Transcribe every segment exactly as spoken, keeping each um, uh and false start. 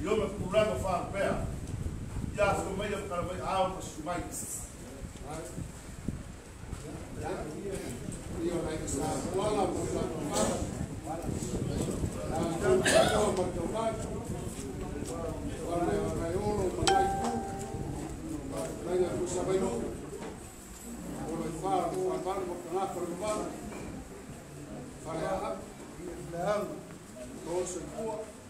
Yo me curando fa pea. Ya so me yo para me out for smites. Io like sa wala mo sa mara. Wala ay olo manay ku. Kaya ku sa bayo. Wala fa fa fa mo kana por ba. Fala dan dos ku.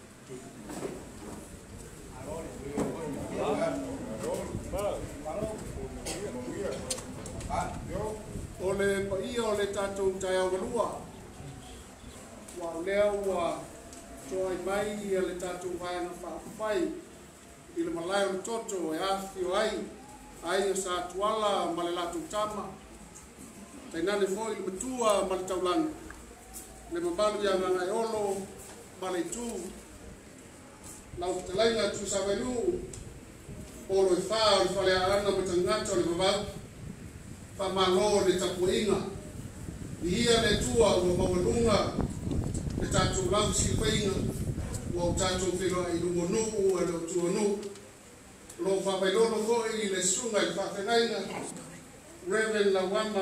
Ole pa ia ole tatou tai au galua. Wa leo wa toi mai ia le tatou vai na fa fai. Ile malai o toto e afi o ai. Ai o sa tuala ma le latu tama. Tai nane foi le matua ma le taulanga. Le mabalu ia nganga e olo ma le tu. Lau te laina tu sa velu. Olo i wha o le whale a ana ma tangata o le mabalu. Famalo le tapuinga ia le tua o mawalunga le tatu lau sipainga o tatu filo ai lumonu o le tuanu lo fa bailolo foi le sunga i fafenaina Reverend Lawama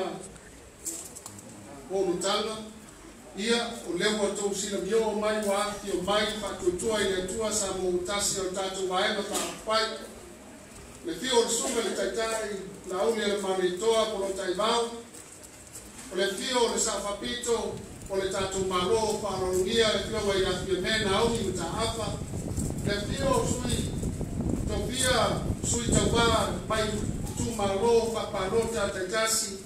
o mutanga ia o lewa tau sila mio mai wa ati o mai fatutua i le tua sa mo utasi o tatu waena fa le fio o sunga le taitai la uli le maritoa po lo taivau o le fio le safapito o le tatu malo wharongia le fio wai afi mena au ni ta afa le fio sui topia sui tauwa mai tu malo whaparota taitasi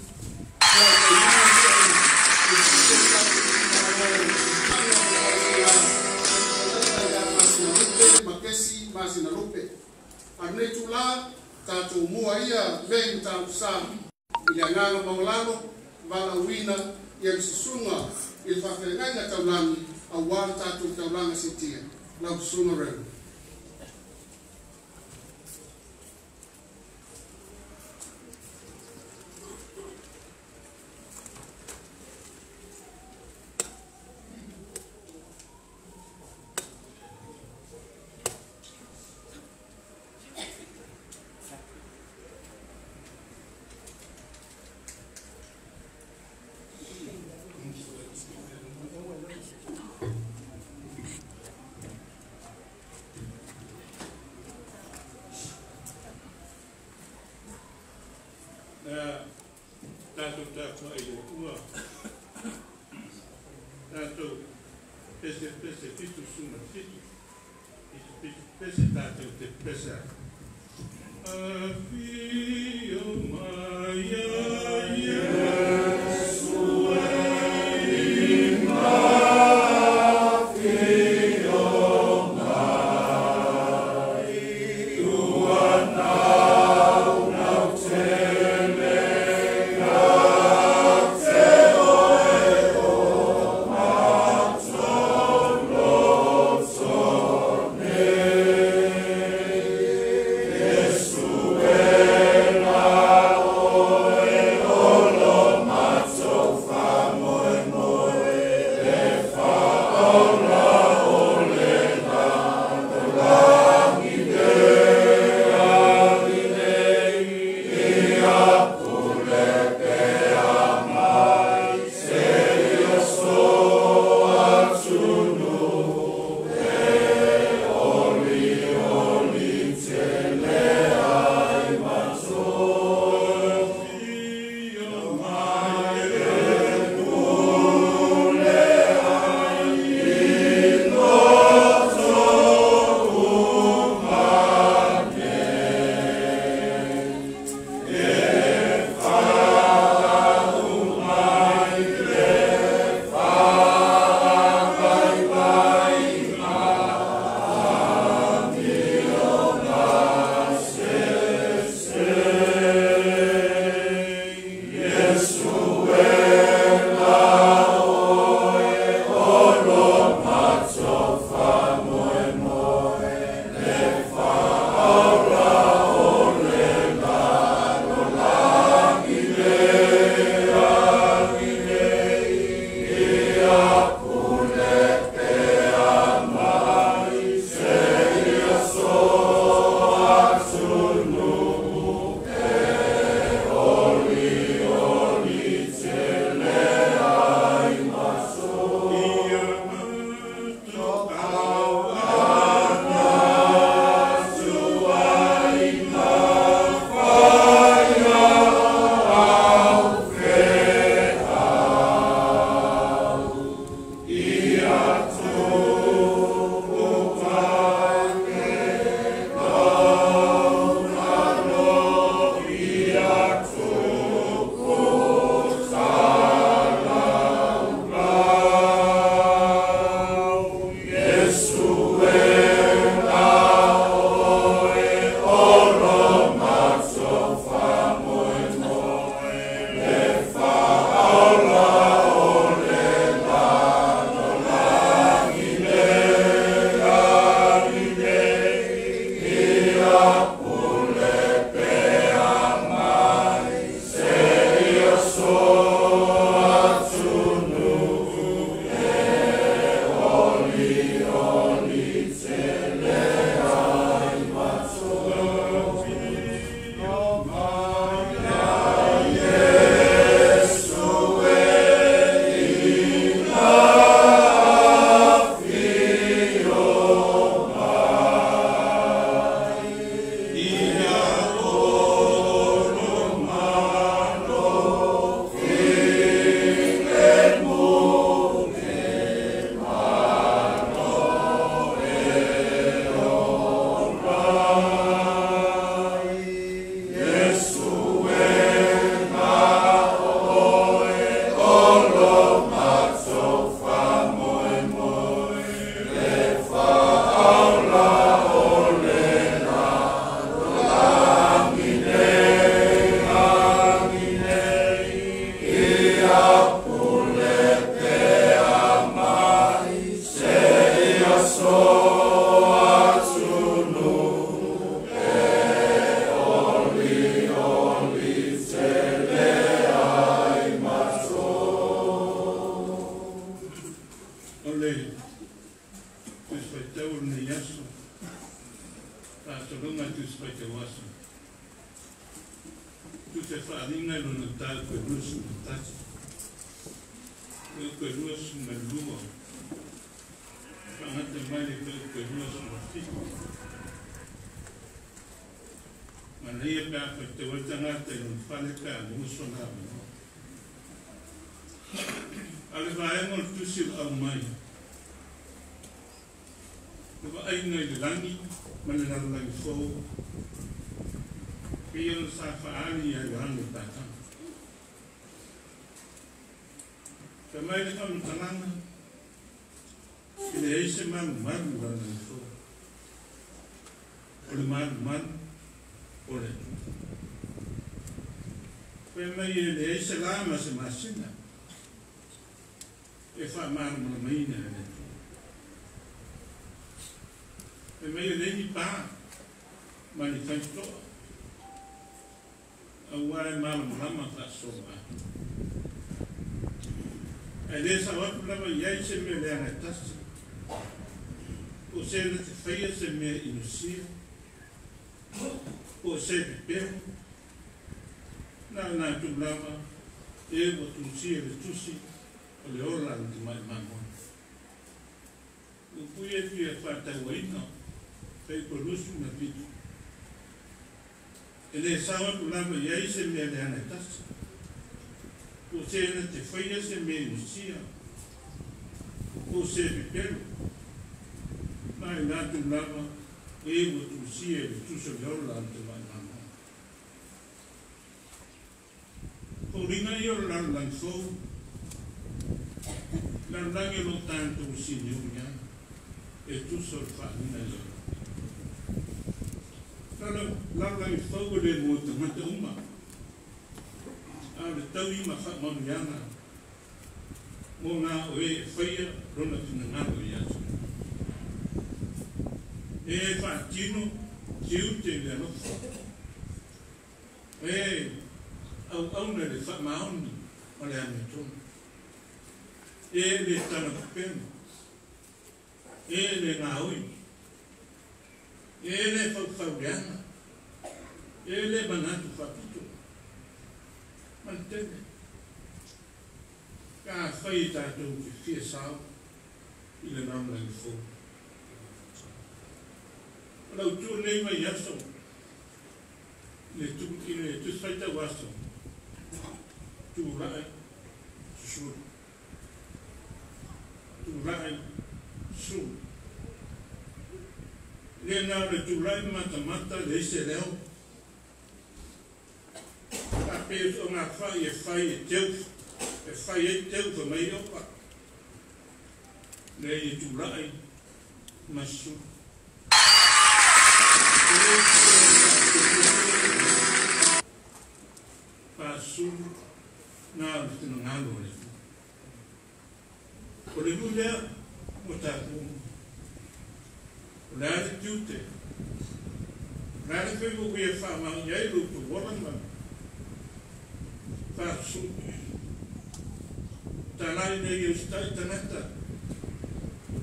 makesi masina lupe arne tula tatu mua ia vei tatu sam ia ngalo maulano vala wina ia msisunga il whawhengainga taulangi awal tatu taulanga sitia lau sunga reu. Tanto tanto aí uma tanto esse esse título suma título esse esse tanto de pesa afio maia Oh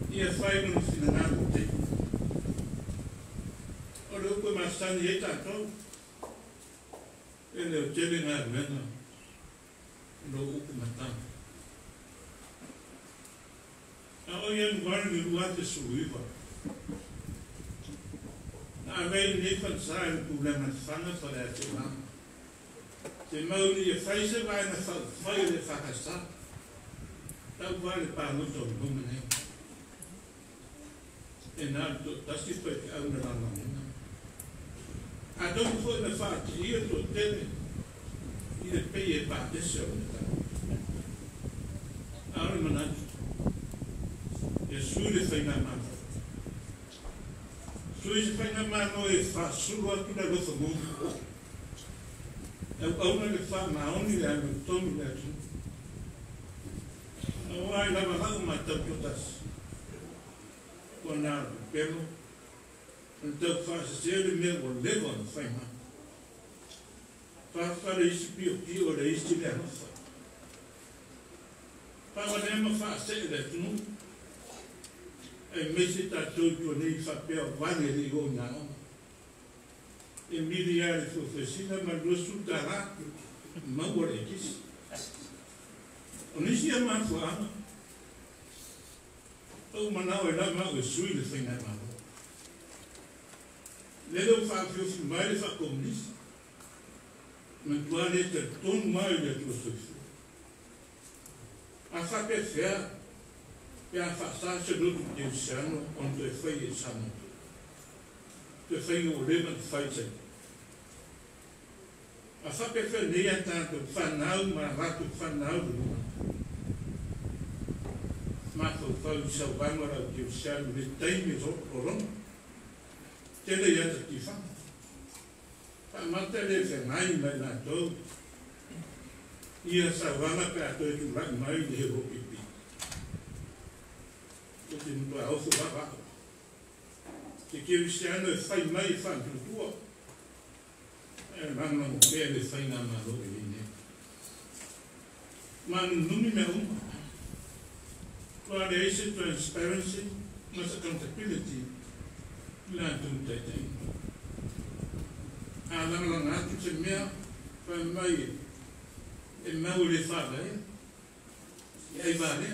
ia whai no whina ngā mo te. O reo koe masani e tātou. E leo tele ngā ruenga. No uku matanga. A o ia mwari ni rua te suiwa. Na vei ni whansai ni problema ni whanga whare a te mama. Te mauri e whaise vai na whai le whakasa. Tau vai le pāmuto o runga nei. E nā to tasi whai te au na rama muna. A toku whai na whaki ia to tele. I le pei e pātese o na tau. Aore manatu. E sui le whaina mama. Sui se whaina mama e whasuru atu na rofa mungu. Au auna le wha maoni le anu tonu le atu. Au ai lama hau ma tau totasi. Kua nā pelo. An tau wha se sere mea o lewa na whaima. Wha whare isi pio ki o le isi le anofa. Wha wane ma wha se le tunu. E mese tātou tua nei whapea wane li o ngā oma. E miri are whawhesina ma rosu tā rāku, maua re kisi. O nisi a mātua ama. Tau manao e lau mau e sui le whainai mau. Lelo whawhiwhi mai le whakomunisi. Ma tuane te tonu mai le tua soifu. A whape whea, pia whaasa se rutu te usiano, on te whai e sana. Te whai o lewa te whai te. A whape whai nea tātou whanau ma ratu whanau rua. Mātou whau sau wangara o te usiano le teime o roma. Tele iata ki whanga. Pa mata le whangai mai nā tau. Ia sa wanga pe ato e tu rai mai le he hoki pi. O te mutua aufu waka. Te ke usiano e whai mai whantu tua. E rama mo pēr e whai ngā maro e vine. Manu numi me uma. Kua le eise transparency, mas accountability, la tu te te. A langa langa atu te mea, whai mai e mau le whaga e. I ai vārea.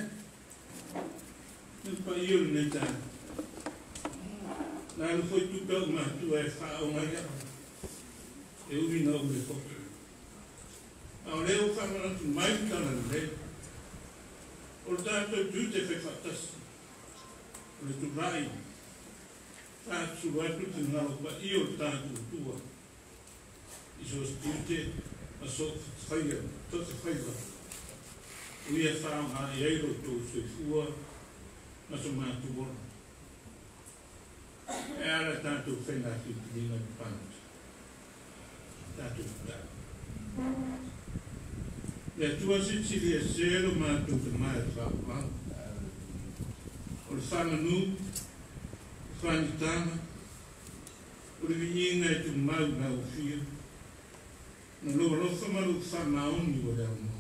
Nupa i ori nei tāna. Nā nu foi tu pēu mātua e wha o mai ara. E uri nā ure whoka. Ao leo whamaratu mai tāna ni leo. O tātou tu te whai whatasi. O le tu rai. Tātu atu te ngaro pa i o tātou tua. I so stute a so whaia, to te whaiwa. Uia whao ha i eiro tō sui fua. Ma so mātu wona. E ara tātou whenā ki te dina ni pānta. Tātou whenā. Ia tua si tiri e sero mātou te mai whāpā. O le whananu, whanitana, o le viinga e tu mau ngā uwhia. Na loa rofa maru whamaoni o le aunga.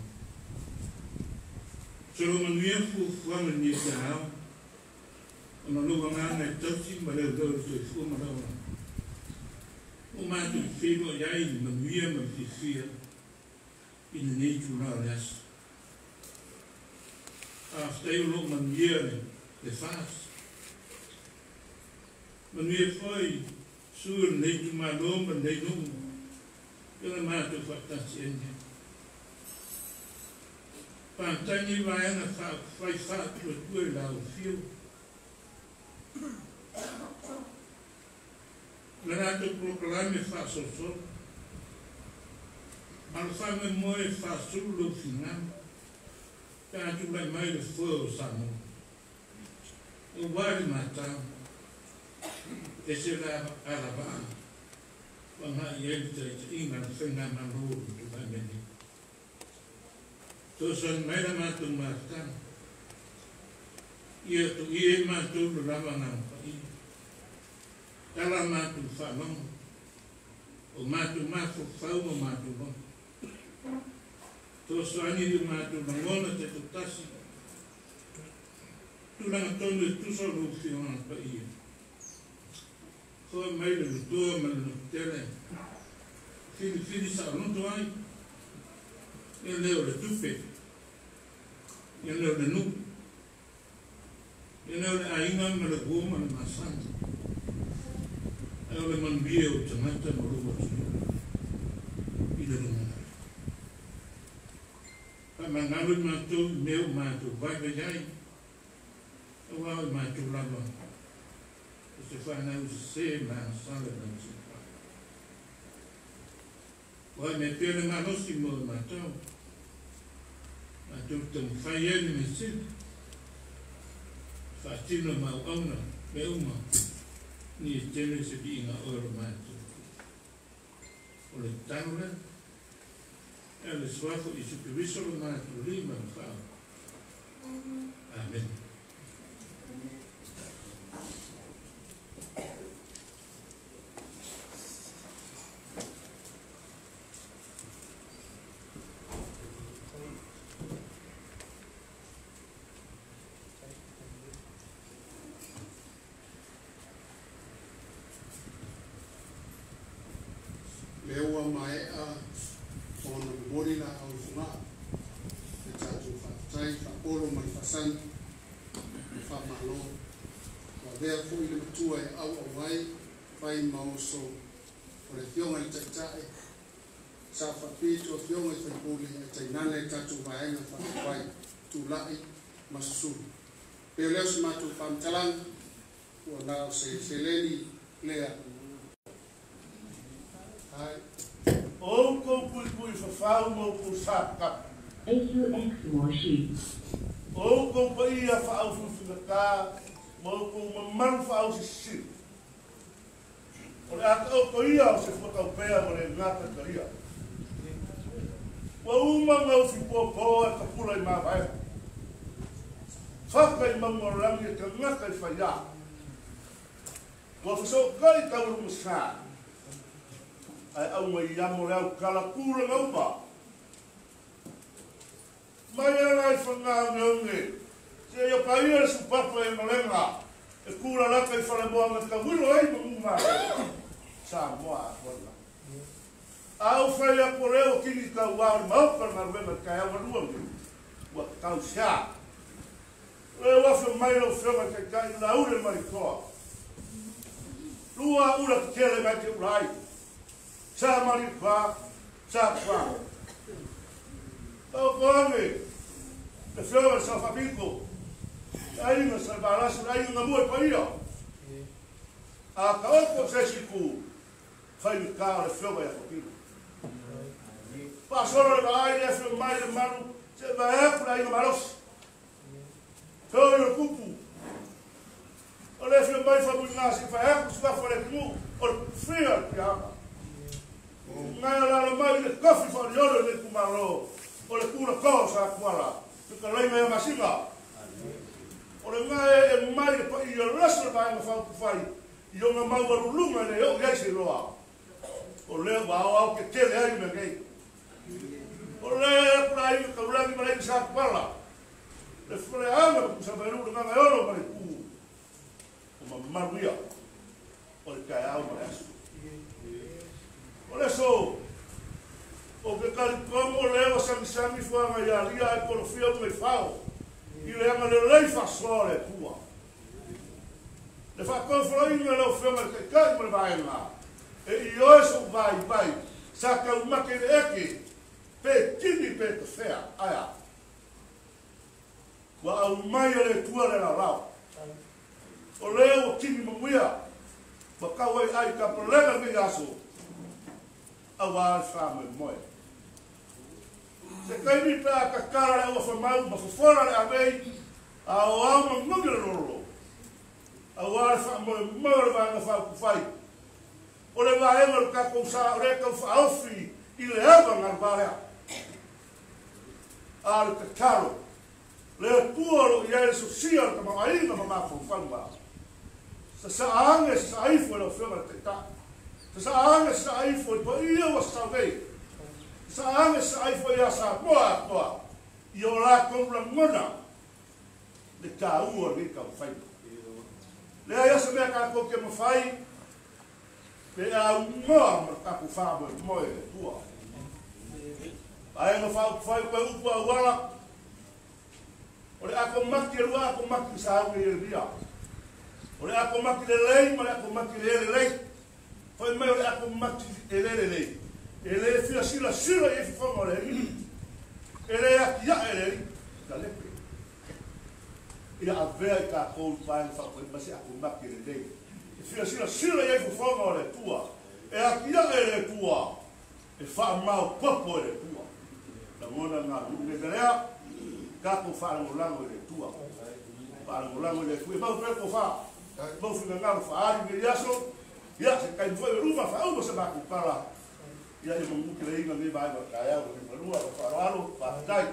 Soro manuia fu whanga ni e te hao. Ona loa ngana e tauti ma leo leo te fua ma laura. O mātou i whenua iai ni manuia ma whiwhia i na nei tu rao le asa. A whtei o loa manuia le le whaas. Manuia whai sura nei tu ma loma nei nunga. Kena mātou whaktasi ene. Pātaini vaiana whai whātua tue lau whio. Na rātou proklame whāsosoro. Al whame moe whāsuru lo whingam. Kātu mai mai le whua o Samoa. O wāri mātau. E se rā arabaa. Wanga i elita i te inga na whenga manoro tu mai meni. Tōsan mai la mātou mātau. Ia tu i e mātou lo rama ngā pai. Tala mātou whanong. O mātou mātou whau o mātou no. Tōso ani i mātou mangona te tutasi. tūranga tonu e tuso no whiona pa ia. Koe mai le mutua ma le tere. Fili fili sa anoto ai. E leo le tupe. E leo le nuku. E leo le ainga ma le goma le masanga. E le manbia o tangata ma rua tū. I le runga. Pa mangalu mātou meo mātou vai vai ai. E wau mātou lava. E se whanau se mā sale na se wha. Wai me pere ngā nosi mo mātou. Mātou tamu whai eni me se. Whatino mau auna me uma. Ni e tene se bi ngā ora mātou. O le taura. E le swafo i supervisoro mātou lima whao. Amen. Leua mai a ona mori la au funa. E tatu whaatai, whaoro mai whasan, whamalo. Wa vea fu i le matua e au awai, whai maoso, o le fionga i taitai. Sa whapito fionga i whaipuli, e tainane tatu vaenga whaatai, tu lai, masusuru. Peo leo si matu whamtalang, ua nao se seleni lea. Hai. O ko pui pui whawhau mo ku sākap. A U X 模式 O ko pa ia whaau fuwhingaka, mo ku mamaru whaau si si. O le ata o ko ia o se whakau pēa mo le ngata ka ia. Wa uma ngau whipōpō e ka pula i mawai. Whaka i mamorangi e ka ngata i whaia. Wa whaso kai kauru mo sā. Ai au mai amo le au kala kura ngau pa. Mai ana i whangau ngeunge. Se ia paia e supapa e malenga. E kura laka i whalaboa me ka wilo ei ma muma. Sa moa a kona. Au whai a koreo kini ka wau ni mauka na ruenga kai awa ruangi. Wa kau sia. E wafa mai lau whionga kai kai na ure mai koa. Lua ura ki kere mai te urai. Sa mari kwa, sa kwa. Tau koange, le whionga sa whapiko. Ainga sa barasa, ainga mua pa ia. A ka oko sesiku, whai mi kā le whionga ia whapiko. Pasora le ai e whionga mai le manu, se vaheku le ainga marosi. Whionga le kupu. O le whionga mai whamu ngasi, vaheku si wafa le kimu, o le whia ki hama. Ngai ala mai le kofi fa le ore le kumaro o le kura ko sa kuala tu ka lai mai masinga o le ngai e mai pa i le rasa vai ma fa fai i o nga mau lunga le o gai se roa o le wa o ke tele ai me ngai o le prai ka ula mai sa kuala le fre ana ku sa veru nga ngai oro mai ku o ma maruia o le kai au mai Ole so, o ke kari komo leo sami sami fuanga ia lia e korofia me fao. I le anga le lei fasoa le kua. Le fa konfroi me leo fuanga ke kai me vaenga. E i oe so vai vai, sa ka umake le eke, pe kini pe te fea, aia. Wa au mai le tua le la rao. O leo o kini mamuia, wa kawai ai ka prolega me aso. A wār whāme moe. Se kai ni tā ka kara le ua whamau, ma whawhora le awei, a o au ma ngungi le roro. A wār whāme moe le wānga whau kuwhai. O le wāenga le kako sa o re kau whaauwhi i le ewa ngar wārea. A le kakaro. Le tuaro i ere so sia le kama ainga ma mā whawhanga. Sa sa aange sa aifu e le whionga te tā. Sa anga sa aifo pa ia wa sa vei. Sa anga sa aifo ia sa poa poa. I o la kompla ngona. le tāua le ka whai. Lea ia se mea ka ko ke mawhai, le a ungoa ma ka ku whāmoe moe e tua. Ai no whau whai koe upu a wala, o le ako maki e rua, ako maki sa au e ria. O le ako maki le lei, ma le ako maki le ele lei. Whai mai o le ako maki e le le lei. E le fia sila sila e whonga le ri. E le aki ia e le ri. Ka lepe. Ia a vea i ka kou whaen whau e masi ako maki le lei. E fia sila sila e whonga le tua. E aki ia e le tua. E wha mau popo e le tua. Na mona ngā runge te rea. Ka kou whaangolango e le tua. Whaangolango e le tua. E mau preko wha. Mau whina ngā whaari me iaso. Ia se kai mwoi ruma whaau sa maki para. Ia e mungu ke reinga me vai wa kai au. E marua wa wharoalo, whaatai.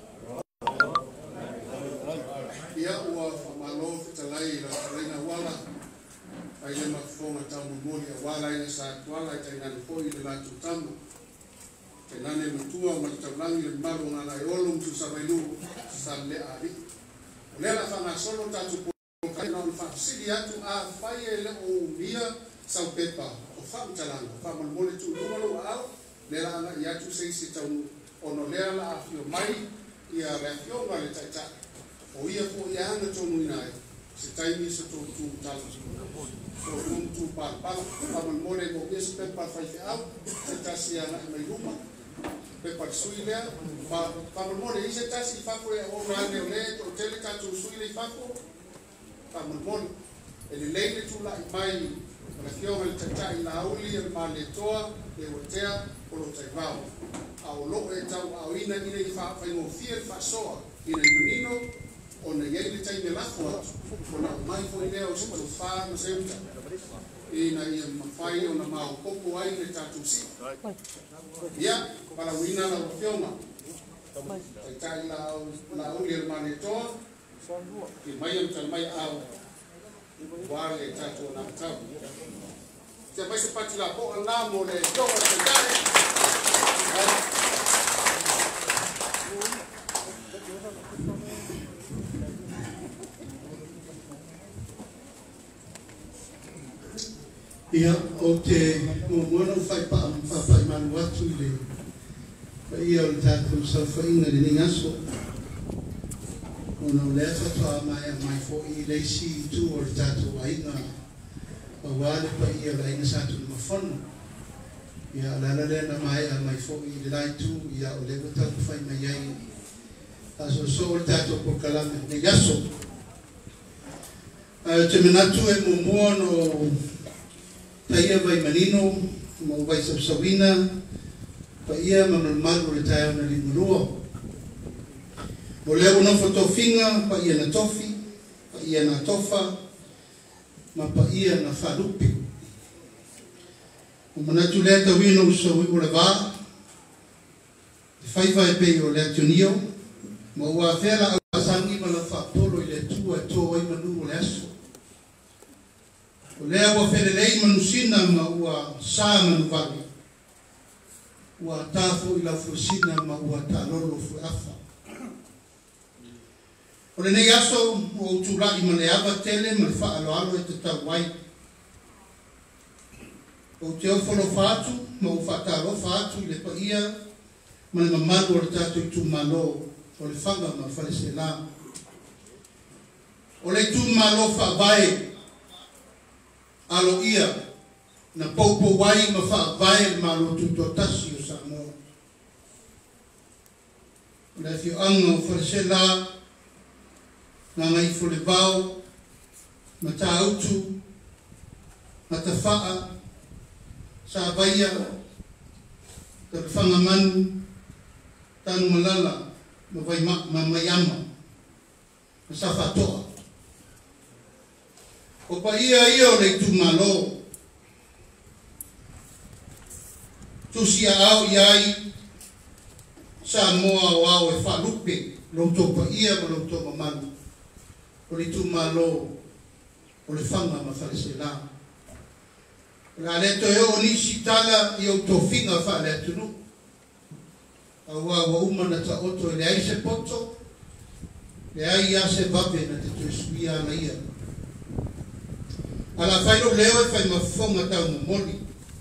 Ia ua whamalo fitalai la reina wala. Ai le mafonga tamu mori a wala ina sa tuala i tainane poi le latu tamu. Tainane matua o matitaulangi le maru ngana e olo mtu sa vailu sa le ari. Ulela whanga solo tatu po kaina on whakasiri atu a whaie le o mia sau pepa o whamutalanga. Whamalmole tu numalo au le la ana i atu seisi tau ono lea la a fio mai i a rea fio ngale taitai. O ia po ia ana tonu inai. Se taimi se tō tū tala. So un tū pāpala. Paman mole mo ia se pepa whaife au. Se tasi ana i mai ruma. Pepa sui lea. Paman mole i se tasi i whako e o rane o lea. O tele tātou sui le i whako. Paman mole. E le leile tū la i mai. La fio le tatai la auli e ma le toa. Le o tea. O lo tai vau. A o lo e tau au ina ina i whai mo fia i whasoa. Ina i manino. O na iei le taime lafo atu, o na mai fo i leo se tau whaa na seuta. E na ia mawhai o na mau popo ai le tātou si. Ia, para wina na wafionga. Tai tai la uli al mane toa, ki mai am tal mai au, wale tātou na tau. Tia mai se pati la po ala mo le toa te tare. Ia o te momono whai pa whai manu atu le ia o le tātou sa whainga le ningaso o na lea whatoa mai a mai fo i leisi i tū o le tātou ainga a wale pa ia o le ainga sātu na mawhono ia lana lea na mai a mai fo i le lai tū ia o le tātou whai mai ai a so so o le tātou po kalame ningaso te menatu e momono Taia vai manino, mau vai sabsawina, pa ia mamalmalu le taia na limulua. Mo leo na fotofinga, pa ia na tofi, pa ia na tofa, ma pa ia na whalupi. O manatu lea tawino usa wiko le vā, te whaiwha e pei o lea tionio, ma ua whera au asangi ma la whapolo i le tua e tō ai manu o le aso. O lea ua wherelei manusina ma ua sā manu vali. Ua tāfo i la fuasina ma ua tālolo fu afa. O le nei aso o uturai ma le ava tele ma le wha alo alo e te tau wai. O te o wholo whātu ma u whātalo whātu i le pa ia ma le mamalu o le tātu i tū malo o le whanga ma whale se la. O le tū malo wha vai alo ia na popo wai ma wha vai ma lo tuto tasi o Samoa. Le fio anga o whare la na ngai fole bau ma ta autu ma ta whaa sa vaia ta whanga manu tanu malala ma vai ma mayama ma sa whatoa. O pa ia ia o le tu malo. Tusia au iai Samoa o au e whalupe lo to pa ia ma lo to mamalu. O le tu malo o le whanga ma whare se la. O le aleto e o nisi tala i o to whinga whare atunu. A ua ua umana ta oto e le aise poto. le ai ia se vape na te tuesui ana ia. Ala whaino leo e whai mafonga tau momoli.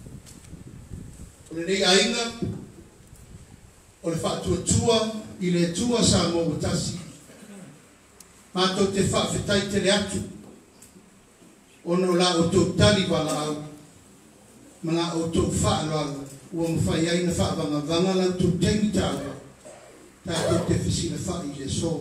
O le nei ainga, o le whaatua tua, i le tua sa mo watasi. Mātou te whaafetai te le atu. Ono la o tō tali wala au. Mga o tō whaaloanga. Ua mwhai aina whaavanga vangala tō teimi tāua. Tātou te whisina whai le so.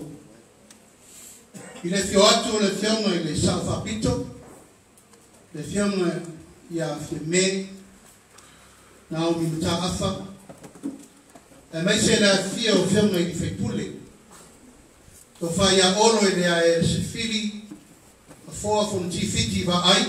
I le fio atu o le whionga i le sao whapito. Le whionga i a whia me. Nā o mi muta awha. E mai se la fia o whionga i ni whaipule. Tō whai a olo i le a e se whiri. A whoa from tifiti wa ai.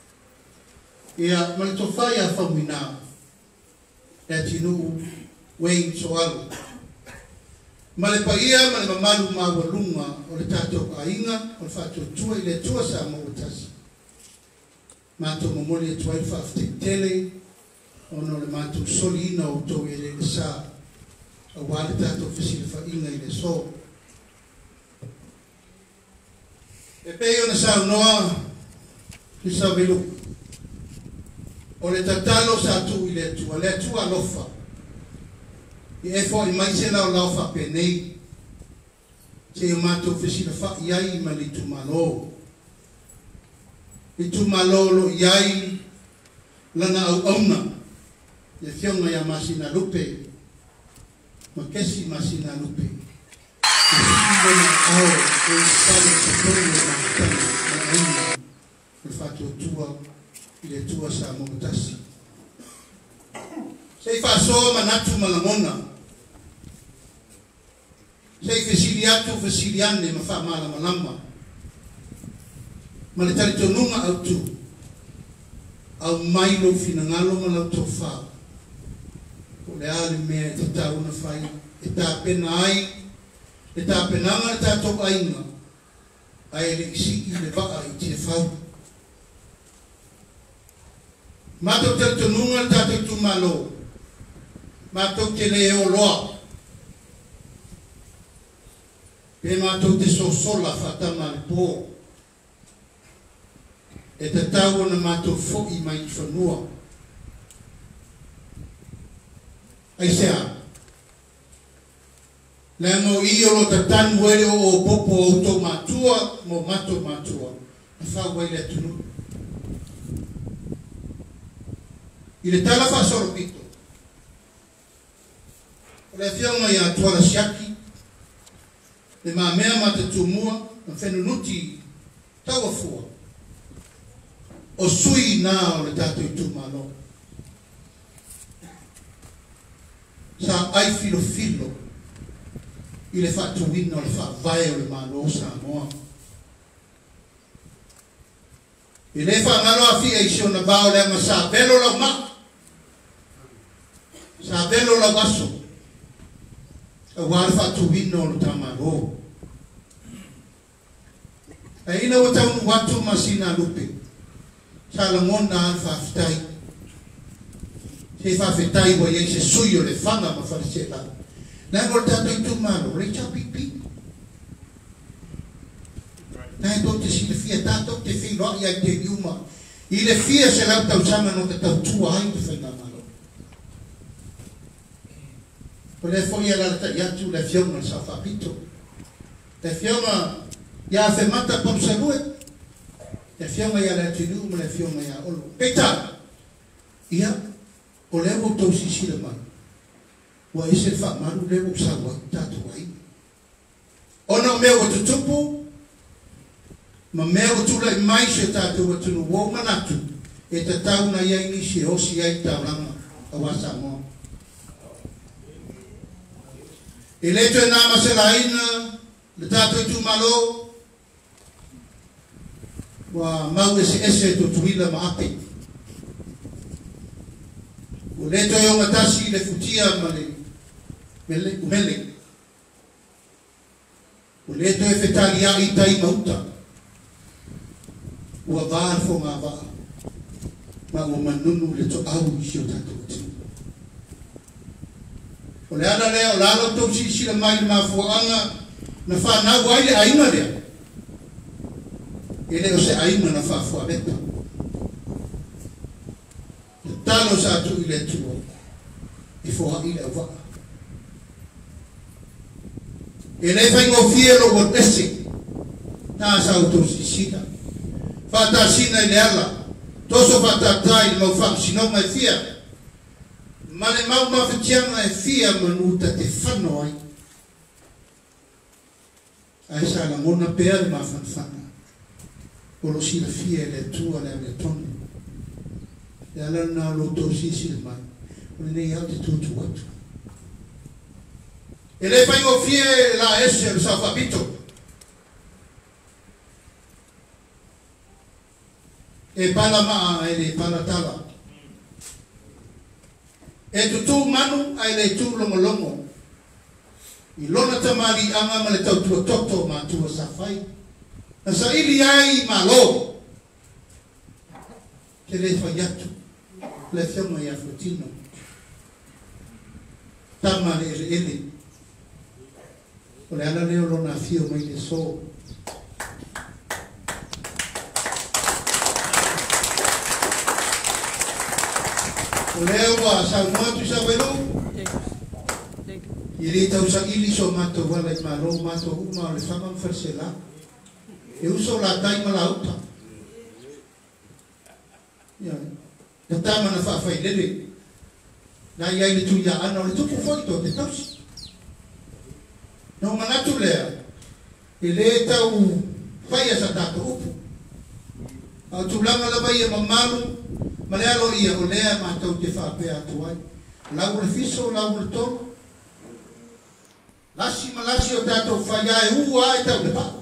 Ia mani tō whai a whaumina. E tinu wei so alu. Male pa ia male mamalu mawa lunga o le tātou a inga o le whātou tua i le tua sa mo utasi. Mātou mamoli e tuai whaaftek tele ono le mātou soli ina o tō e le sa a wale tātou whisile wha inga i le so. E pei ona sa noa ki sa velu. O le tatalo sa tu i le tua, le tua lofa. I e fo i mai se lau lau wha penei. Se i mātou whisina wha iai ma li tu malo. I tu malo lo iai lana au auna. Le whionga ia masina lupe. Ma kesi masina lupe. E whiwena au e whare se kore ma tani ma aina. Le whatua tua i le tua sa mokutasi. Se i whasoa manatu malangona. Se i whesiri atu whesiri ane ma wha mala malama. Ma le tari tonunga au tu. Au mailo fina ngalo ma lau tō wha. O le ale mea e te tauna whai. E tā pena ai. E tā penanga e tā tō ainga. Ai le isi i le waka i te whau. Mātou te tonunga le tātou tu malo. Mātou te le o loa. Pe mātou te sosola whatama le pō. E te tau na mātou fo i mai whanua. Ai sea. Le ngō i o lo te tanu ere o popo o tō mātua mo mātou mātua. A whau wai le tunu. I le tala whasoro pito. O le whionga i a tuara siaki. Le mā mea ma te tumua, na whenunuti taua fua. O sui nā o le tātou i tūmano. Sa ai filo filo, i le whatuina o le whawai o le mālo sa moa. I le whangalo a fia i sio na vāo le anga sa belo lau ma. Sa belo lau aso. A wāle whatuina o le tamaro. E ina o taunu watu masina lupe. Sa langona al whawhitai. Se whawhitai wa iei se sui o le whanga ma wharise la. Nā ngol tato i tūmaro, rei cha pipi. Nā e tō te si le fia tātou te whi roa i ai te iuma. I le fia se lau tau sanga no te tau tua ai te whainga malo. O le fo ia la ta iatu le whionga sa whapito. Le whionga ia fe mata por salue. Le whionga ia le tinu ma le whionga ia olo. Peta. Ia o le o tau sisira mai. Wa ese fa maru le o sawa tatu ai. Ona me o tutupu. Ma me o tula i mai se tatu o tunu wo manatu. E te tau na ia ini si osi ai tauranga a wasa moa. E leto e nama se la ina, le tato i tu malo, wa mau e se ese to tuila ma ape. O leto e o matasi le futia ma le mele, umele. O leto e fetali a i tai mauta. Ua vaan fo ngā waa. Ma ua manunu le to au i sio tato o tinu. O le ana leo lalo tau si sila mai le mafuanga na whanau ai le ainga lea. E leo se ainga na whafua beta. Te talo sa atu i le tua. I foha i le awaka. E le whaingo fielo o tese. Nā sa auto si sina. Whata sina i le ala. Toso whata tai mau wham sinonga e fia. Ma le mau mawhatianga e fia manuta te whano ai. Ai sa la mona pea le mawhanwhana. Olo si la fia le tua le le tonu. Le ala na lo to si si le mai. O le nei au te tutu atu. E le whaingo fia la ese le sa whabito. E pala maa e le pala tala. E tutu manu ai le tu longo longo. I lona tamari anga ma le tau tua toto ma tua sa whai. Na sa ili ai ma lo. Ke le whai atu. Le whionga i afutino. Tama le ele ele. O le ala leo lona fio mai le so. O leo wa sa motu sa welu. I le tau sa ili so mato wala i maro mato uma o le whamam wharsela. E uso la tai ma la uta. Te tama na whawhai lele. Na iai le tuia ana o le tupu whaito te tausi. No manatu lea. E le tau whaia sa tato upu. A tulanga la vai e mamaru. Ma le alo ia o lea matau te whapea atuai. Lau le fiso, lau le tonu. Lasi malasi o tato whaia e ua e tau le pa.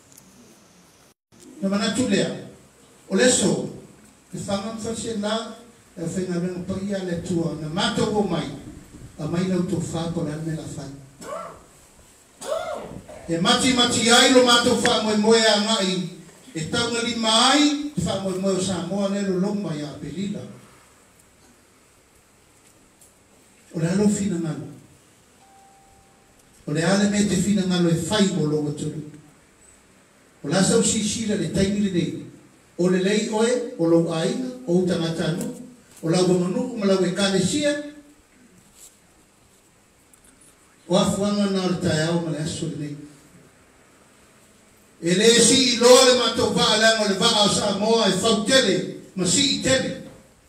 Na manatu lea. O leso. E whangan whase la. E whainga renga paia le tua. Na matau o mai. A mai lau to whako la me la whai. E mati mati ai lo matau wha moe moe a ngai. E tau ngali mai. Wha moe moe o Samoa lelo lomba ia pelila. O le alo fina ngalo. O le ale me te fina ngalo e whai mo lo waturu. O la sau si sira le taimi le nei. O le lei oe, o lo aina, o utangatanu. O la wamanu, ma la wekale sia. O afuanga na o tae au ma le aso le nei. E le si i loa le mato vaa langa o le vaa o Samoa e whau tele, ma si i tele.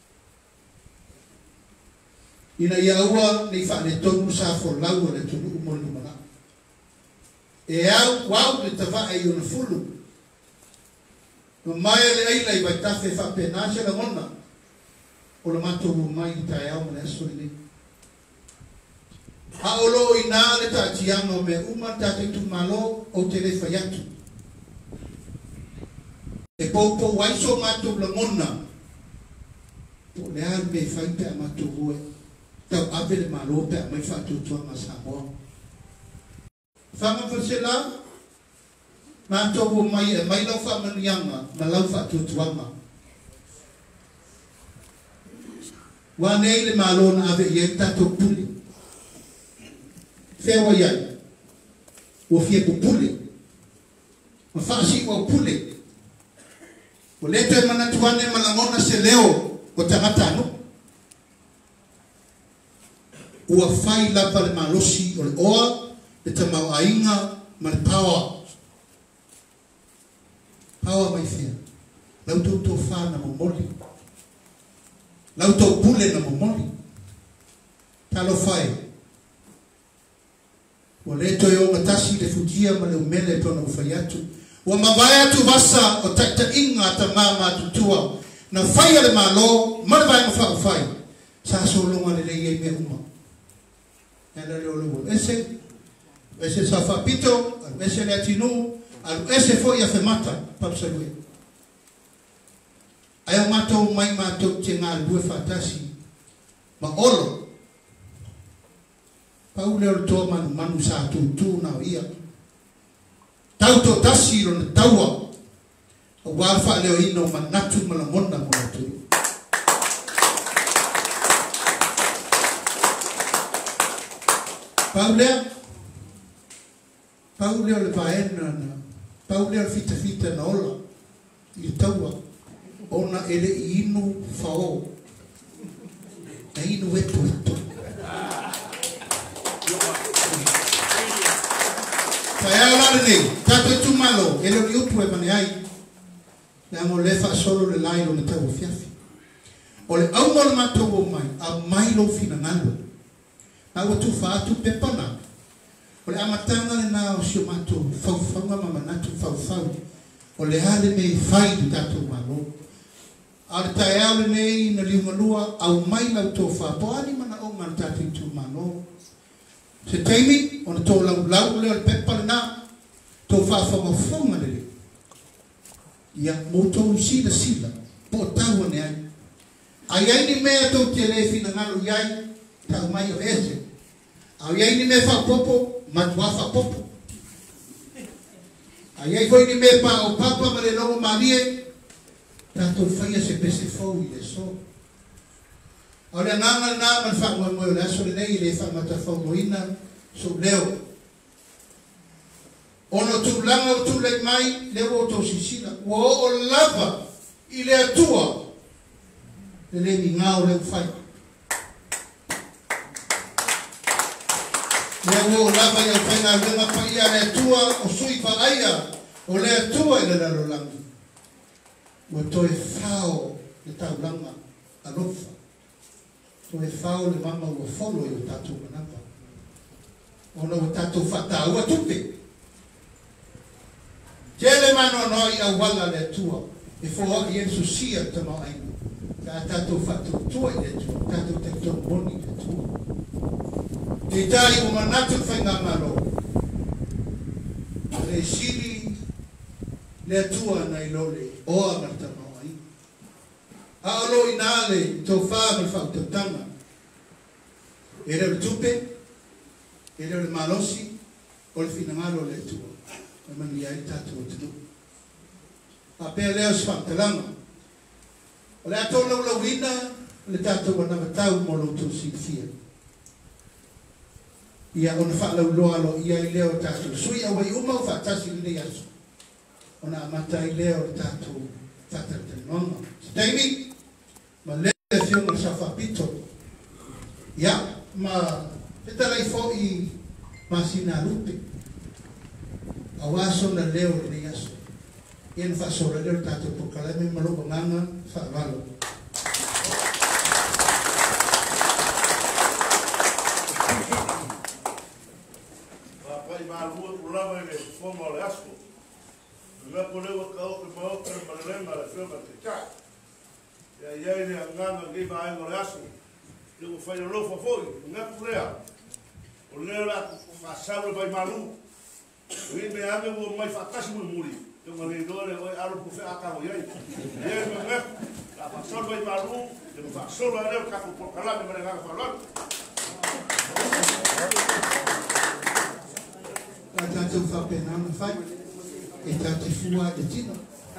Ina ia ua nei wha le tonu sa fo lau le tonu umolu mana. E au wau le tawa e iona fulu. No mai le aila i vai tafe wha penase la mona. O le mato u mai i tae au ma le aso le nei. Ha olo i nā le ta tianga me uma tate tu malo o te le whaiatu. E popo waiso mato la mona. Po le ar me whai pe a mato hue. Tau ape le malo pe a mai whatu tua ma Samoa. Whanga whasela. Mato hu mai e mai lau whamanianga ma lau whatu tua ma. Wanei le malo na ave i e tato puli. Fewa iai. Ua fie pupule. Ma whaasi ua pule. O leto e mana tuane malangona se leo o tangata no. Ua whai lapa le malosi o le oa le tamau ainga ma le pawa. Pawa mai fia. Lau tau tau wha na momoli. Lau tau pule na momoli. Talo whai. O leto e o matasi le futia ma le umele tona ufai atu. Wa mawai atu vasa o taita inga ta mama tutua. Na whai ale malo, mana vai mawha o whai. Sa so longa le lei e me uma. Nela leo leo. Ese, ese sa whapito, ese le atinu, ese fo ia whemata, papsa lue. Ai o matou mai matou te ngā lue whatasi. Ma olo. Pau leo toa manu manu sa tu tu na ia. Tau to tasi ro na taua. O warfa leo ino manatu malamona mo tu. Pau leo. pau leo le paena na pau leo fita fita na ola i taua ona ele inu fao na inu wetu wetu Paya la ni tato tu malo ele ni upu e mane ai na mo le fa solo le lai lo na tau fiafi o le au mo ma to mai a mai lo fina ngalo na o tu fa tu pepana o le amatanga le na o sio mato fau fau ma mana tu fau fau o le hale me fai tu tato malo al tael nei na limalua au mai la to fa po ani mana o man tato tu malo se taimi on to lau lau le pepa na to fa fa mo fonga le ia moto sila sila po tau ne ai ai ai ni me to tele fina ngalo yai ta mai o ese ai ai ni me fa popo ma tua fa popo ai ai foi ni me pa o papa ma le no marie tanto fai se pese fo ile so Ora nanga na man fa mo mo la so nei le fa mata fa mo ina so leo. Ono tu langa tu le mai le o to sisila. Wo o lava ile atua. Le le mi ngao le fai. Le o lava ya fai na le na fai ya le atua o sui fa aia o le atua ile la lo langi. Wo to e fao le ta langa alofa. O e fao le mama ua folo i o tatou manapa. Ona o tatou whata ua tupe. Tele mano noi au wala le tua. E fo i en susia te mau aina. Ka tatou whatu tua i le tua. Tatou te tonu moni i le tua. Te tai o manatu whainga malo. Le siri le tua na ilole. Oa marta mau aina. Aolo inale to fa me fa to tama. Era il tupe, era il malosi, o il finamalo le tuo. E mani ai tatu tu. A pe leo sfantalama. O le ato lo lo wina, le tatu wana matau mo lo tu sinfia. Ia ona fa lo lo alo ia i leo tatu. Sui au ai uma fa tasi le yaso. Ona amata i leo tatu tata te nonga. Taimi ma le fio mo sa fa pito. Ya ma petala i fo i masina rupe. Awaso na leo le yaso. Ien fa sora leo tatu po kalame malo nganga fa valo. Pai malu ulama le fomo le asko. Nga pole wa ka o ma o ka ma le ma le fio ma te ka. Ya ya ni nganga ngi ba ai le asko. Le fai lo fo foi, nga pole. O le la fa sa pai malu. Ui me ame wo mai fa kasi mo muri. Te ma le do le oi alo po fe aka o yai. Ye me nga la fa sa pai malu, le fa solo ale ka po kala me le nga fa lo. La tatou fa pena na fai e tatu fua de tino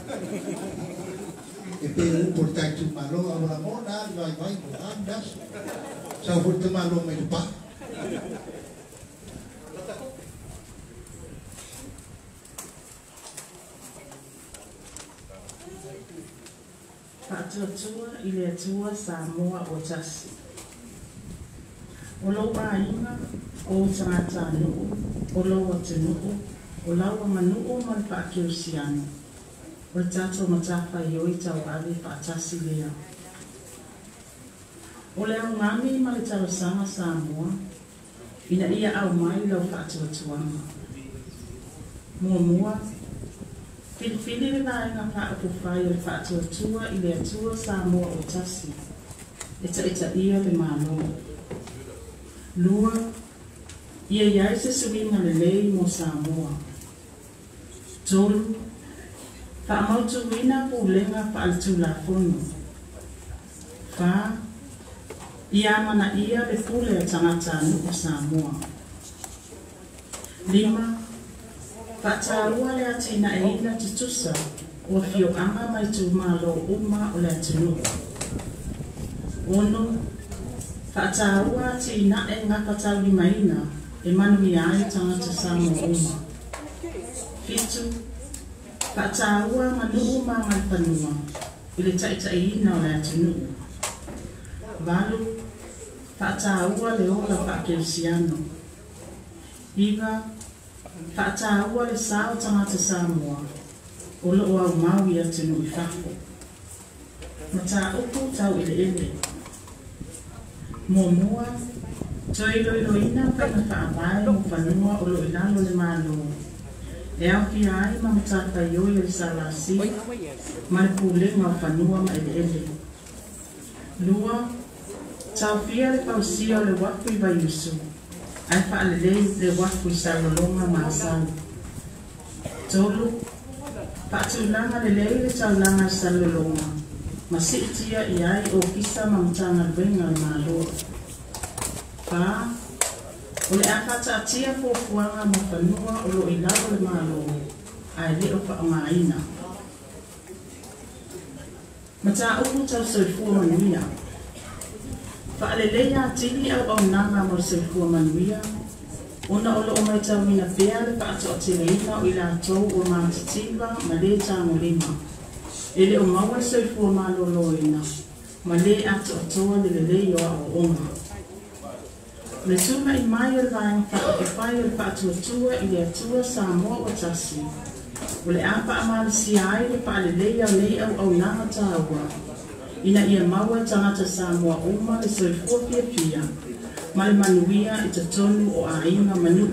e pe un portai tu malo ora mona vai vai andas sa porta malo me pa Patuatua i le atua Samoa o tasi. O lo ainga o tangata nuu, o lo te nuu, o laua manuu ma le paakiusiano. O le tatou matafa i oi tau ali paatasi lea. O le au ngami ma le talosaga Samoa, ina ia au mai lau faatuatuanga. Muamua, filifili le vaenga paapufai o le faatuatua i le atua Samoa o tasi. Eta eta ia le maloa. Lua, ia iai se suinga le lei mo Samoa. Tolu, pa amautu wina po lenga pa altu la fono. Fa, ia mana ia le pule a tangata nuku Samoa. Lima, pa tarua le atina e ina titusa o fio anga mai tu malo uma o le atinuku. Ono, Whaatarua ti na e ngaka tau li maina e manu i ai tangata Samoa uma. atu, whaataua manuu ma ngai panua, i le taʻitaʻiina o le atunuu. Valu, whaataua le ola whaakeusiano. Iga, whaataua le sao tangata Samoa, o loo au maui atunu i whako. Mata upu tau ile ele. Mua mua, toi ilo ilo ina whaina whaamai mo whanua o lo ilalo le malo. E au ki ai ma matata ioi le salasi, ma le pūlenga o whanua ma ele ele. Lua, tau fia le pausia o le wafu i vaiusu, ai whaalelei le wafu i salolonga ma asau. Tolu, whaatulanga le lei le taulanga i salolonga, ma siitia i ai o kisa ma mtanga luenga le malo. Pa, o le akata atia fuafuanga mo whanua o lo ilalo le malo, ai le o whaongaina. Mata upu tau soifua manuia. Whaalelea atili au au nanga mo soifua manuia, ona o lo o mai tau mina pea le whaato o tireina o ila atou o maatitiva ma le tango lima. Ele o maua soifua malo loina, ma le ato atoa le lelei o au onga. Le tuma i mai o vaeng whaakewhai o le whaatuatua i le atua Samoa o tasi. O le apa amali si ai le whaalelei au nei au au nanga tāua. Ina ia maua tangata Samoa uma le soifua pia pia, ma le manuia i tatonu o a inga manu.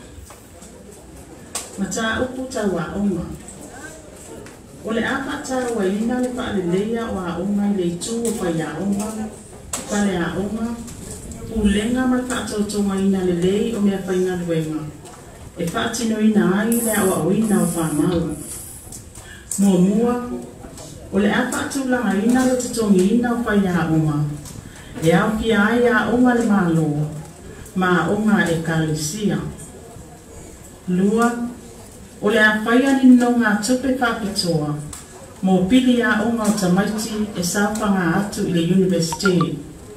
Ma tā upu taua onga. O le apa tāua ina le whaaleleia o a onga i le itu o whai a onga, whale a onga, ulenga mai whaatautonga ina le lei o mea whainga luenga. E whaatino ina ai le awa o ina o whamau. Mua mua, o le a whaatulanga ina le tutongi ina o whai a onga. E au ki ai a onga le malo, ma onga e kalisia. Lua, o le a whaia ni nonga tupe whapitoa, mo pili a onga o tamaiti e saupanga atu i le university.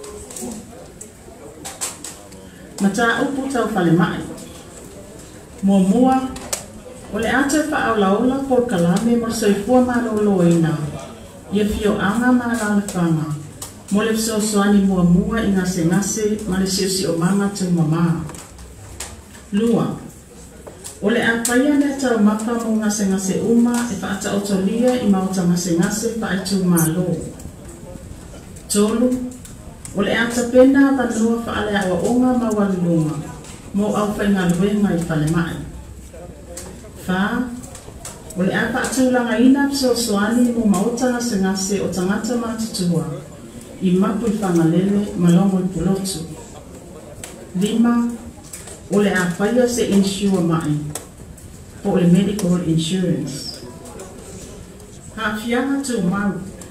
Mata upu tau whale mai. Mua mua, o le ata wha au laola por kalame mo soifua malo loina, ia fio anga ma la whanga, mo le so soani mua mua i ngase ngase ma le siusi o manga tu mama. Lua, o le apaya ne tau mapa mo ngase ngase uma e whaata otolia i mauta ngase ngase wha tu malo. Tolu, o le ata pena vanua whaale awa onga ma walunga, mo au whainga luenga i whale mai. Wha, o le apa atulanga ina pso soani mo mauta ngase ngase o tangata matutua, i mapu i whangalele malongo i pulotu. Lima, o le apaya se insure mai, o le medical insurance. Ha fianga tu mau.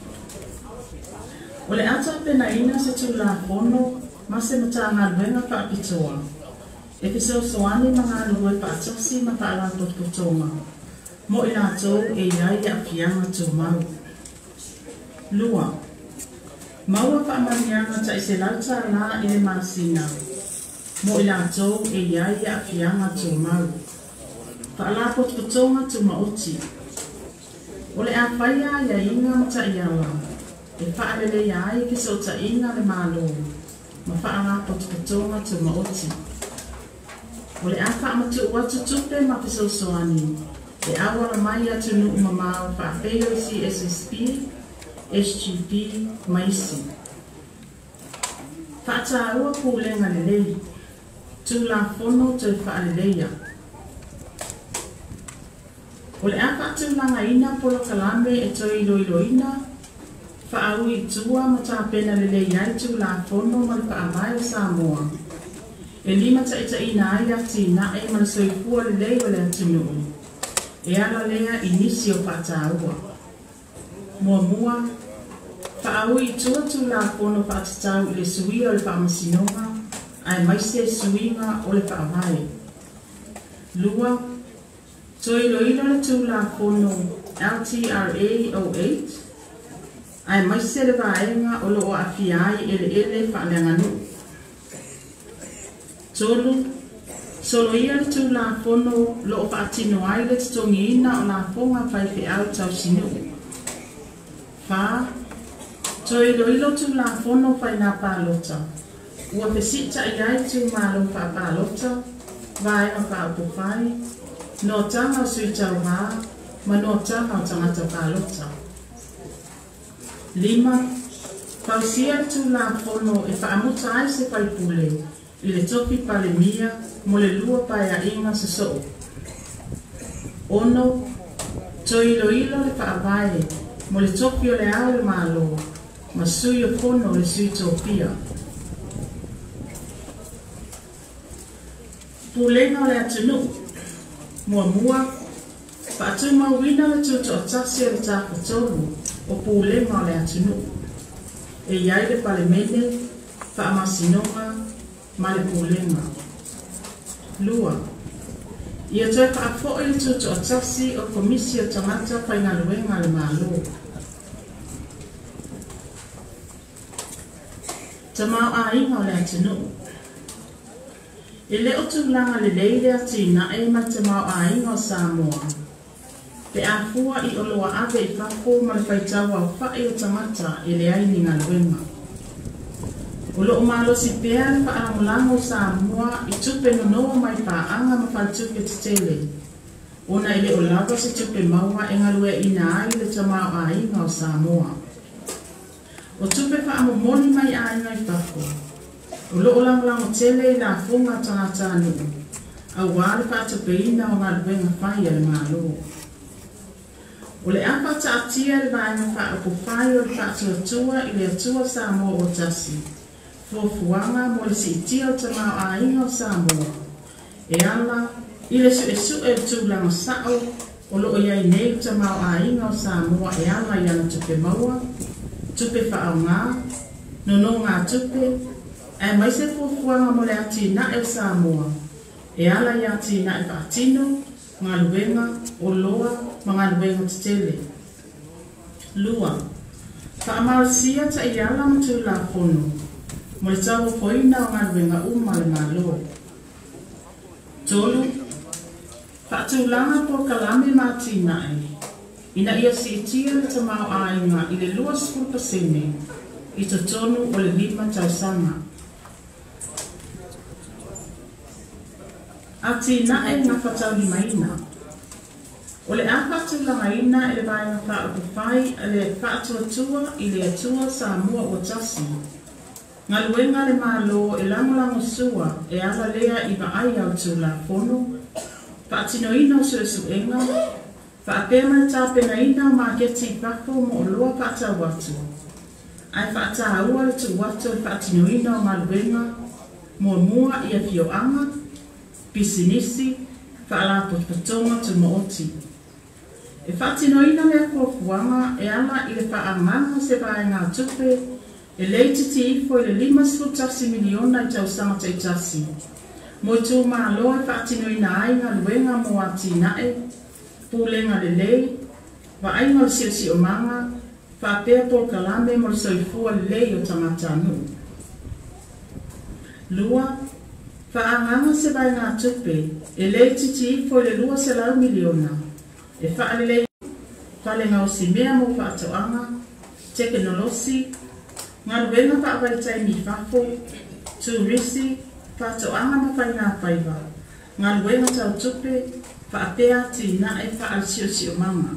O le ata pena ina se tu la fono, ma se matanga luenga whaapitoa. E te so soani mga lue paatosi ma paala potpotonga. Mo i rātou e iai a fianga tu mau. Lua. Maua whaamanianga ta i se lauta la i le masina. Mo i rātou e iai a fianga tu mau. Paala potpotonga tu maoti. O le a whaia ia inga mata i ala. E whaalele iai ki so ta inga le malo. Ma whaala potpotonga tu maoti. O le aka amatu watu tupe ma piso soani. E awara mai atu nu umamao whaapeo si S S P, S G P, maisi. Whaata aua pūlenga le lei. Tu la fono te whaaleleia. O le aka atu langa ina polo kalame e toi ilo ilo ina. Whaau i tua ma ta pena le lei ai tu la fono ma le whaamai o Samoa. E lima ta ita ina ai ati na e man soifua le lei o le atinu. E ala lea inisi o whata aua. Mua mua, whaau i tua tu la pono whatatau i le suia o le whaamasinonga, ai maise suinga o le whaamai. Lua, toi lo ilo le tu la pono L T R A zero eight, ai maise le vaenga o lo o awhiai ele ele whaaleanganu. Tolu, Solo ia le tu la fono lo o whaatino ai le tongi ina o la fonga whai whi au tau sinu. Wha, to ilo ilo tu la fono whai na pālota. Ua pesita i ai tu malo wha pālota, vai o wha upo whai, no tanga o sui tau wā, ma no tanga o tangata pālota. Lima, pausia tu la fono e whaamuta ai se whai pule, i le topi pale mia, mo le lua pai a inga se so. Ono, to ilo ilo le whaavae, mo le topi o le ao le malo, ma sui o pono le sui topia. Pulenga o le atunu, mua mua, whaatuma wina le tuto o tasi o le tāka tolu, o pulenga o le atunu. E iai le pale mene, whaamasinonga, ma le pulenga. Lua, ia toi whaafo i le tuto o tasi o komisi o tangata whainga luenga le malo. Tamau a inga o le atunu. E le o tūlanga le leile ati na e ma tamau a inga o Samoa. Pe a fua i oloa ave i whako ma le whaitawa o whai o tangata e le aini ngā luenga. O loo malo si pēa le whaarangulango Samoa i tupe no noa mai whaanga ma whaltupe te tele. Ona i le o lava se tupe maua e ngalue ina ai le tamau a inga o Samoa. O tupe whaamomoni mai a inga i whako. O loo langulango tele i la funga tangata anu. A wale whaatupe ina o ngā luenga whai le malo. O le apa ta atia le vaenga whaapo whai o le whaatuatua i le atua Samoa o tasi. Fuafuanga mo le si itia o tamau a inga o Samoa. E ala, i le su e su e tūlanga sao, o loo iai nei tamau a inga o Samoa e ala i ana tupe maua, tupe whaau ngā, no no ngā tupe, e mai se fuafuanga mo le ati na e Samoa. E ala i ati na e whaatino, ngā luenga, o loa, ma ngā luenga te tele. Lua, whaamarasia ta i ala mtu la fono, mo le tau poina o ngā luenga uma le malo. Tolu, whaatulanga po kalame mati nai, ina ia si itia le tamau a inga i le lua skul pasene, i to tonu o le lima tausanga. Ati na e nga whatau ni maina. O le a whaatulanga ina e le vaenga whaapufai a le whaatuatua i le atua Samoa o tasi. Ngā luenga le malo e langolango sua e ala lea i vaai au tu la fono, whaatino ina o sue suenga, whaapema tāpena ina o maketi i pako mo o loa whaatau watu. Ai whaata aua le tu watu e whaatino ina o ngā luenga, mua mua i a fioanga, pisinisi, whaalapo patonga tu mooti. E whaatino ina lea kuakuanga e ala i le whaanganga se vae ngā tupe, e leiti ti ifo i le lima sfutasi miliona i tau sangata i tasi. Mo tu maa loa e whaatino ina ainga luenga mo ati nae, pūlenga le lei, wa ainga le siasi o manga, whaapea po kalame mo le soifua le lei o tangata anu. Lua, whaanganga se vai ngā tupe, e leiti ti ifo i le lua se lau miliona, e whaale lei, whale ngau si mea mo whaatoanga, teknolosi, ngā ruenga whaapaitai mi whafo, tūrisi, whaatoanga ma whai ngā whaiva, ngā ruenga tau tupe, whaapea ti na e whaalsio si o manga.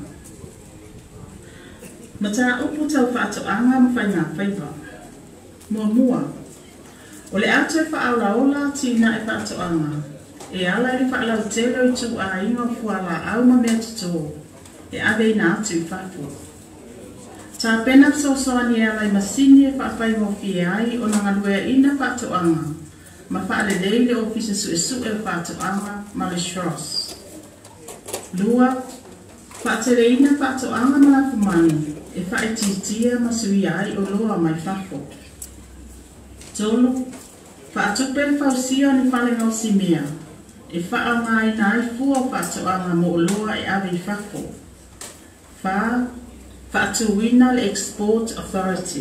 Mata upu tau whaatoanga ma whai ngā whaiva. Mua mua, o le atu e whaalaola ti na e whaatoanga, e ala e whaalau telo i tu a inga fuala au ma mea tuto, e ave ina atu i whafo. Tā pena sosoani ala i masini e whaafai ngofi e ai o na ngalwea ina whaatoanga, ma whaale leile ofisa su e su e whaatoanga ma le shros. Lua, whaatere ina whaatoanga ma la fumani, e whae titia ma sui ai o loa mai whafo. Tolu, whaatupe le whausia ni whale ngau si mea, e whaa ngai nai fua whaatoanga mo o loa e ave i whafo. Whaa, Whaatuwina le Export Authority.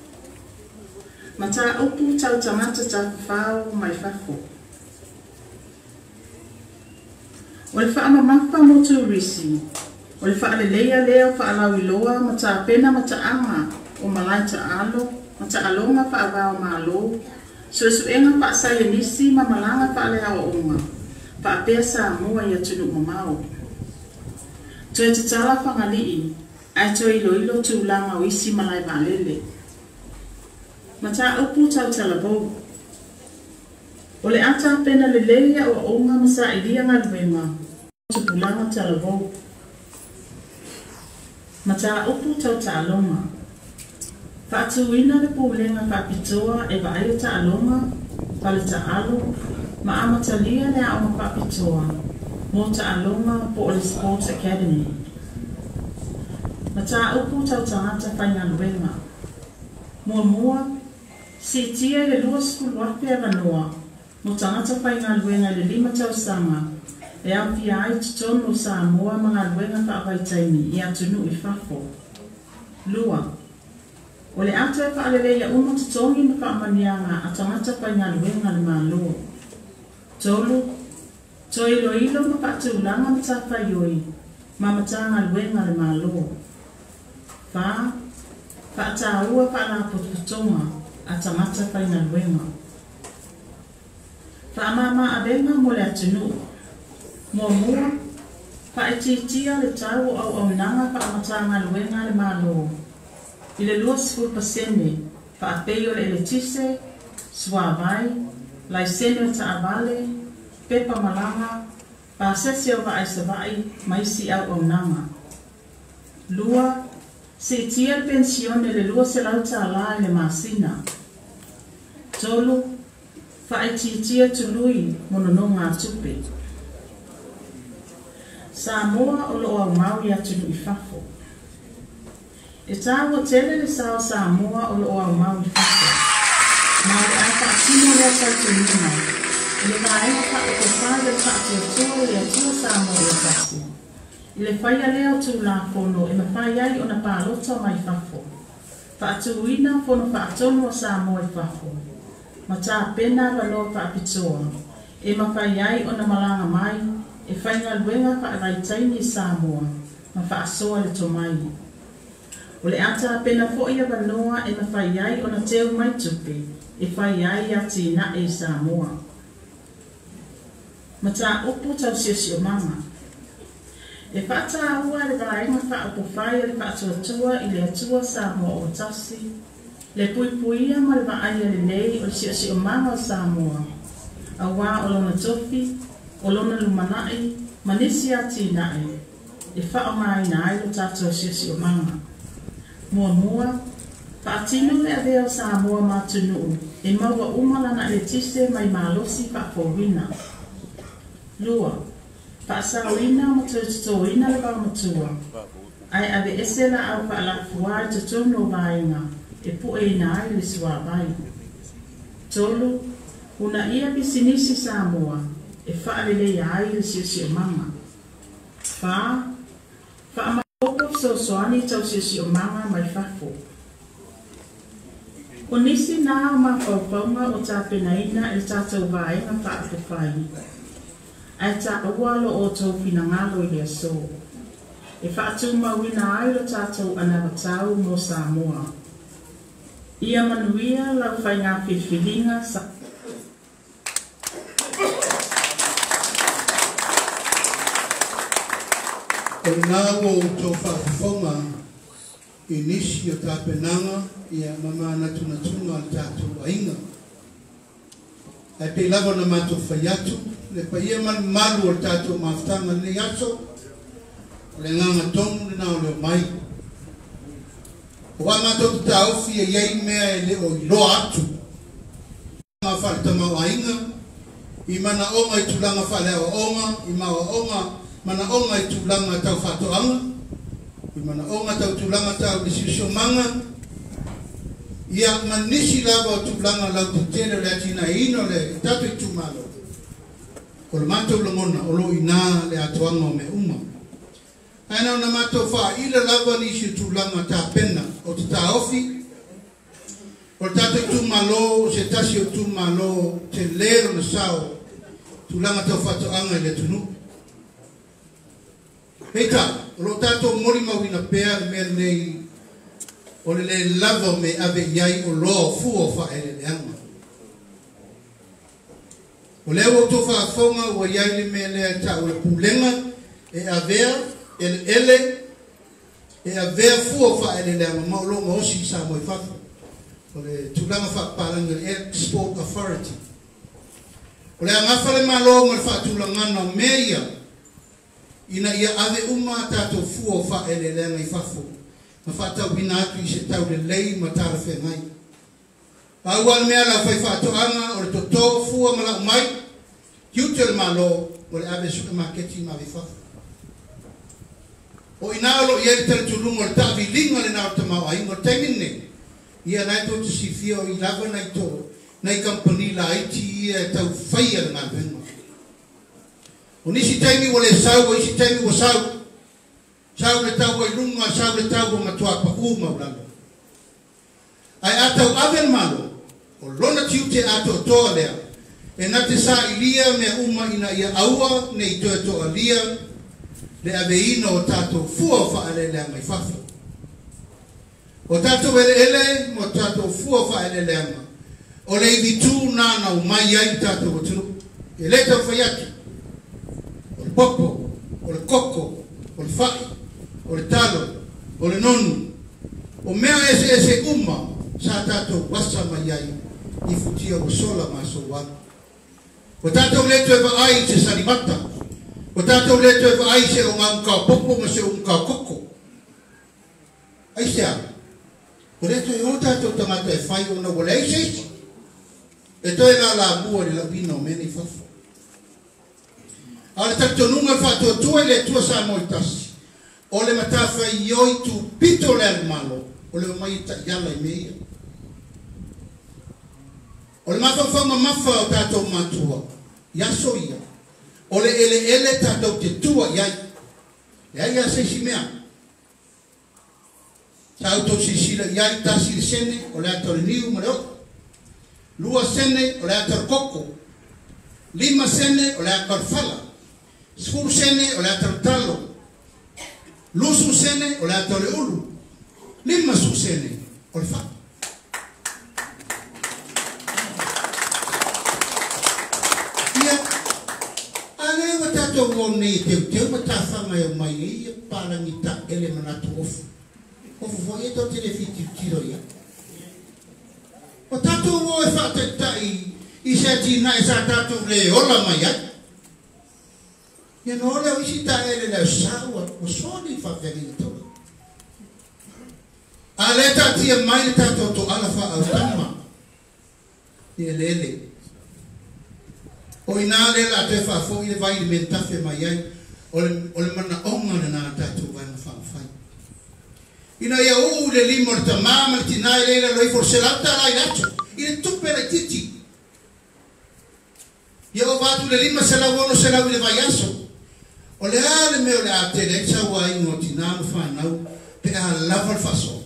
Mata upu tau tangata ta whao mai whafo. O le whaamamafa mo turisi. O le whaalelea lea whaalau iloa ma ta pena ma ta anga o malai ta alo, ma ta alonga whaavao ma alo. So su enga whaasaya nisi ma malanga whaalea o onga. Whaapea sa mua ia tunu mamao. Toe te tala whangalii, ai toe ilo ilo tūlanga o isi malai malele. Ma ta upu tau talabou. O le ata pena le leia o onga masa ilia ngaluenga. Tupulanga talabou. Ma ta upu tau ta alonga. Whaatuina le pūlenga whapitoa e wa aia ta alonga, pale ta alo, ma amatalia le aonga whapitoa, mo ta alonga po le Sports Academy. Ma ta upu tau tangata whaingaluenga. Mua mua, si tia le lua skulu ape a wanoa, mo tangata whaingaluenga le lima tau sanga, e au pia ai tutono sa mua mga luenga whaavaitaini i atunu i whafo. Lua, o le ato e whaalele ia uma tutongi na whaamanianga a tangata whaingaluenga le malo. Tolu, to ilo ilo ma whaatulanga ma ta whaioi, ma matanga luenga le malo. Wha, whaataua whaalapotutonga a tangata whaingaluenga. Whaamama abenga mo le atunu. Mua mua, whaetitia le tau au au nanga whaamatanga luenga le malo. I le lua sifu pasene, whaapeio le letise, suavai, laisene o taavale, pepa malanga, pasesi o vaaisavai, maisi au au nanga. Lua, se tia pensione le lua se lauta ala le masina. Tolu, whaetitia tului monononga tupe. Samoa o lo au mau ia tunu i whafo. E tāua tele le sao Samoa o lo au mau i whafo. Ma le ai whaatino lea tautunina. I le vaenga wha o ko whaile whaatio le atua Samoa i whasi. I le whaia lea o tū la whono e ma whai ai o na pālota mai whafo. Whaatuina whono whaatono o Samoa i whafo. Ma tā pena wano whaapitoa. E ma whai ai o na malanga mai. E whainga luenga whaaraitaini Samoa, ma whaasoa le tomai. O le ata pena fo ia wanoa e ma whai ai o na teo mai tupe, e whai ai ati na e Samoa. Ma tā upu tau siasi o mama. E whata aua le vaenga whaapo whai le whaatuatua i le atua Samoa o tasi, le pui puia ma le vaaia le nei o le siasi o mama o Samoa. Awa o lona tofi, o lona lumanai, manisi ati nae, e wha o mai nae lo tātua siasi o manga. Mua mua, whaatino le aveo Samoa mātunu, e maua umalana le tise mai malosi whaapowina. Lua, whaasawina mo tututoina le waumatua, ai ave esela au whaalafuai tutono vainga, e pu e nae le suabai. Tolu, una ia bisinisi Samoa, e whaalele ai le siasi o mama. Wha, whaamapoko so soani tau siasi o mama mai whafo. O nisi nā ma whauwhaunga o tā penaina e tātou vaenga whaapowhai. Ai tā awalo o tau pinangalo i lea so. E whaatu mawina ai lo tātou anaratau mo Samoa. Ia manuia lau whainga whiwhilinga sa O nā o tō whaafonga i nisi o tā penanga i a mama natunatuna o tātou ainga. Ai pe lava na mātou whaiatu, le pa ia man malu o tātou maftanga le ato, le nganga tomu le nao leo mai. O a mātou ta ofi e iei mea e le o i loa atu. Ngā whaatamau ainga, i mana onga i tulanga whalea o onga, i maua onga, mana onga i tūlanga tau whatoanga, i mana onga tau tūlanga tau disisio manga, ia manisi lava o tūlanga lau te tēne le atina ino le tatu i tūmalo. O le mātou longona, o lo i nā le atoanga o me uma. Aina o na mātou wha ila lava nisi tūlanga tā pena o te tā ofi, o tatu i tūmalo, o se tasi o tūmalo, te lero na sao, tūlanga tau whatoanga i le tunu. Peita, lo tato mori mawina pea me nei o le lava me ave iai o lo fu o fa ele le anga. O le o to fa fonga o iai le me le ta o le pulenga e avea ele ele e avea fu o fa ele le anga ma lo mo si sa mo fa. O le tulanga fa palanga le Export Authority. O le anga fa le malo mo fa tulanga na meia ina ia ave uma tato fu o fa ele le anga i fafu. Ma fata wina atu i se tau le lei ma tara whe ngai. Pauan mea la whai whato anga o le toto fua ma la umai. Kiute le malo o le ave supermarketi ma vi whafu. O inalo i eri tala tulungo le tavi linga le nao tamau a ingo temine. Ia nai to si fio i lava nai to. Nai company la iti ia tau whaia le ngā venga. O nisi taimi o le sau o isi taimi o sau. Sau le tau ai lunga, sau le tau o matua pa uma ulanga. Ai atau aven malo, o lona tiute ato toa lea, e na te sa ilia mea uma ina ia aua, ne i toa toa lia, le ave ina o tato fua wha ele lea mai fafu. O tato ele ele, mo tato fua wha ele lea ma. O le iwi tū nana o mai ai tato o tunu. E le tau whai atu. O le popo, o le koko, o le whai. O le talo, o le nonu, o mea ese ese uma, sa tato wasa mai ai, i futia o sola ma so wana. O tato leto e ai se sarimata, o tato leto e ai se o ngā unka popo ma se o unka koko. Ai sea, o leto e o tato tangata e whai o na wale ai seisi, e toi la la mua ni la wina o mene i fafu. A le tato nunga whato tua le tua sa mo i tasi. O le matafa i oi tu pito le malo, o le mai ta yala i meia. O le mafa whanga mafa o tātou matua, yaso ia. O le ele ele tātou te tua iai. Iai a seisi mea. Tātou sisila iai tasi le sene, o le ato le niu ma le o. Lua sene, o le ato le koko. Lima sene, o le ato le fala. Sfuru sene, o le ato le talo. Lusu sene o le ato le ulu. Lima su sene o le whaka. Ia, ale wa tato o nei teu teu ma ta whanga e o mai e ia parangi ta ele manatu ofu. Ofu fo e to te le fiti tiro ia. O tato o e whata tai i se tina e sa tato le ola mai ai. Ia no le isi ta ele le sawa o soni fa verito. A le tati e mai le tato to ala fa au tama. Ia lele. O ina le la te fa fo i le vai le mentafe mai ai. O le, o le mana onga le na tato vai na fa fai. Ina ia u le limo le tamama le tinai le le loi for selata lai nacho. I le tupe le titi. Ia o vatu le lima se la wono se la u le vai aso. O le ale me o le a te le cha wai ngo tina mo whanau pe a lava le faso.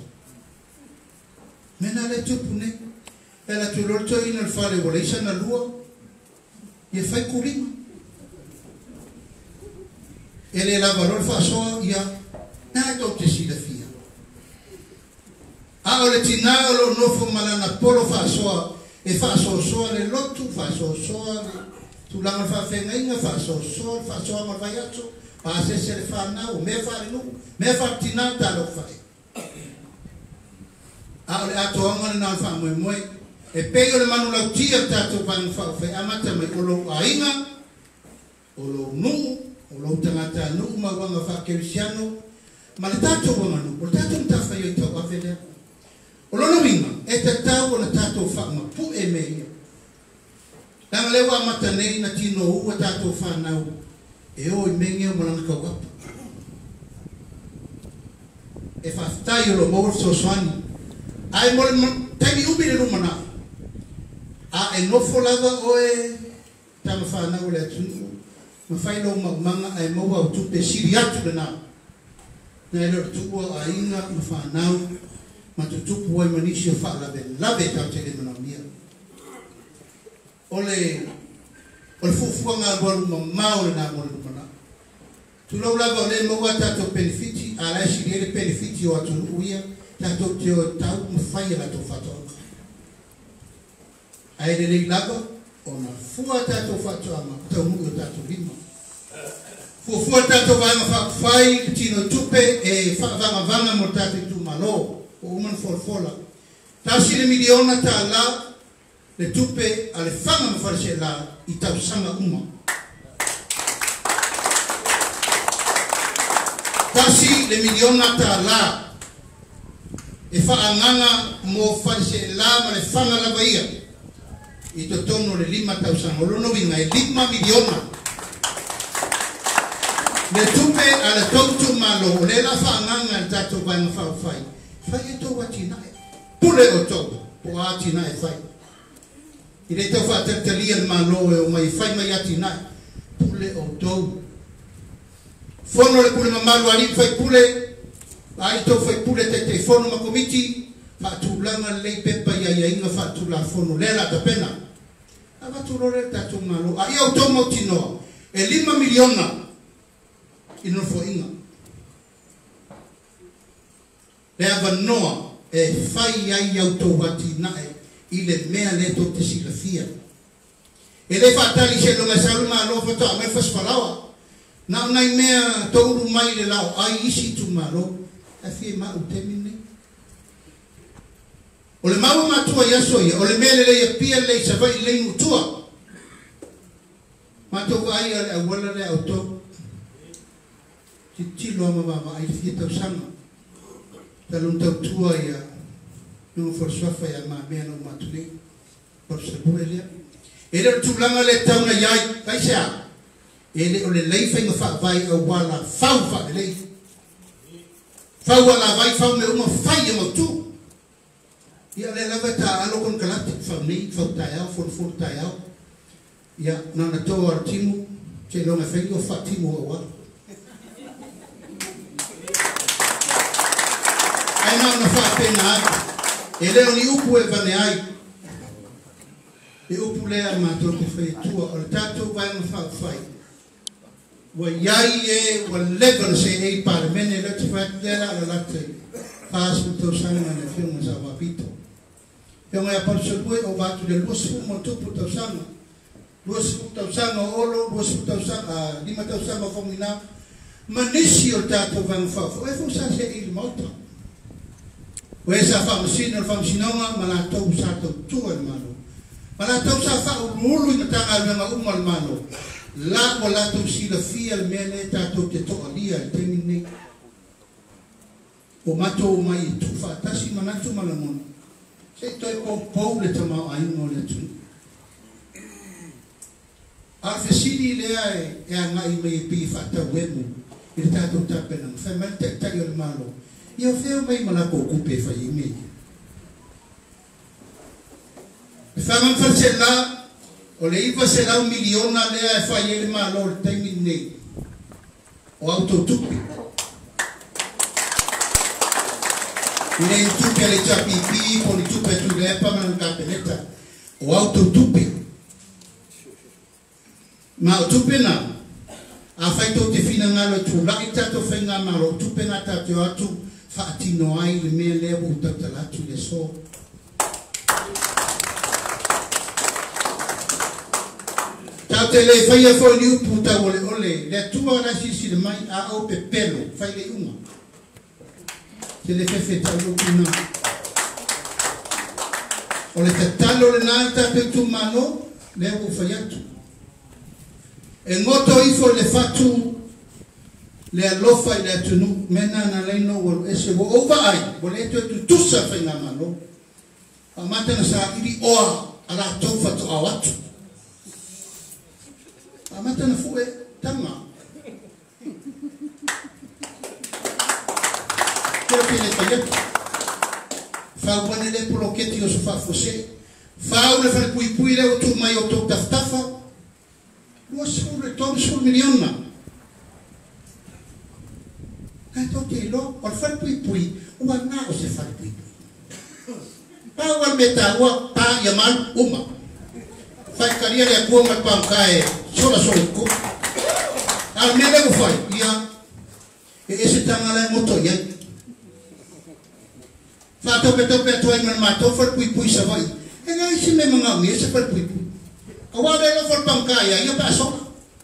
Mena le tupu ne. E la tu lorto ina le whare o leisa na lua. Ia whai kurima. E le lava lo le faso ia na e tau te sida fia. A o le tina o lo nofo malana polo faso e faso soa le lotu faso soa le tu langa fa fenga inga fa so so fa so ma vai atu pa se se le fa na o me fa no me fa tina ta lo fa a le atu anga na fa mo mo e pego le manu la tia ta tu van fa fa amata me o lo ainga o lo nu o lo tangata nu ma wanga fa kerisiano ma le tatu o manu o tatu ta fa yo to a vele o lo no winga e ta ta o na tatu fa ma pu e me Nang lewa mata nei na tino ua tato whanau e o i mengi o malanga kawapa. E whaftai o lo mawar so swani. Ai mole taimi ubi le rumana. A e nofo lava o e tama whanau le atunu. Ma whailo magmanga ai maua o tupe siri atu le nao. Na e lor tuua a inga ma whanau ma tutupu o i manisi o whaalabe. Lave tau te le manamia. Ole ole fufuanga walu mamau le na mo le mana Tulau lava le maua tato benefiti, ala si le benefiti o atu uia, tato te o tau mawhai ala to whatoa. Ai le le lava, o na fua tato whatoa ma, tau mu o tato lima. Fua fua tato vanga whai, tino tupe e vanga vanga mo tato tu malo, o uman folfola. Tasi le miliona ta la, le tupe ale whanga mawharese la, i tau sanga uma. Tasi le miliona ta la e whaanganga mo wharese la ma le whanga la vaia i to tono le lima tau sanga lono vinga e lima miliona le tupe ala tautu malo le la whaanganga e tato vai ma whao whai whai e tau wati nae pule o tau po ati nae whai i le tau whaatatalia le malo e o mai whai mai ati nae pule o tau fono le pule mamalu ali fai pule ai to fai pule te te fono ma komiti fa tu langa le pepa ya ya inga fa tu la fono le la tapena ava tu lore ta tu malo ai automo tino e lima miliona ino fo inga le ava noa e fai ai auto wati nae i le mea le to te silafia e le fa tali se lo masalu ma lo fa ta me fa spalawa na nai mea touru mai le lao ai isi tu malo a fie ma u temine o le mau matua yaso ia o le mele le ia pia le sa vai le mutua matua ai ale awala le auto ti tilo ama mama ai fie tau sanga talun tau tua ia nungu forswafa ia ma mea no matule por sebue lea ele tulanga le tau na iai kai sea ele o le lei fai ma vai au wala fau fa lei fau wala vai fau me uma fai ma tu ia le lava ta alo con kalati fa nei fau ta ya for for ta ya ia na na to artimu che lo me fai o fatimu o wa ai na na fa pena ele o ni upu e vane ai e upu le ma to te fai tu o tato vai ma fa fai wa yai e wa level se e par mene le tfa dela la latte pas to sana na film sa va pito e mo ya por so due o va tu de lo su mo to puto sana lo su to sana olo lo su to sana di ma to sana fomina manisi o tato van fa e fu sa se il moto o esa fa machine fa machine ma la to sa to tu el mano ma la to sa fa u lu ni tanga na u mal mano la o la tu si la fia al mele tato te to alia il temine o mato mai tu fa tasi manatu malamon se to ko paule tama ai no le tu a fesini le ai e ngai mai pi fa ta wemu il tato tapena fa mal te ta il malo io feo mai mala ko kupe fa yimi fa man fa cella o le ipa se la un miliona le a fa yele malo il temine o autotupi ile tupi ale chapi pi po ni tupi tu le pa man kapeleta o autotupi ma tupi na a fai to te fina ngalo tu la ita to fenga malo tupi na ta te atu fa atino ai le me le bu ta la tu le so te le fai a fo ni puta ole ole le tua na si si le mai a o pe pelo fai le uma te le fefe ta lo kuna ole te talo le nalta pe tu mano le u fai atu e ngoto ifo le fatu le alofa le atunu mena na le no wo ese wo ova ai wo le tu tu sa fai na mano amata na sa iri o ala to fatu awatu amata na fu e tama pero que le falla fa buone le poloketti o so fa fosse fa un fa pui pui le tu mai o to taftafa lo so le to sul miliona ka to te lo o fa pui pui o na o se fa pui pa wa meta wa pa yaman uma fa caria le ko ma pa kae sola sola ko Al mele ko fai ia e ese tanga la moto ia. Fa to pe to pe to ai ma to for pui pui sa vai. E nga isi me mga mi ese for pui pui. Awada lo for pangkaya ia pa so.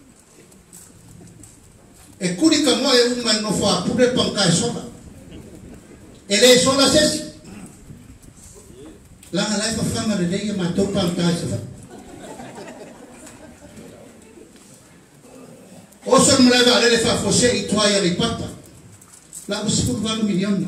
E kuri ka mo e un man no fa pure pangkaya so. Ele so la ses. La la fa fama de ia ma to pangkaya sa. Oso mulai va le fa fose i toia le papa. La usiku valu miliona.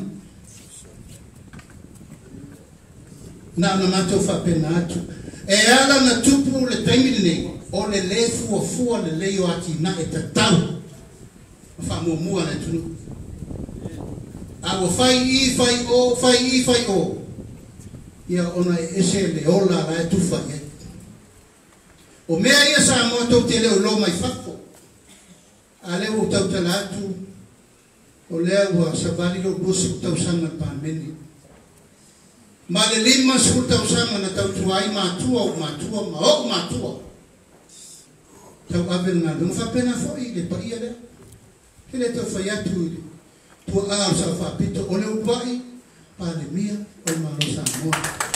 Na na mato fa pena atu. E ala na tupu le taimi nei o le le fu fu le le yo ati na e tatau. Fa mo mo na tunu. A wo fai i fai o fai i fai o. Ia ona ese le ola la tu fa ye. O mea ia sa mo to te le lo mai fafo. Ale o tau talatu o lea ua sabali lo busu tau sanga pa meni. Ma le lima su tau sanga na tau tuai matua o matua ma o matua. Tau abel na dunga fa pena foi le pa ia le. Kele tau fa yatu ile. Tu a sa fa pito o le upai pa le mia o ma lo sa mo.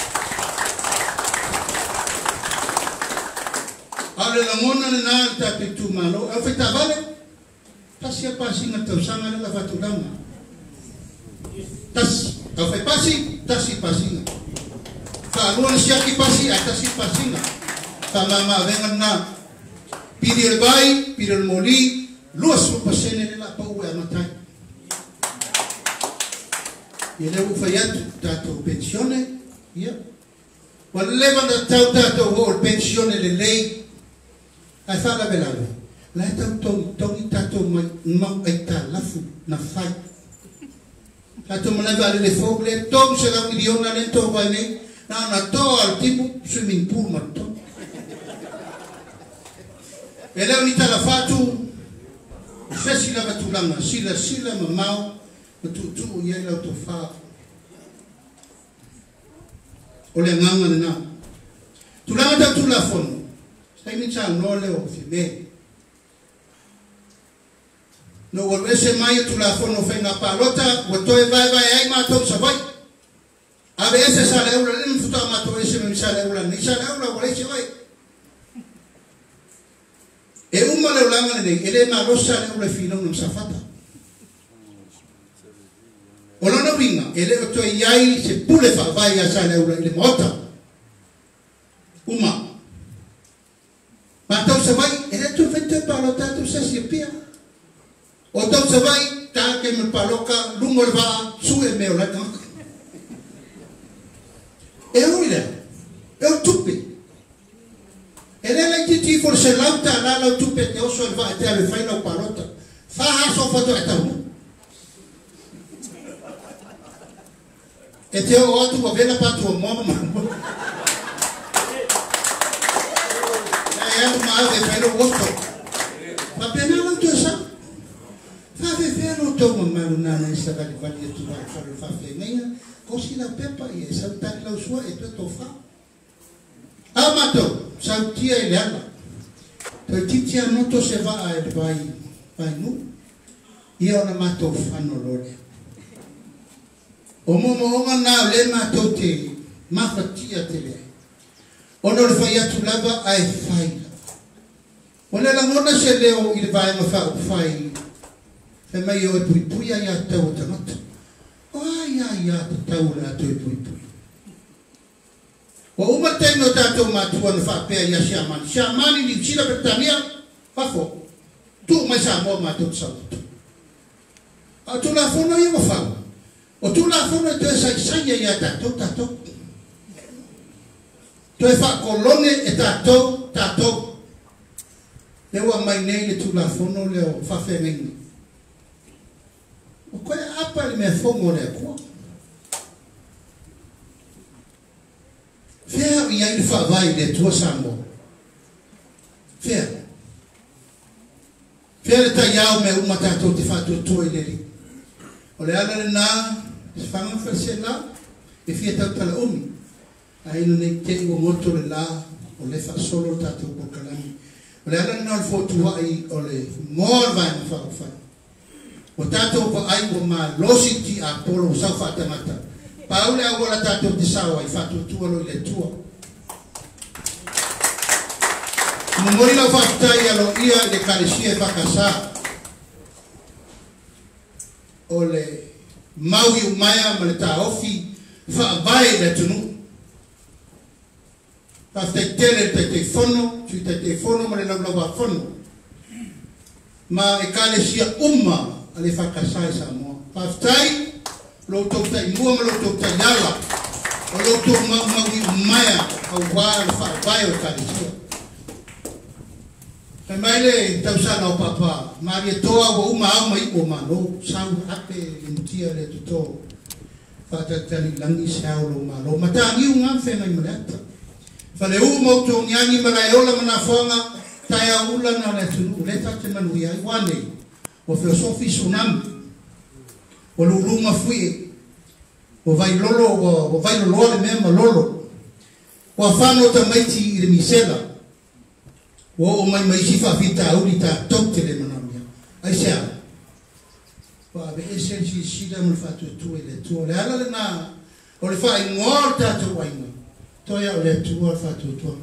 Ale la mona le na ta pitu malo. A fa ta vale. Tas ya pasi na tau sanga la fatulanga. Tas au fai pasi, tas si pasi na. Fa luan sia ki pasi, a tas si pasi na. Fa mama venga na pidi el bai, pidi el moli, luas mo pasene la pa ue amatai. Ye le u fai atu tato pensione, ya. Wa leva na tau tato ho pensione le lei. Ai fa la belave. La tau tau tau tato mai mau ai ta lafu na fai. Tato mana vale le fogle tau se la miliona le to vai nei na na to al tipo swimming pool ma to. E le unita la fatu fesi la batulanga sila sila ma mau tu tu ia la to fa. O le nganga na. Tu la ta tu la fon. Stai mi cha no le o fi me. No volvese mai tu la fono fenga palota o to e vai vai ai ma to sa vai a veces sale euro le futa ma to ese mi sale euro ni sale euro o ese vai e un male ulanga ne ele ma lo sale euro fino non sa fata o no no vinga ele to iai se pule fa vai a sale euro le mota uma ma to sa vai ele tu fete palota tu sa si pia. O tau se vai, ta ke me paloka, lungo le waa, su e meo la kaka. E oile, e o tupe. E le la ki ti for se lauta, la la tupe te oso le waa, te ave fai la palota. Fa haso fato e tau. E te o atu wa vela patu o moma mambo. E atu maa e fai lo wosto. Ma pena la tu e sa. Fave vero tomo marunana esa vale vale tu vai fare fa fenea così la pepa e saltare la sua e tutto fa amato sautia e lala to titia noto se va a vai vai nu io na mato fanno lore o momo ona na le mato te ma fatia te le ono le fai tu lava ai fai ona la mona se leo il vai ma fa fai. E mai o e pui pui ai a tau tangata. O ai ai a tau la tau e pui pui. O uma teno tatou matua na whapea ia siamani. Siamani ni China Britania, whafo. Tu mai sa moa matou sautu. A tu la fono i wafau. O tu la fono e tu e sai sai ia tatou tatou. Tu e whakolone e tatou tatou. Lewa mai nei le tu la fono leo whawhea ngai. O koe apa le mea fongo le kua. Fea i ai le whaavai le tua sango. Fea. Fea le tai au me uma tātou te whātua tua i le ri. O le ala le nā, se whanga whase la, e fia tau tala umi. A ino nei te iwa moto le la, o le wha solo tātou pokalami. le ala na le fotu ai o le ngol vai na fa fa o tato pa ai o ma lositi a polo sa fa tamata paule a wala tato di sawa i fa tu tu lo le tua mori la fa tai alo ia le kalesia fa kasa o le maui umaya ma le ta ofi fa vai le tunu pa te tele te te fono tu te te fono ma le la la fono ma e kale sia umma ale fa kasai sa mo pa tai lo to tai mo ma lo to tai yala o lo to ma ma wi maya au wa fa vai o kale sia e mai le tau sa no papa ma ri toa wo umma au mai o ma no sa ape intia le to fa ta tani langi sa lo ma lo mata ni un fe mai mata fale u mo to nyani mala ola mana fonga taya ula na le tunu le ta te manu ia wane o filosofi sunam o lulunga fui o vai lolo o vai lolo le mema lolo o afano ta maiti i misela o o mai mai sifa vita ulita tokte le manamia ai sia wa be essensi sida mo fatu tu le tu le ala na o le fa ingorta to waina toya o le tua fatu tua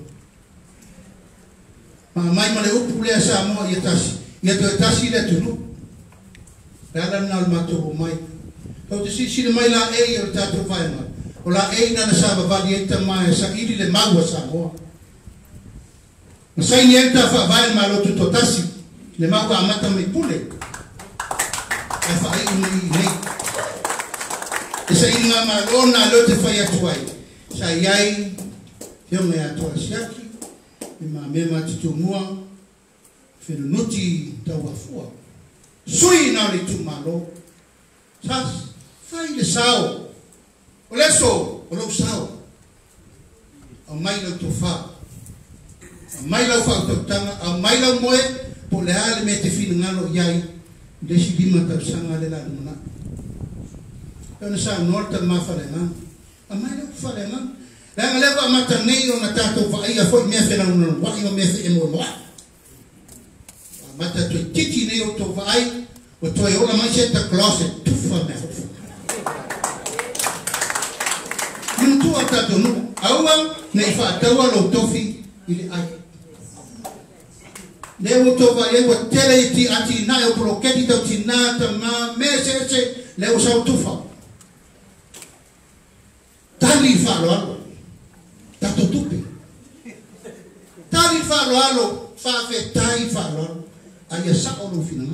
ma mai ma le upu le sa mo ia tasi ia to tasi le tunu la na ma to mai to te si si le mai la e o tato vai ma o la e na sa ba vali eta mai sa ili le magua sa mo ma sai niente fa vai ma lo tutto tasi le magua amata mai pule e fa ai ni nei e sai nga ma ona lo te fai atuai sa iai yo me ato siaki e ma me ma tu mua fe nuti tau afua sui na le tu malo sas fai le sao o leso o lo sao a mai lo tu fa a mai lo fa to tanga a mai lo moe po le ale me te fina ngalo iai de si lima tau sanga le la mona ona sa norta ma fa le nga a mai lo fa le nga la nga lewa mata nei ona tato fa ia foi me fena no wa ia me fe mo mo mata to titi nei o to vai o to e ona mai seta closet tu fa me nun tu ata to no aua nei fa tawa lo tofi ile ai le o to vai e o tele ti ati na o proketi to ti na ta ma me se se le o sa tu fa tali fa lo tato tupi tali fa lo alo fa fe tai fa lo ai sa o lo fina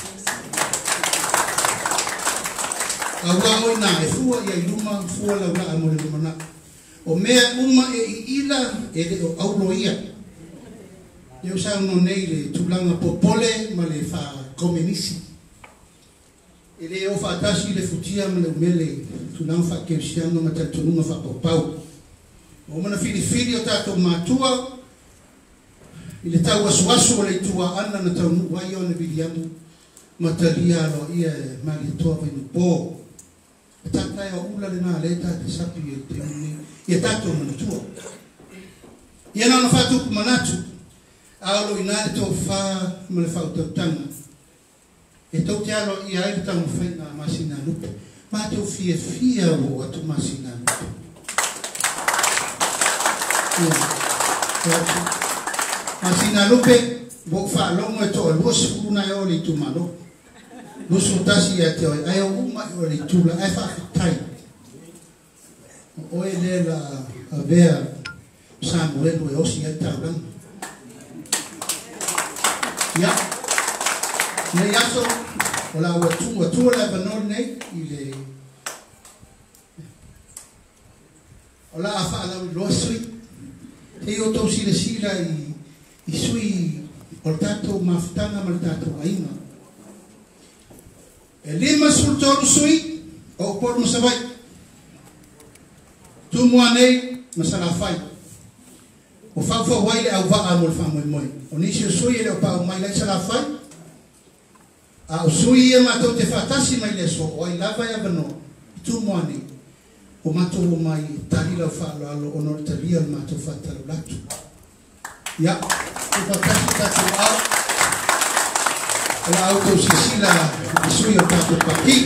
awa mo na e fua ia luma fua la na mo le mana o me uma e ila e de au lo ia eu sa no nei le tulanga popole ma le fa komenisi ele o fa tasi le futia ma le mele tulanga fa ke siano ma ta tulunga fa popau o mana fili fili o tato matua ile tau asuasu le tua ana na tau wai ona biliamu matalia lo ia mali toa vai no po tatai o ula le na le ta te sapi e te uni ia tato matua ia na fatu manatu alo ina to fa me fa to tanga e to tialo ia ai tau fa na masina lupe ma te fie fia o atu masina lupe masina lupe bo fa longo e to lo su na yo li tu malo lo su tasi ya te ai o uma yo li tu la ai fa tai o ele la avea Samuel o osi ya ta blan ya ne yaso ola wa tu wa tu la banon nei ile ola afa la lo sui e o to si le sila i i sui o tato maftanga mal tato aina e lima sul tolu sui o por mo savai tu mo anei masala fai o fa fa wai le au va amol fa mo mo o ni si sui le pa mai le sala fai a sui e ma to te fatasi mai le so o ai lava ya bano tu mo anei o mato mai tali la fa lo ono talia mato fa talo latu ya Kupa kasi kasi au. Ala auto sisila isuyo tato paki.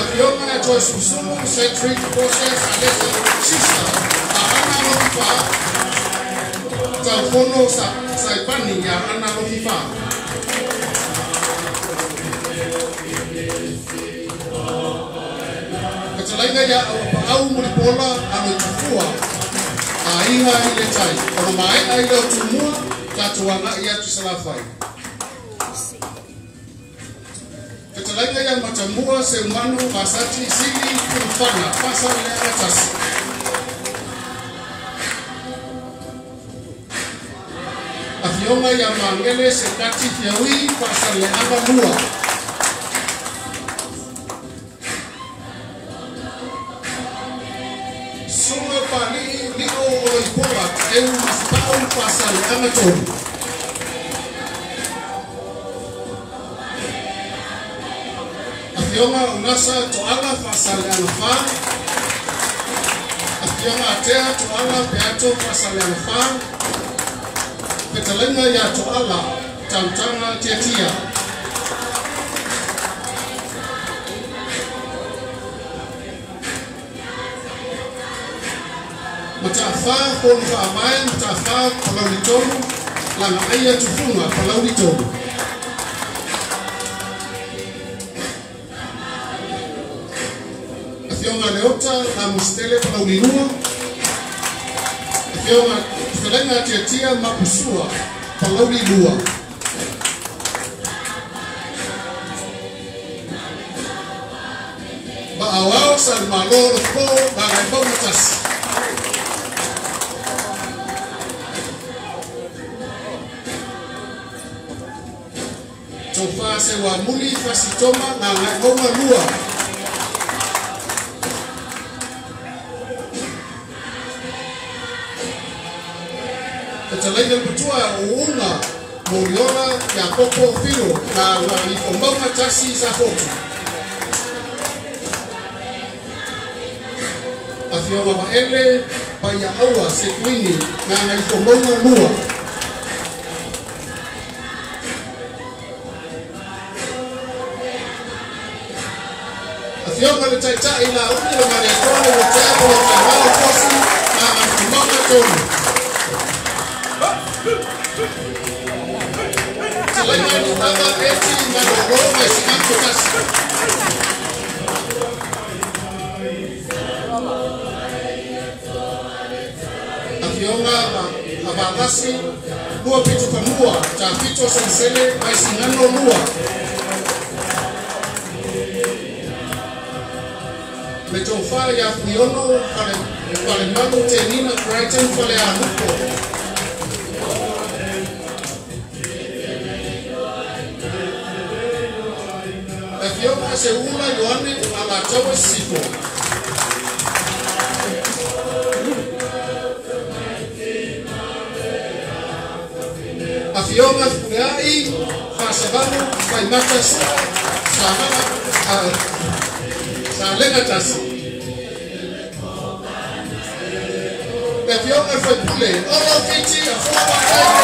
Fiona na Joyce Kusumu, Cedric Process, Alessa Sisa, Ana Lofifa, Talfono Saipani ya Ana Lofifa. Katalaina ya au mulipola amechukua aina ile tai. Kwa maana ile utumua tatuana ya tusalafai. Katalaina ya matambua semano basati sili kumfana pasa ile atas. Afiona ya mangele sekati kiawi pasa ile anga mua. Suma pali liko oipoa eu masbao pasa ile anga tonu. Afiona unasa toala pasal alfa. Afiona atea toala beato pasal alfa. Ketalenga ya toala tantanga tetia. Matafa pon fa amai matafa palaulitomu langa aya tufunga palaulitomu. Afiona leota na mustele para ulinua. Afiona tufelenga tiatia makusua para ulinua. Ba awao sal malor po bagai bomutas. Tofa se wa muli fasitoma na ngoma lua. Katalaina kutua uunga muriona ya popo filo na walifombama tasi za foto. Afioma maele pa ya awa sekwini na walifombama lua. Afioma letaita ila uli na mariatone wotego wa kamao kosi na walifombama tonu. Selain itu nama eti madoro masih angkutas. Afiona abatasi dua pitu kamua cha pitu sensele masih ngano lua. Metofa ya Fiono pada pada malu tenina Brighton pada anuko. Afiona segunda Yohane ala Jawa Siko. Afiona Fugai Fasabano Kaimatas Samana Salegatas. Afiona Fapule Oro Fiti Afuwa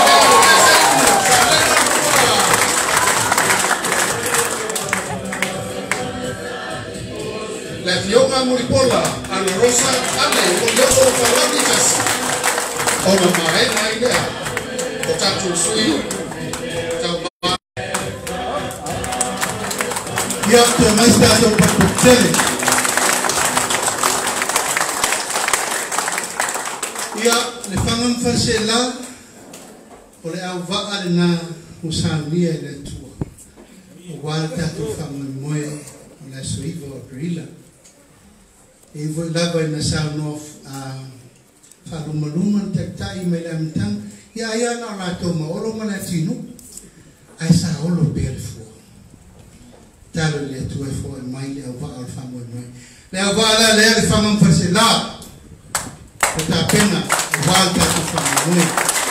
La Fiona Muripola, Ana Rosa, Ale, Olioso Falabitas, Oma Maena Idea, Otatu Sui, Tama. Yato mais stato per tutte. Ia le fangan fasela ole au va na usamia le tua. Guarda tu fangan moe la suivo grilla. E voi lava na sound of uh falumaluman taktai melamtang ya ya na la toma oro malatino ai sa olo belfo talo le tu e fo mai le va al famo noi le va la le famo fasela ta pena volta tu famo noi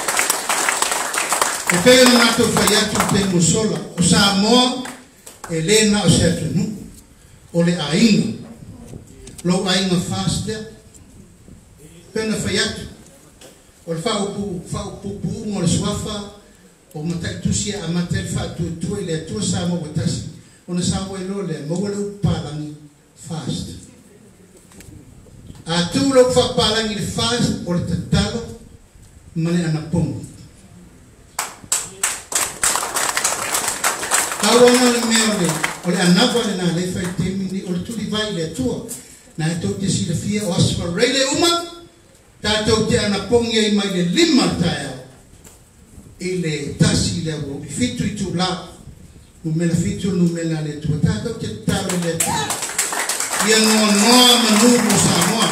e pega na to faiatu te musola o sa mo elena o setu nu ole ainga lo ainga faste pena faiatu o fa o fa o pu mo le swafa o matai tusia amatel fa tu tu le tu sa mo botas ona sa mo lo le mo le palangi fast. A tu lo whapalangi le fast o le tatalo mane ana pongi. Kawana le mea le, o le anawa le na le whai temi ni o le tuli vai le atua. Na e tau te si le fia o aswa reile uma, tātou te ana pongi ai mai le lima tae au. I le tasi le au, i fitu i tu la, numela fitu numela le tua, tātou te taro le atua. Ia noa noa manuru sa moa.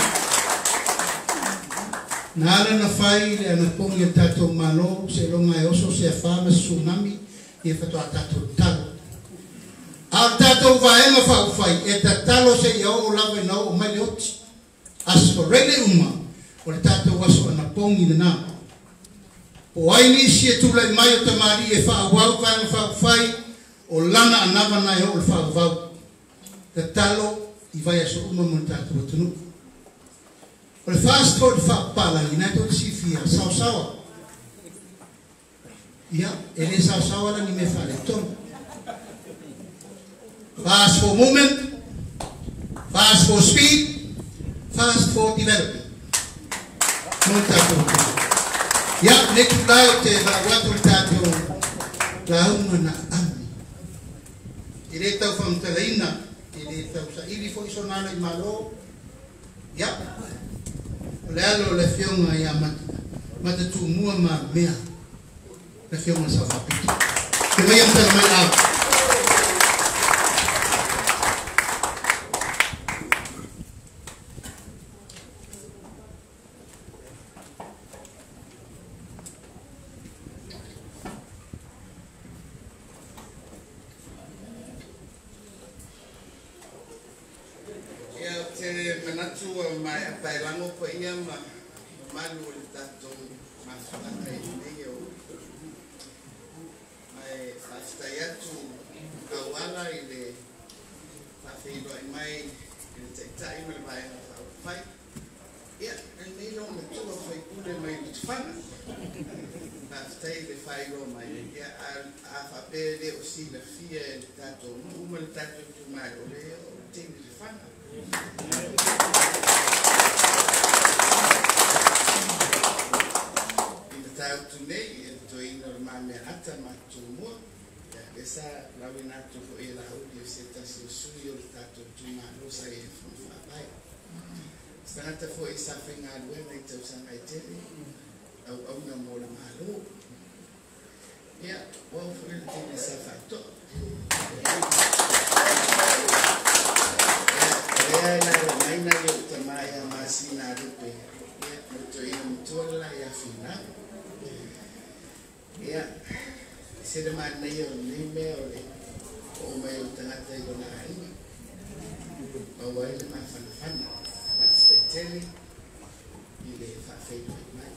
Na ala na whai le ana pongi a tātou malo, se longa e oso se a whama tsunami, i e whatoa tātou talo. A tātou vaenga whau whai, e ta talo se i au o lawe nau o mai oti. Aspo rele uma, o le tātou waso ana pongi na nā. O aini si e tūlai mai o tamari e wha wau vaenga whau whai, o lana anawa nai o le whau wau. Ta talo i vai aso uma mo tātou atunu. O le fast food wha palangi, nai tō si fia, sao sawa. Ia, e le sao sawa la ni me wha le tonu. Fast for movement, fast for speed, fast for development. Ya, neku lao te watu tātou launga na ami. I re tau whamtalaina, i re tau sa ili fo iso nana i malo. Ya, le alo le whionga i a mata tu mua ma mea. Le whionga sa whapiti. Te mai am tala mai au. Sanata fo isa fenga due mai tau sanga iteri au au na mola malu ya wa fo il tini sa fatto ya na mai na yo tamaya masina rupe ya muto ina mutola ya fina ya se de man na yo ni me o le o mai utangata yo na ai o wa ile ma fana fana Tele i le whawhaitu i mai.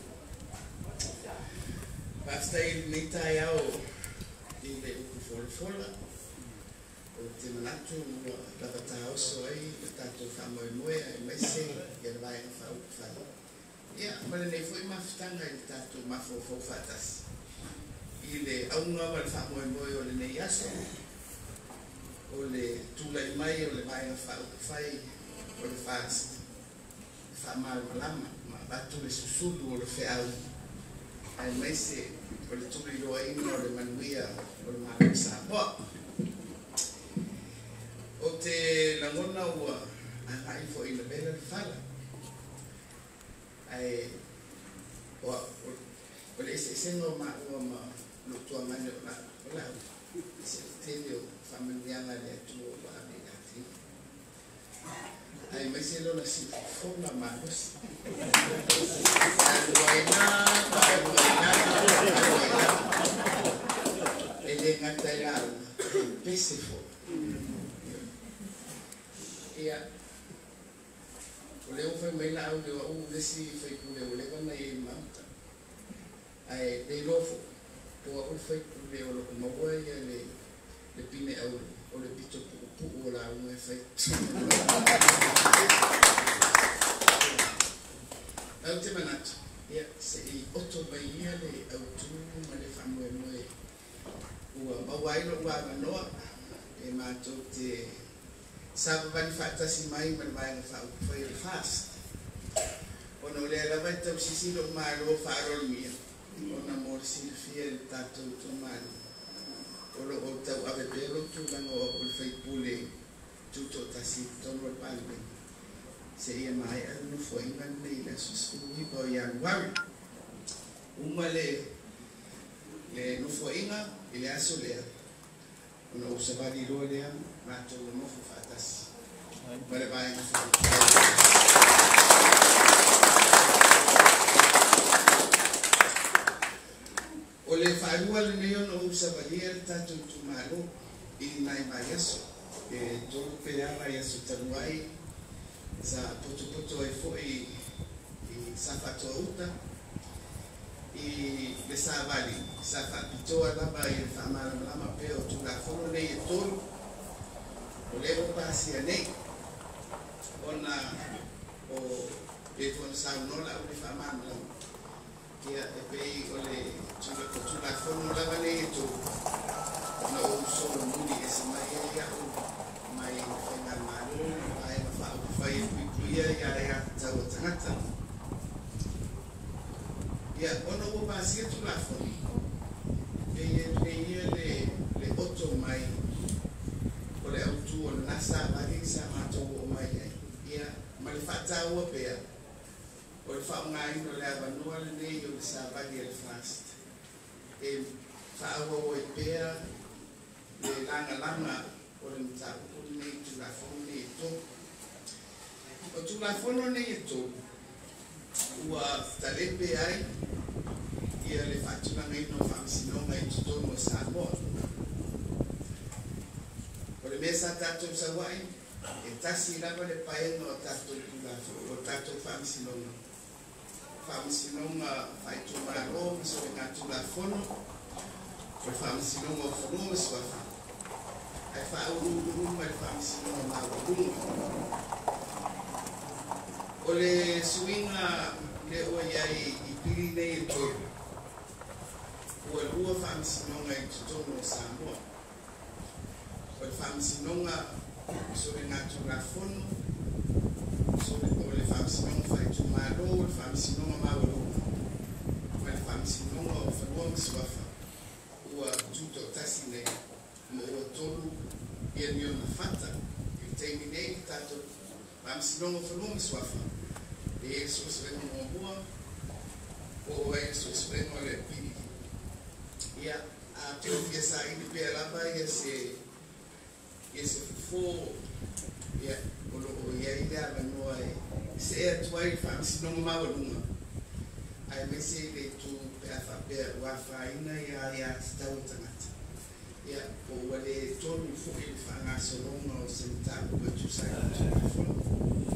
Basta i ni tai au i le uku fola fola o te manatu ua lavata oso ai i tātou whamoe moe ai mai se i le vai na whau whai. Ia, male nei fwoi mawhitanga i tātou mafo fo whatas. I le aunga wa le whamoe moe o le nei aso o le tūlai mai o le vai na whau whai o le fast. Mal malama ma batu le susulu o le feau ai mai se o le tuli roa ina o le manuia o le malo sa po o te langona ua ai fo ina bela le fala ai o o le ese ese no ma ua ma lo tua mane o la o la se telio familiana le tu o la negati ai mai se lo na si forma manos aluaina aluaina ele ngata ya pesifo ia ole o foi mai la o le o le si foi ku le o le kana i mata ai de lofo o o foi ku le o lo mo boy le le pine au o le pito pu o la un effetto au te manatu ia se i oto baia le au tu ma le famoe moe ua mawailo ua manoa e matou te sa vali fatasi mai man mai fa fa fast ona le lava tau sisi lo malo fa ro mia ona mor si fiel tato to malo olo o tau ave pelo tu lang o o fai pule tu to tasi to ro palme se ia mai al no foi ngan nei la susu hi po ya wari uma le le no foi nga ile aso le ona o se vali lo le ma to no fa fatasi vale vai o le whaarua le neo no usa valia le tatou tumalo i nai mai aso e tolu pea mai aso taluai sa poto poto e fo i i sa fato uta i le sa vali sa fa pitoa lava i le whamara lama peo tu la fono nei e tolu o le o pasia nei ona o e fono sa unola o le whamara lama ia e pei o le tula ko tula fono lava nei tu na o solo muni e se mai ia o mai fenga malu mai fa o fai kuia ia ia tau tangata ia ono o pasia tula fono e ia le ia le le oto mai o le autu o nasa mai sa mato o mai ia mai fata o pea o le whaungai no le avanua le nei o le sāwari e le fast. E whaawa o e pēr le langa langa o le mtapu nei tulafono nei e tō. O tulafono nei e tō, ua talepe ai ia le whaatulanga ino whaamisinonga i tutono o Samoa. O le mesa tātou sawai, e tasi lava le paenga o tātou tulafono, o tātou whaamisinonga. Whaamisinonga whai tūmaro, miso e ngā tulafono, o le whaamisinonga o whanua miso a wha. Ai whaururu mai le whaamisinonga mā warunga. O le suinga le o iai i piri nei e tōru. Ua lua whaamisinonga i tutono o Samoa. O le whaamisinonga miso e ngā tulafono, so le o le whaamisinonga whai tūmaro, o le whaamisinonga mā warunga. Mai le whaamisinonga o whanua miso a wha. Ua tuto tasi nei, mo ua tolu ia ni ona whata, i teimi nei tato whaamisinonga o whanua miso a wha. E e so se vengo mo hua, o e so se vengo le piri. Ia, a teo fia sa ini pia lava, ia se, ia se fufo, ia, o lo o ia ile a vanua e, se e atuai whaamisinonga mawa lunga. Ai me se le tu pea wha pea ua whaina ia ia tau tangata. Ia, o wale tonu fuki le whaanga solonga o se mtaku e tu sa i tu whafonga.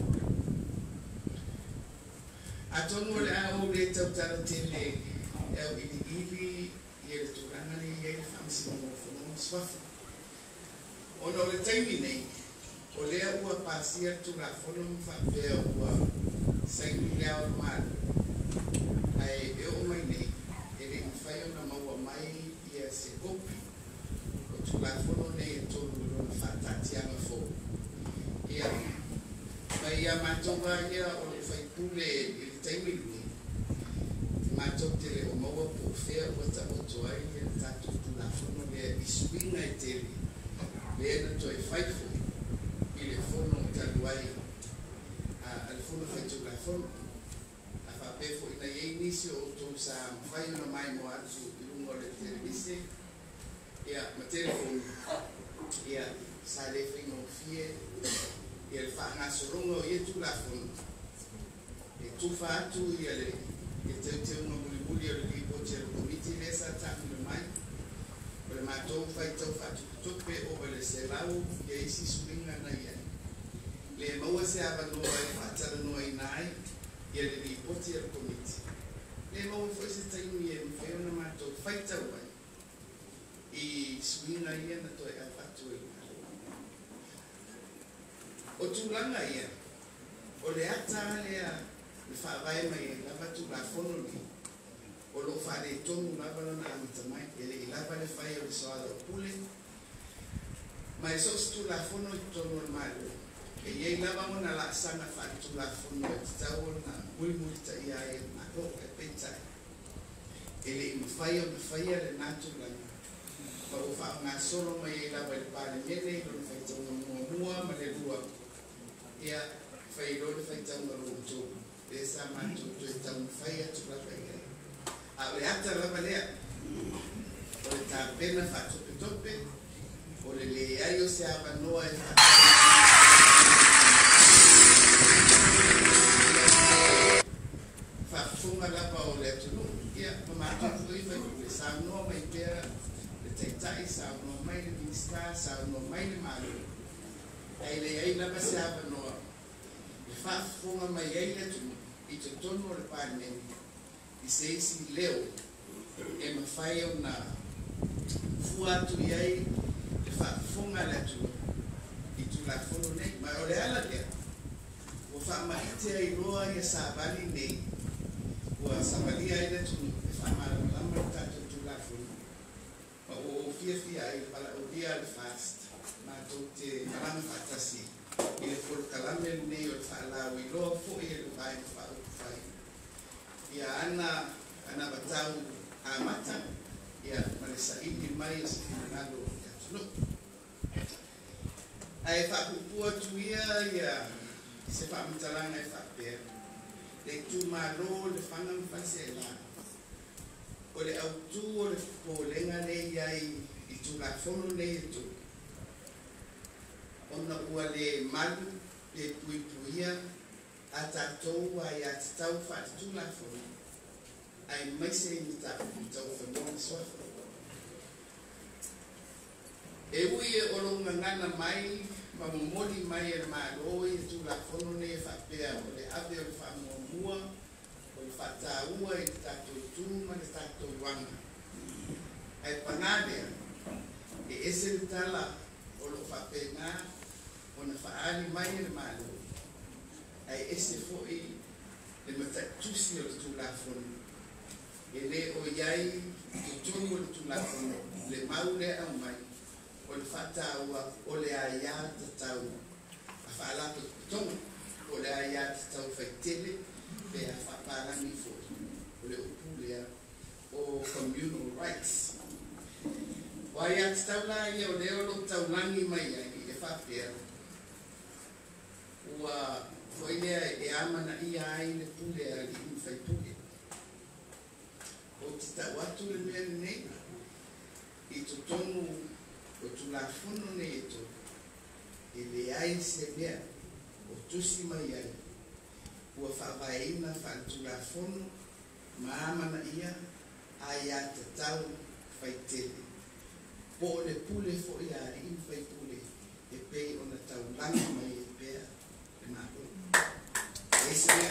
A tonu le a o le tau tala tele e au ili ili i e le tūranga ni i e le whaamisinonga o whanua swafa. Ono le taimi nei, o lea ua pasia tūra whono mwhapea ua sainu lea o maru. Ai e o mai nei, e le mwhai o na maua mai i a se kopi. O tūra whono nei e tōru rona whatatianga fō. Ia, mai ia matonga ia o le whaipule i le taimi luni. Matou te le o maua po whea ua ta oto ai e le tātou tūra whono lea i suinga e tele. Lea na toi whaifo i le whono i taluai. A le whono whai tūra whono. A whapefo ina iei nisi o tō sa mwhai una mai mo atu i lungo le televise. Ia, ma telefonu. Ia, sa le whingo fie. Ia le whaanga sorongo i e tūra whono. E tūwha atu ia le e teu teu no muli muli o le lipo te le komiti le sa tāmi le mai. O le mātou whai tau whatukutupe o le se lau i e isi suinga na ia. Le maua se awa noa e whatara noa i nai i le lipo te le komiti. Le maua fwoi se taimi e mwhai ona mātou whai tau ai i suinga ia na toi a whatu e nai. O tūlanga ia, o le ata lea le whaavai mai e lava tu la whono ni. O lo whaare tonu lava lana amita mai, e le i lava le whai o le soala o pule. mai so stu la fono i tono malo e ye lava mona la sana fa tu la fono e tau na mui mui ta ia e na ko e pensa e le mfai o mfai le natu la pa o fa nga solo mai la pa pa le mele no fai tau mo mua ma le lua ia fai lo le fai tau no tu e sa ma tu tu tau fai tu la fai a le ata la balea o le ta pena fa tu tope o le le ayo se abanoa e fa funga la pa o le tulu ia ma ma tu i fa le sa no mai pera le tai tai sa no mai le minsta sa no mai le malo ai le ai la pa se abanoa le fa funga mai ai le tulu i te tono le pa ne i se si leo e ma fai ona fua tu iai e fa funga la tu i tu la fono nei ma o le ala le o fa ma te ai roa ia sa vali nei o sa vali ai le tu e fa ma la ma ta tu la fono ma o fia fia ai pala o dia le fast ma tu te ma ma fatasi i le por kalame nei o fa la wi lo fo i le vai fa fai ia ana ana batau a mata ia malesa ini mai se finalo no ai fa pupua tu ia ia se fa mtalanga ai fa pe le tu malo le fanga mfasela o le autu o le polenga nei ai i tu la fono nei tu ona ua le malu le pui puia ata tou ai at tau fa tu la fono ai mai se ni ta tau fono so e ui e olo ngana mai ma moli mai e ma oi tu la fono ne fa pea o le ave o fa mo mua o fa ta ua e ta tu tu ma le ta tu wanga ai panade e ese tala o lo fa pena o na fa ali mai e ma ai ese foi le mata tu si o tu la fono e le o iai tu tu o tu la fono le maule a mai o le fata ua o le aia tatau a whaalato tonga o le aia tatau whaitele pe a whapārani fo o le upulea o communal rights o aia tatau la ia o le olo taulangi mai ai e whapea ua foilea e amana ia ai le pulea li in whaipule o titau atu le mea nei i tutongu o tu la fono ne eto e le ai se mea o tusi mai ai ua whawaina wha tu la fono maamana ia ai a te tau whaitele po o le pule fo ia ri in whai pule e pei o na tau langa mai e pea e mako e se mea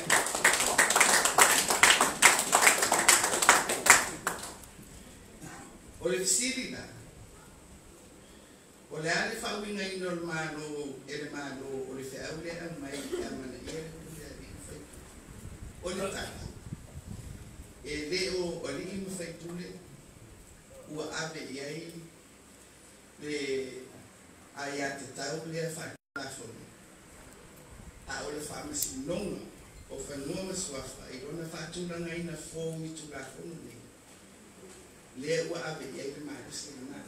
o le fisiri na o le ale whauinga ino le malo e le malo o le whiau lea mai e amana ia le pule a ringa whai o le tata e leo o le imo whai pule ua ave iai le ai a te tau lea whai lafoni a o le whamasi nonga o whanua masuafa i rona whatulanga ina fōu i tu lafoni nei lea ua ave iai le marisi na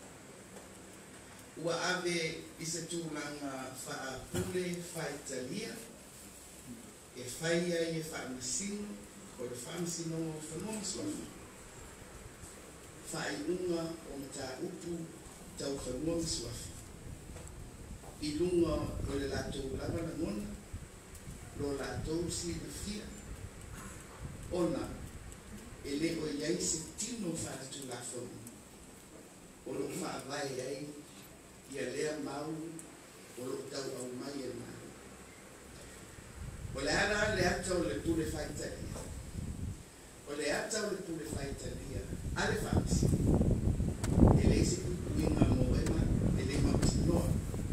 ua ave i se tūlanga whaapule whaitalia e whaia i e whaamasino o le whaamasino o whanua masuafa whai unga o mta upu tau whanua masuafa i lunga o le latou lava la ngona lo latou si le fia ona e le o iai se tino whaatu la whanu o lo whaavai ai ia lea mau o lo tau au mai e mau o le ara le ata o le pule whaitalia o le ata o le pule whaitalia a le whamasi e le se kukuinga moema e le mauti noa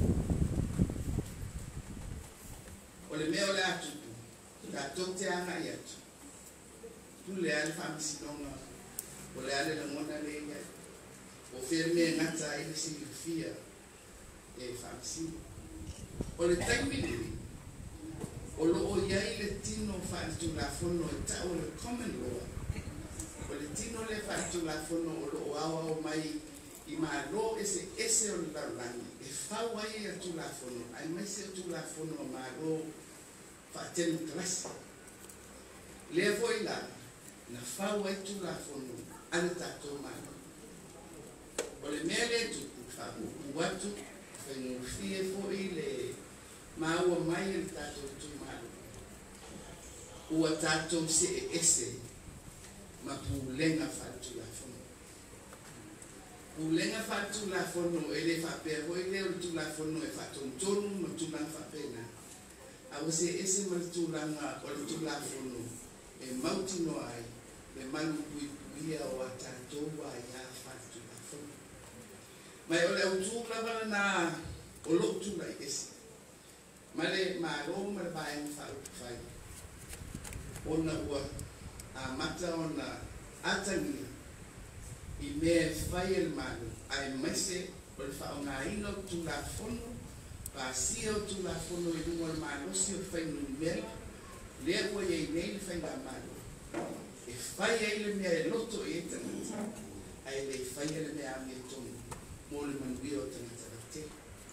o le mea o le atupu ka tau te anga i atu pule a le whamasi nonga o le ale la ngona le ia o whia mea ngata i le sili fia e whamsi. O le taimini, o loo iai le tino whaatulafono e tau le common law. O le tino le whaatulafono o loo awa o mai i maa lo ese ese o le laulangi. E whau ai e tulafono, ai mai se tulafono o maa lo whaatenu klasi. Lea voi la, na whau ai tulafono, ane tātou maa. O le mea le tuku whaku watu, whengu fie foi le maua mai le tātou tumaru. Ua tātou se e ese, ma pūlenga whatu la whono. Pūlenga whatu la whono e le whapea hoi leo le tu la whono e whatontonu ma tūlanga whapena. Awa se ese ma le tūlanga o le tu la whono e mauti no ai, le malu pui puia o a tātou wa ia whatu la whono. Mai o le au tūlanga na o lo tūla i ese. Male maro male bae fai fai. Ona ua a mata ona atani i me fai el manu ai mese o le whaonga ino tu la fono pa si o tu la fono i lungo le manu si o fai nui mele lea ua iei nei le fai la manu e fai ai le mea e loto e tanata ai le fai le mea ame tonu mo le manuia o tanata la te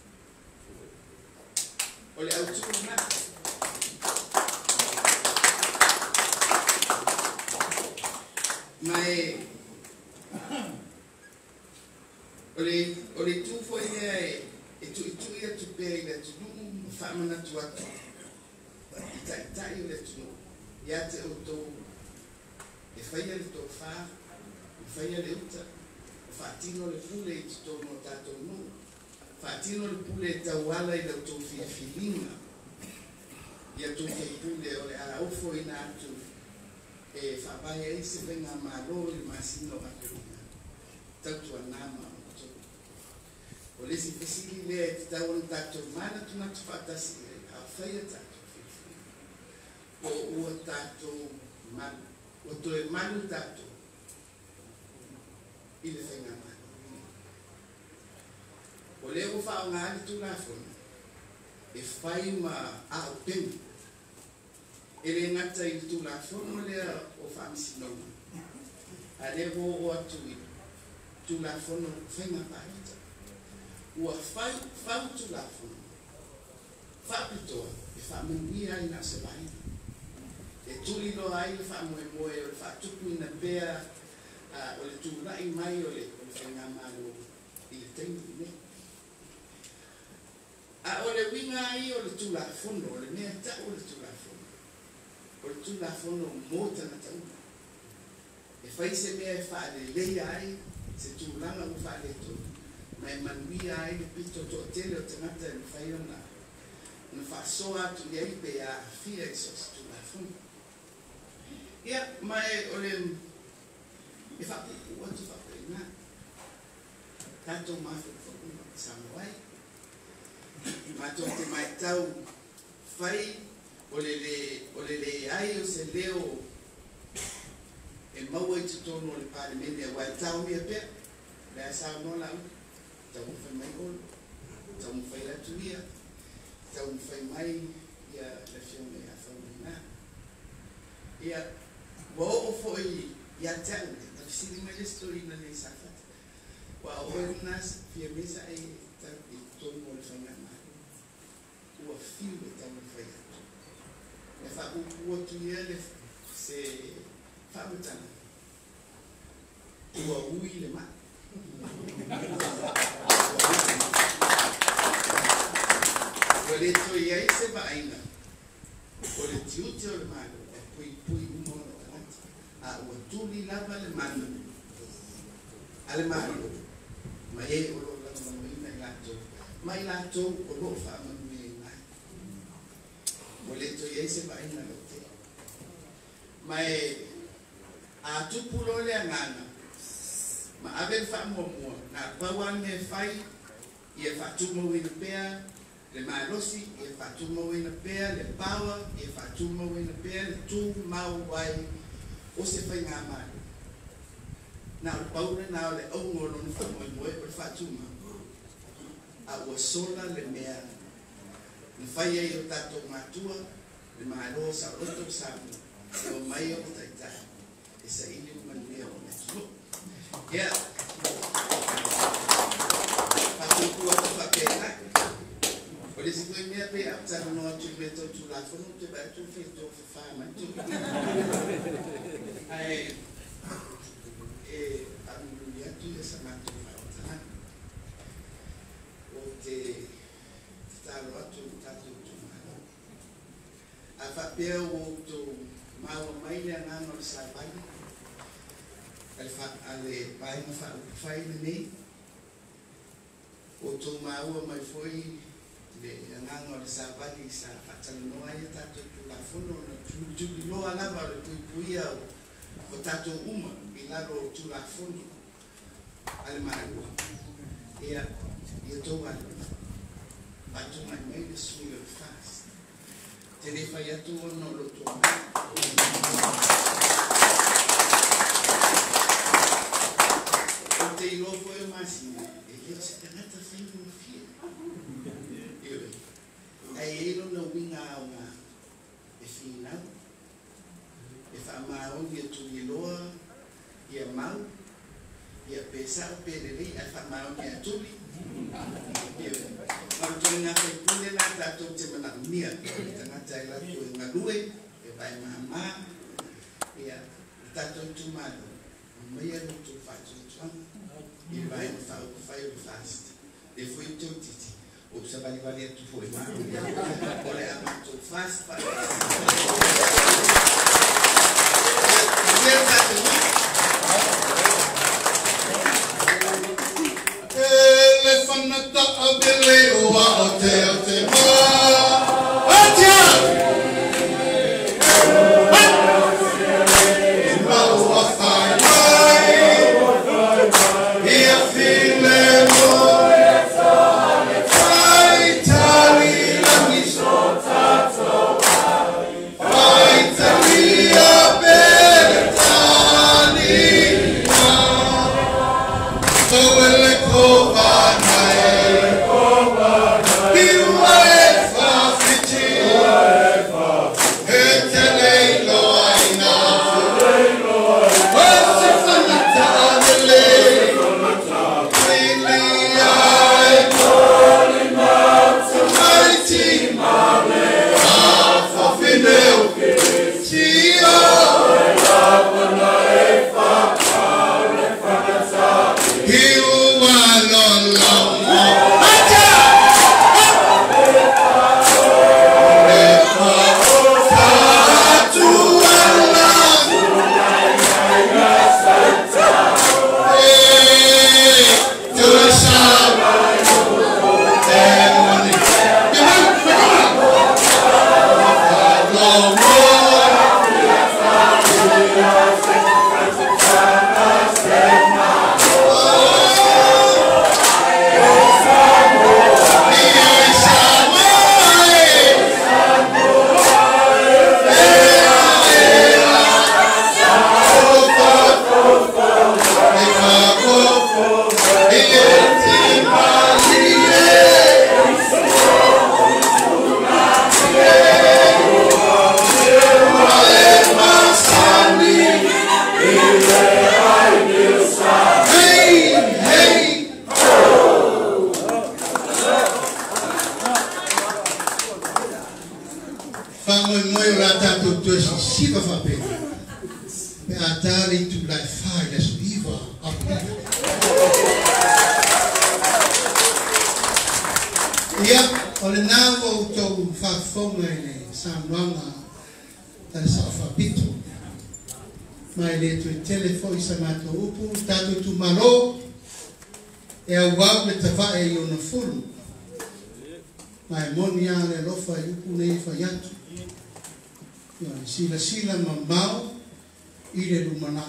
o le autu na mai o le o le tu foi e e tu e tu ia tu pe le tu nu fa mana tu atu ita ita i le tu ia te o to e fai le to fa e fai le uta fa tino le pule i to no tato no fa tino le pule ta wala i le to fi filinga ia tu ke pule o le a ofo ina atu e fa vai e se venga malo le masino a pelina tanto anama o le si fesili le ta un tato mana tu na tu fata si a faia tato o o tato man o to e manu tato il venga malo o le o fa nga tu na fo e fai ma a pen ele ngata i tu la fono le o famisi no a le vo o atu tu la fono fenga paita o fai fai tu la fono fa pito e fa mungia ina se vai e tu li lo ai fa mo e mo e fa tu ina bea o le tu la i mai o le fenga malo i tempo ne a o le winga ai o le tu la fono o le mea ta o le tu la fono o tu la fono mota na tau e fai se mea e fa le lei ai se tu langa u fa le to mai manui ai le pito to tele o tangata e fai ona na fa soa tu le ai pe a fia e so tu la fono ia mai o le e fa o tu fa pe na tanto ma fa samuai ma to te mai tau fai o le le o le le ai o se leo e mau e tuto no le parlamento e wai tau mi pe le sa no la tau fai mai o tau fai la tuia tau fai mai ia le fiume a fauna ia wo o foi ia tau ta sili mai le story na le sa fat wa o nas fie mesa e ta i to mo le fai na o fio e tau fai e fa u tu ele se fa utana o ui le ma o le to ia se va aina o le tiu tiu le ma e pui pui mo no a o tu li lava le ma ale ma ma e o lo la mo ina la to mai la to o lo fa ma o le to ia se va ina lo te mai a tu pulo le ngana ma ave fa mo mo na pa wan me fai ia fa tu mo in pea le ma losi ia fa tu mo in pea le power ia fa tu mo in pea le tu mau wai o se fai nga ma na o paure na le o ngolo no fa mo mo e fa tu ma a ua sola le mea na fai ai o tatou matua le malo sa roto sa o mai o taitai e sa ili o manea o me tulo ia pakukua ta pakena o le sikoi mea pe a tana no atu me tau tu la fono te ba tu fi to fa ma tu ai e a mi ya tu esa ma tu fa tana o te talo atu tatu tu ma a fa pe o tu ma o mai le na no sa ba al fa ale pai no fa fai nei o tu ma o mai foi le ngano le sabali sa fatano ai tato tu la fono no tu tu lo ala ba le tu puia o tato uma bilaro tu la fono al maro ia ia to wa ba tu mai mai de swing fast te le fa ya tu no lo tu o te lo foi masina e io se te nata fai no fie ai ero na winga uma e fina e fa mao ia tu iloa ia mau ia pesa o pelele e fa mao ia tuli ia ma tu nga te pule na tato te mana nia te nga tai la tu nga lue e vai mama ia tato tu malo mai era tu fa tu ia vai fa fa fast e foi tu titi observa li vale tu foi ma ole a tu fast fa ele fanata abele o ate ate ma ate ma o fai mai ia file mo sila sila mamau ile lumana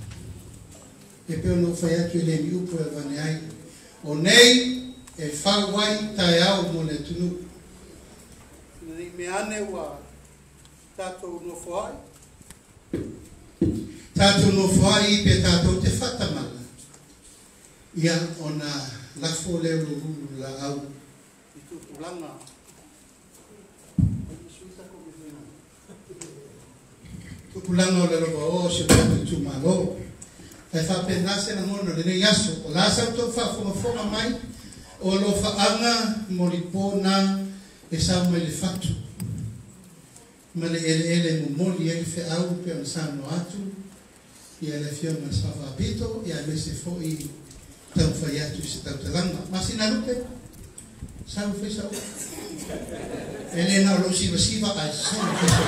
e pe no fai atu le mi upo e vane ai o nei e whawai tai au mo le tunu ni me ane wa tatou no foi tatou no foi pe tatou te whatamana ia ona la fo le lu la au itu ulanga tu kulanga le lo o se tu tu malo e fa penase na mono le yaso o la sa to fa fo fo mai o lo fa anga moripona e sa me le fatu ma le ele ele mo moli ele fe au pe on sa no atu e ele fio ma sa fa pito e ale se fo i tau fa ya tu se tau tanga ma sina lupe sa fe sa ele na lo si si va a sa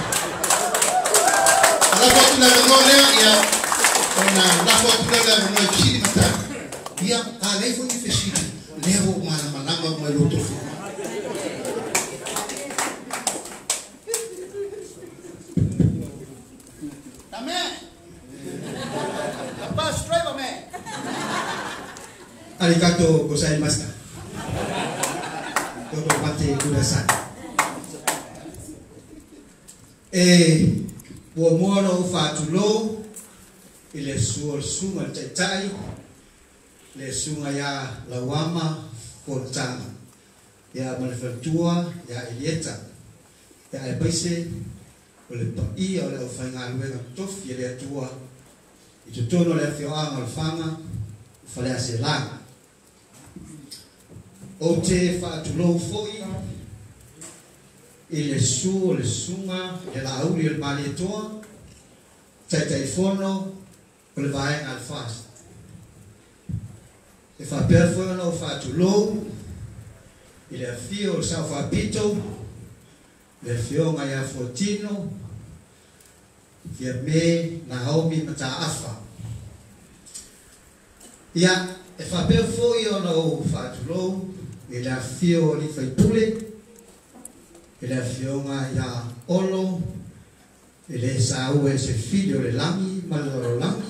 la foto la no le ya ona la foto la no si mata ya ale fo i fe si leo mala malama mo lo to arigato gozaimashita. Dopo mate kudasai. E uomoro fatulo ile suo sunga taitai le sunga ya lawama kontanga ya manufactura ya elieta ya epaise ole pai ole ofanga luenga tofi ile tua i tono le fioanga le fanga fale aselanga o te fatulo foi ile suo le sunga e la auli il maletoa tai tai fono o le vai al fast e fa per fono fatulo ile fio sa fa pito le fio ma ya fotino via me Naomi mata afa ya e fa per foio no fatulo e la fio li fai pule e la fionga ya olo e le sau e se figlio le lami ma loro lami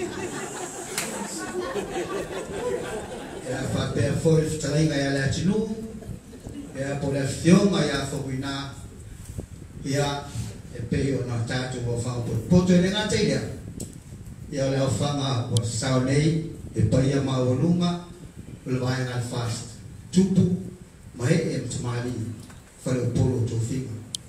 e la fa per fuori fitalinga ya la tinu e la po la fionga ya foguina ya e peio na tatu o fa po poto e nga teia ya le fanga o sau nei e paia ma o lunga le vai al fast tupu mai e mtumali fare polo to figa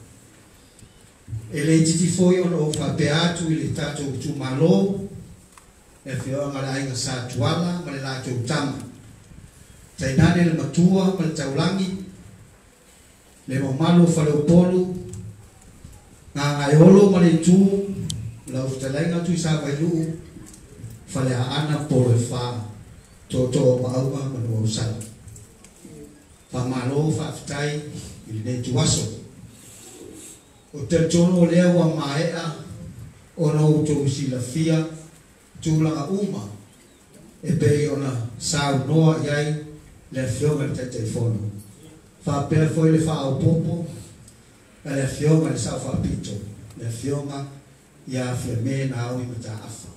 ele titi foi o fa beatu ile tato tu malo e fio ngala inga sa tuala ma la tu tam tainane le matua ma taulangi le malo fare polo nga ngaiolo ma le tu la utalenga tu sa vai lu fale ana polo fa to to ma au ma no sa fa malo fa ftai il ne tuaso o te tono lea wa maea o na uto si la fia tu la uma e pe ona sa noa yai le fioma te telefono fa per foi le fa o popo le fioma le sa fa pito le fioma ya feme na o imata afa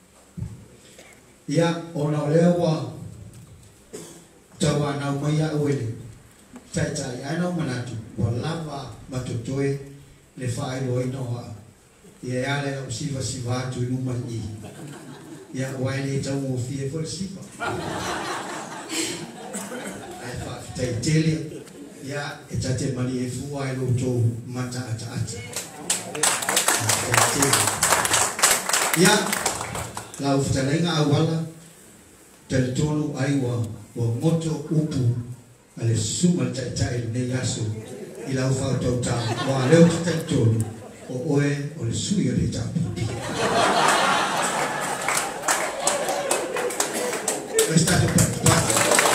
ya ona lea wa tawana maya wele tai tai ana manatu walava matotoe le fai lo ino ye ale o siva siva tu no mani ya wale ta mo fie for siva ai fa tai tele ya etate mani e fu ai lo to mata ata ata ya la uftalenga awala tel tono aiwa wa moto upu ale suma tai tai ne yaso ila ufa tota wa leo tutatono o oe o le sui o le tapi è stato preoccupato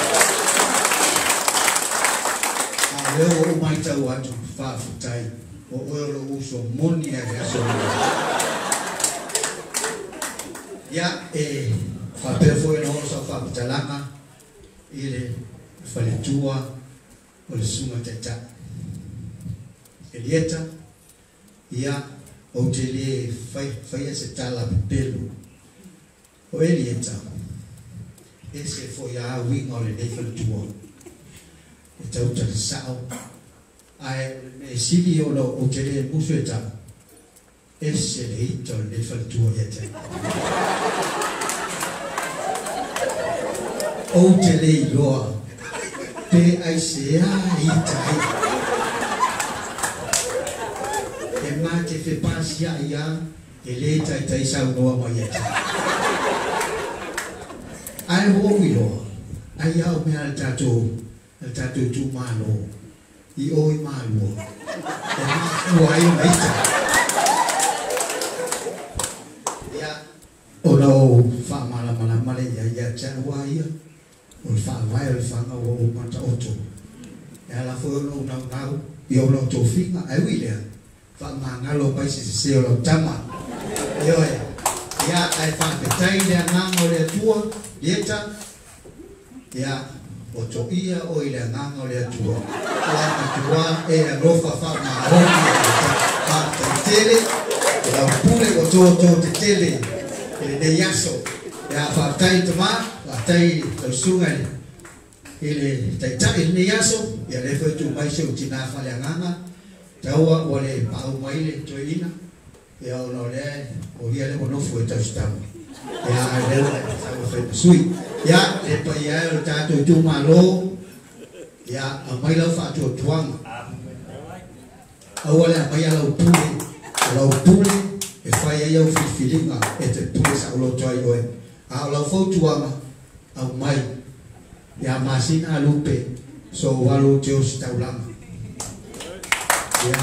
a leo o mai tau atu fa futai o oe lo uso moni a yaso ya e fa per foi no so fa talanga ile fa le tua o le suma tata Elieta ia o te le fai fai se tala pelo o Elieta ese foi a wing o le nefel tuo e tau ta sao ai e sili o lo o te le musueta ese le ito le nefel tuo yete o te le loa pe ai se ai tai e ma te fe pasia ia e le tai tai sa no mo ia ai ho wilo ai au me al tato al tato tu mano i oi malo e ma ai mai ya ora o fa mala mala mala ya ya cha wa ia o fa vai o fa o o mata oto ya la fo no na na yo lo to finga ai wile fa manga lo pai se se lo tama yo ya ai fa pe tai le na o le tua dieta ya o to ia o ile na o le tua la tua e a lo fa fa ma o fa tele la pure o to to tele ele de yaso ya fa tai tama fa tai to sungai ele tai tai ne yaso ya le fa tu mai se o tina fa le nganga taua o le pa o mai le toina ya o no le o ia le no fu ta sta ya le sa o fa sui ya le pa ya o ta to tu malo ya a mai la fa tu tuang o le mai la pule la pule e fai ai au filinga e te pule sa lo toi oe a lo fo tuama au mai ya masina lupe so walu teo staulang ya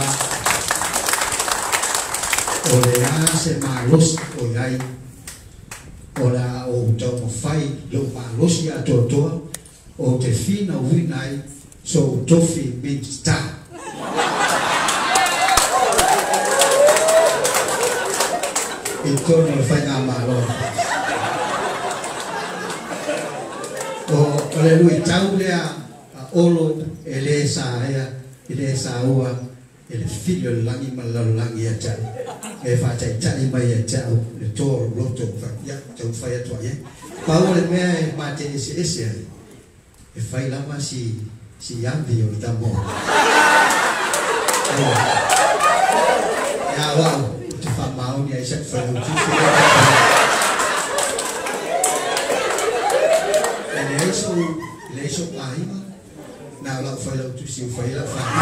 o le a se malos o ai o la o tomo fai lo malos ya totoa o te fina winai so tofi big star intorno al fai amalo o ole lui taulea a olo ele sa ya ele sa ua ele figlio langi malalo langi ya cha e fa cha cha i mai ya cha le to roto fa ya cha fa ya to ya pa ole me ma te ese ese e fai la ma si si yambi o tamo ya wow fa mau ni ai set fa lu tu e le so le so ai ma na la fa lu tu si fa la fa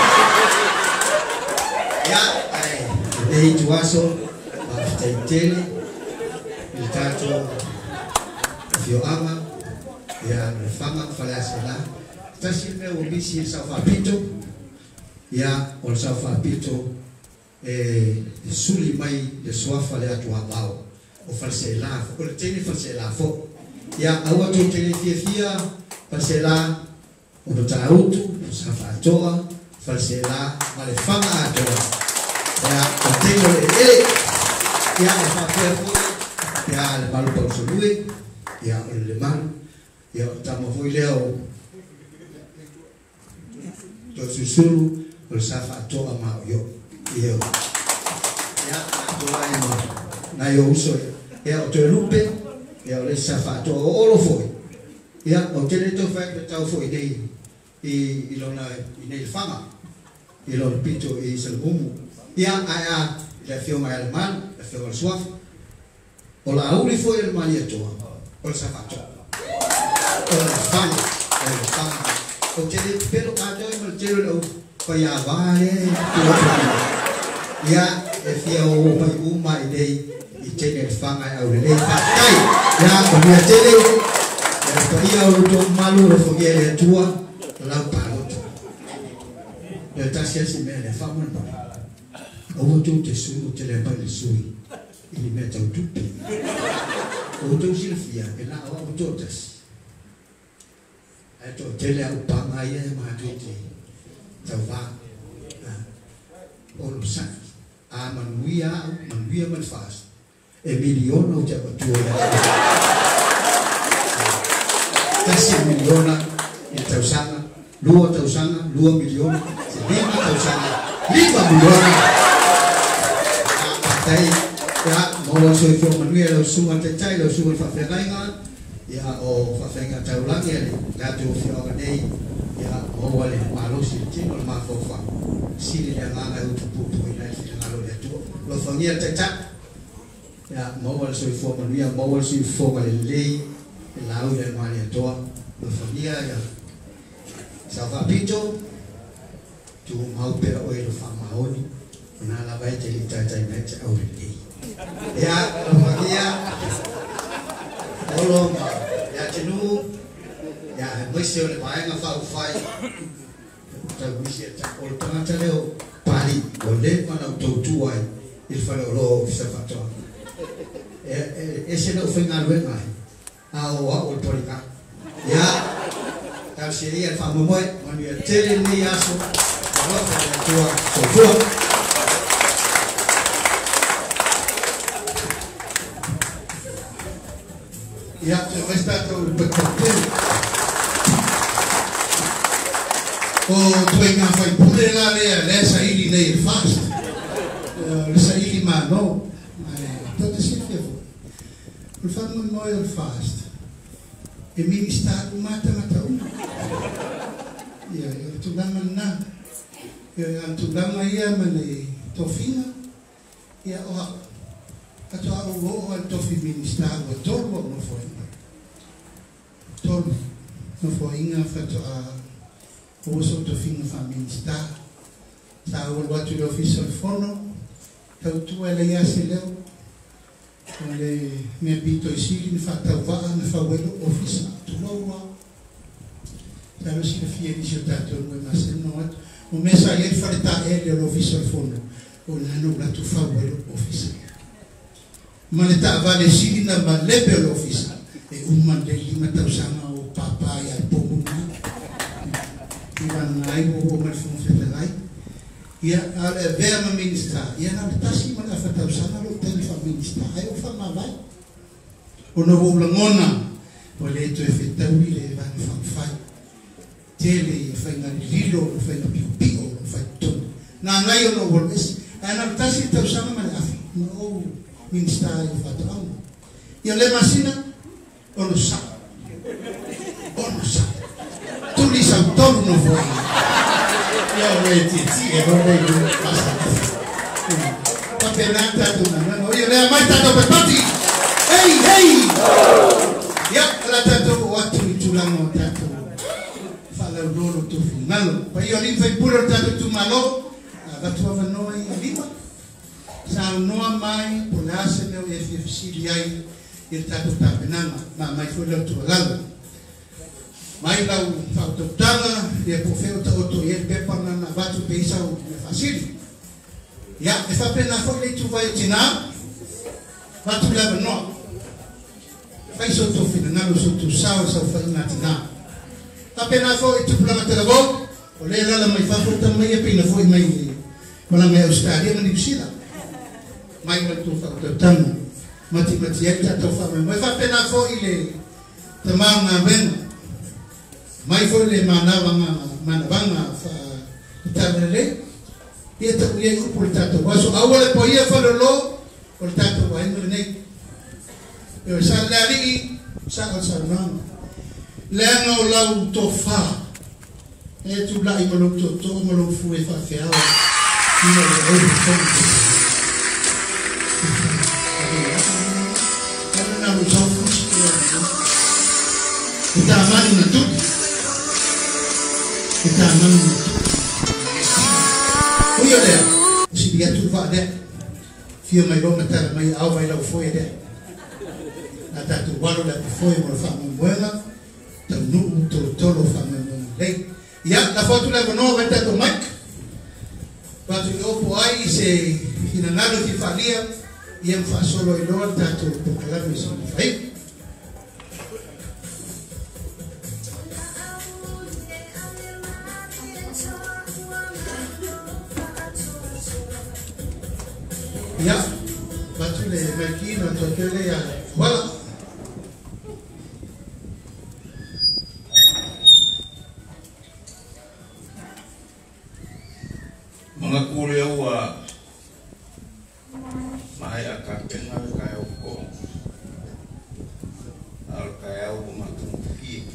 ya ai e tu aso a te tele il tato fio ama ya le fama fa la sala tasi me o bisi sa fa pito ya o sa fa pito e suli mai de soafa le atua bao o false la o le tene false la fo ya awa to tene fia fia false la o do tautu sa fa toa false la male fama toa ya o tene ele ya e fa perfo ya le malu pa solui ya le man ya tamo foi leo to susuru o sa fa toa ma yo yo ya doa imo na yo uso ya o te lupe ya o le safato o lo foi ya o te le to fa ta foi dei i i lona i nei fama i lo pito i salbumu ya a a le fio mai al man le fio al suaf o la uli foi el mani to o le safato o le fama o le fama o te le pelo ka to i mal telo lo fa ya vale ya e fia o pai uma i dei i tene fanga au le fa kai ya ko mi tele e ko ia o to malu ro fo le tua la palota le tasia si me le fama no o to te su te le pai sui i me ta tupi o to si fia e na o to tas e to tele au panga ia ma tu te ta va o lo sa a manuia manuia mal fast e miliona o te patua kasi miliona e tausanga lua tausanga lua miliona lima tausanga lima miliona tai ya mo so fo manuia lo sunga te tai lo sunga fa fenga ya o fa fenga taulangi ali la tu fio nei ya mo wale malo si tino ma fo fa sili le nganga u tu pu ina si ngalo le tu lo fangia tata ya mo wal so fo ma via mo wal so fo ma le le la u le ma le to lo fangia ya sa fa pito tu mau pera o ele fa maoni na la vai te lita ta na te au ri ya magia olo ya tenu ya mo se ole vai nga fa fai ta wisi ta o ta ta leo pari o le mana to tu ai il fa lo sa fa to e e se no fe nga le mai a o o polika ya ta seria fa mo mo mo ni tele ni aso lo fa tua so tua ya è stato il peccato o due nga fai pure la le le saili nei fast le saili ma no tutto si fa il fanno noi il fast e mi sta mata mata una ya tu dama na ya tu dama ia mane tofina ya o ato a o o tofi ministra o torbo no foi torbo no foi inga fato a o so tofina fa ministra sa o watu do official fono tau tu ele ia se leo le me bito isili fa tava na fa welo office tu lowa sa lo si fie di jotato no mas no o mesa ia fa ta ele o official fono o na no la tu fa welo office ma le ta vale sili na ma lebe l'office e un man de lima tau sama o papa ya pomo na iban ai o mal fun federai ia ale verma ministra ia na tasi ma la tau sama lo ten fa ministra ai o fa ma vai o no vo ngona o le to efeta wi le van fa fai tele fa na lilo fa na piu piu fa ton na ngai o no vo es ana tasi tau sama ma la afi no ministra e fatto io le masina o lo sa o lo sa tu li sa torno fuori io le ti e non vedo basta va bene tanto no io le mai tanto per tutti ehi ehi ya la tanto wattu tu la mo tanto fa la loro tu finalo poi io lì fai pure tanto tu malo la tua noi lima sa noa mai polase meu e fifsili ai il tato tapenama ma mai foi lo tu lalo mai la fatto tanga e profeo ta otto e pe parna na vatu peisa o facili ya e fa pena foi tu vai tina vatu la no fai sotto fina lo sotto sao sa fa na tina appena foi tu plana te lavò o le la mai fa foto mai e pena foi mai ma me stadia ma di piscina mai ma tu fa tanga mati mati eta to fa mai fa pena fo ile tamanga ben mai fo le manava mana banga fa tabele e ta ye ku portato waso awole po ye fa lo portato wa endo nei e sa la ri sa sa no le no la to fa e tu la i mo lo to to mo lo fu e fa fe awa io le ho na uzofu kita amani na tuki kita amani na tuki huyo leo usidia tu vade fio mai bom matar mai au mai la foi de na tatu walo la foi mo fa mo buena ta nu to to lo fa mo lei ya la foto la no vete to mic quando io poi se finalmente ti falia y en fa solo el oro tanto porque la misión ahí ya batule makino tokele ya voilà mga kule wa mai akapena kaya uko al kaya uko matumpi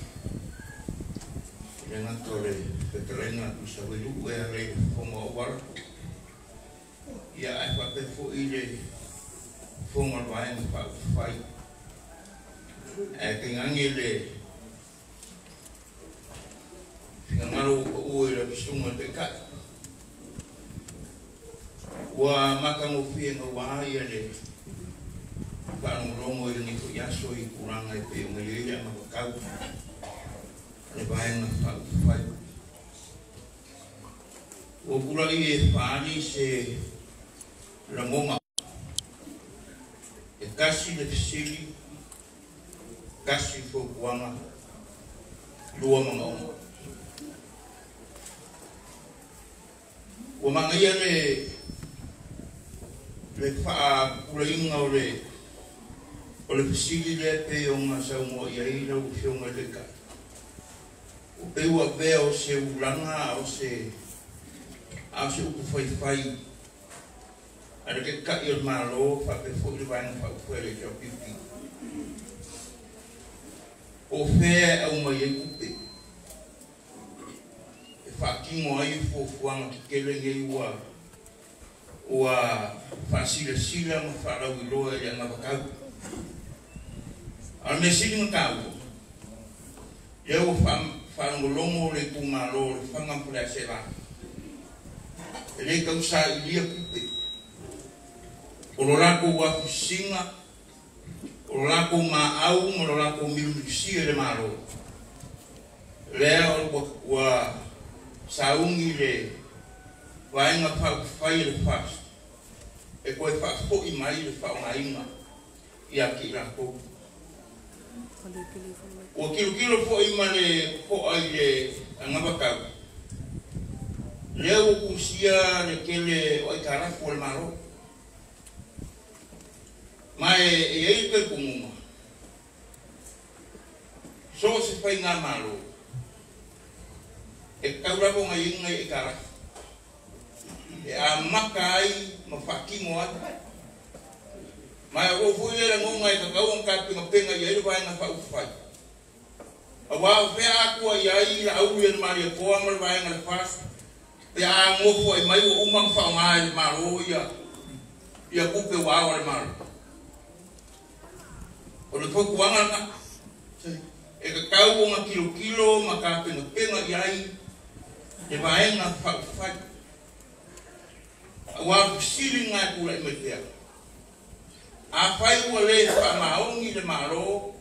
yang atore petrena bisa welu wele como war ya ai pa pe fo ile fo mal vai pa fai e que ngangile ngaro o e la sunga te ka wa makango fie no wa ia le pa no romo e ni ko yaso i kuranga e pe mo ile ma ka le vai na fa fa o kula i fa ni se la ngoma e kasi le sili kasi fo kuanga lua mga ongo o mga ia le le faa kulainga o le o le sili le pe o nga sa umo ia ina u fionga le ka o pe ua vea o se ulanga o se a se uku fai fai ada ke ka il malo fa pe fo le vanga fa u le jo pipi o fea au mai e kupe e whakingo ai fuafuanga ki kele ngei ua ua whasila sila ma wharau i loa i anga wakau al me sili ngakau e ua whanangolongo le kumalo le whangampule a se la e le kau sa i lia kupe o lo lako ua kusinga o lako maau mo lo lako milusia le malo lea o wa saungi le vainga pa fai le fast e koe fa fo i mai le fa nga inga ia ki lako o kilo kilo fo i mai le fo ai le angabaka lea o kusia le kele o i karafu le malo mai e e ke kumuma so se fai nga malo e kaura ko ngai ngai e kara e a makai ma fakingo ata mai o fuile la ngai ka kau ka pinga pinga ye ru vai na fa ufai a wa fe a ko ya i la au ye mari ko amar vai na fas e a ngo fo e mai o umam fa ngai malo ya ya kupe wa wa malo o le tōku anga nga e ka kau o nga kilo kilo ma ka penga penga iai e vaenga whakawhai a wā siri ngai kura i metea a whai ua le whamaongi le maro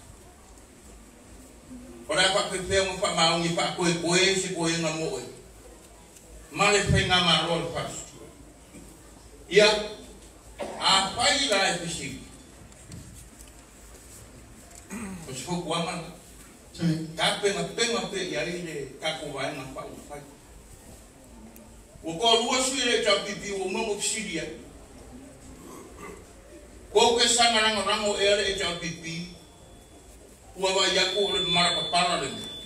o rai whakawhai ma whamaongi whakoe koe se koe nga moe ma le whai ngā maro le whasu ia a whai la e whisi o se foku ama ka penga penga pe ia ile ka ko vai na fa fa o ko lua sui le cha pipi o mo siria ko ke sanga rango rango ere e cha pipi o va ya ko le mara pa para le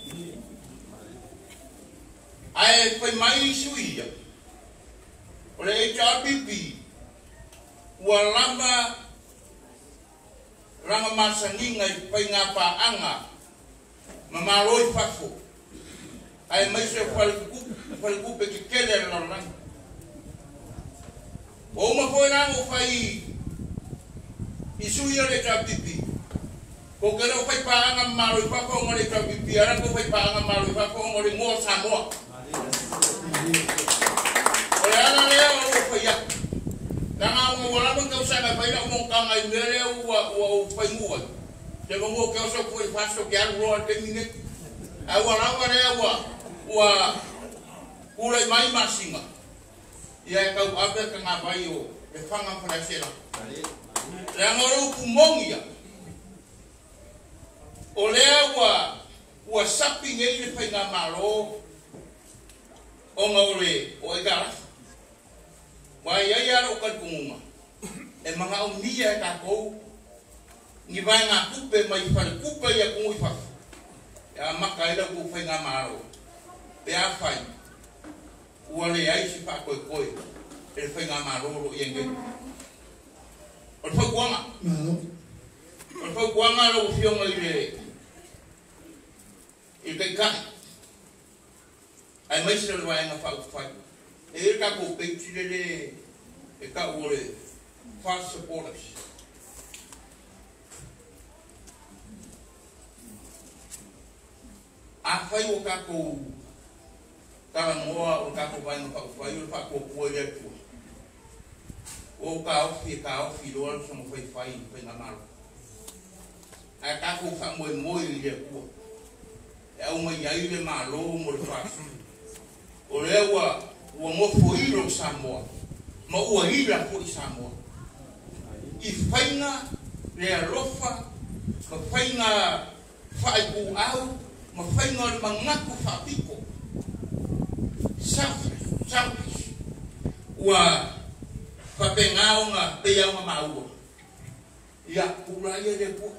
ai foi mai suia o le cha pipi o lamba ranga masanginga i pai ngā paanga ma maroi fafo ai mai se whali kupe ki kele la ranga o ma foi rango fai i sui ale ka pipi ko kero fai paanga maroi fafo ngore ka pipi ara ko fai paanga maroi fafo ngore ngō Samoa o le ana lea o fai ya nanga mo wala mo ka usanga pai na mo kanga i mere o o pai mo te mo ka so foi fasto que ar ro te mine a wala wala wa wa ula mai masinga ia ka abe ka nga bai o e fanga para sela le ngoro ku mongia o le wa wa sapi ngai le pai na malo o ngore o e gara wa ia ia o ka kumuma e manga o mia ka ko ni vai nga kupe mai fa kupe ya ku fa ya maka ida ku fa nga maro pe a fai o le ai si fa ko ko e fa nga maro ro yenge o fa kuanga o fa kuanga ro fio ngai le e ke ka ai mai se lo vai nga fa fa e ka ko pe ti le e ka o le fast supporters a fai o ka ko Kala moa o kako vai no kako vai o kako ko le ku. O ka o fi ka o fi do so mo fai fai pe na malo. A kako fa mo mo le ku. E o mai ai le malo mo le fa. O le wa o mo foi lo Samoa. Ma o ai la foi Samoa. I fainga le alofa, ma fainga fai ku au, ma fainga le mangaku fa piko. Selfish, selfish. Wa papengao nga peyao nga maua. Ya kura ye le pu.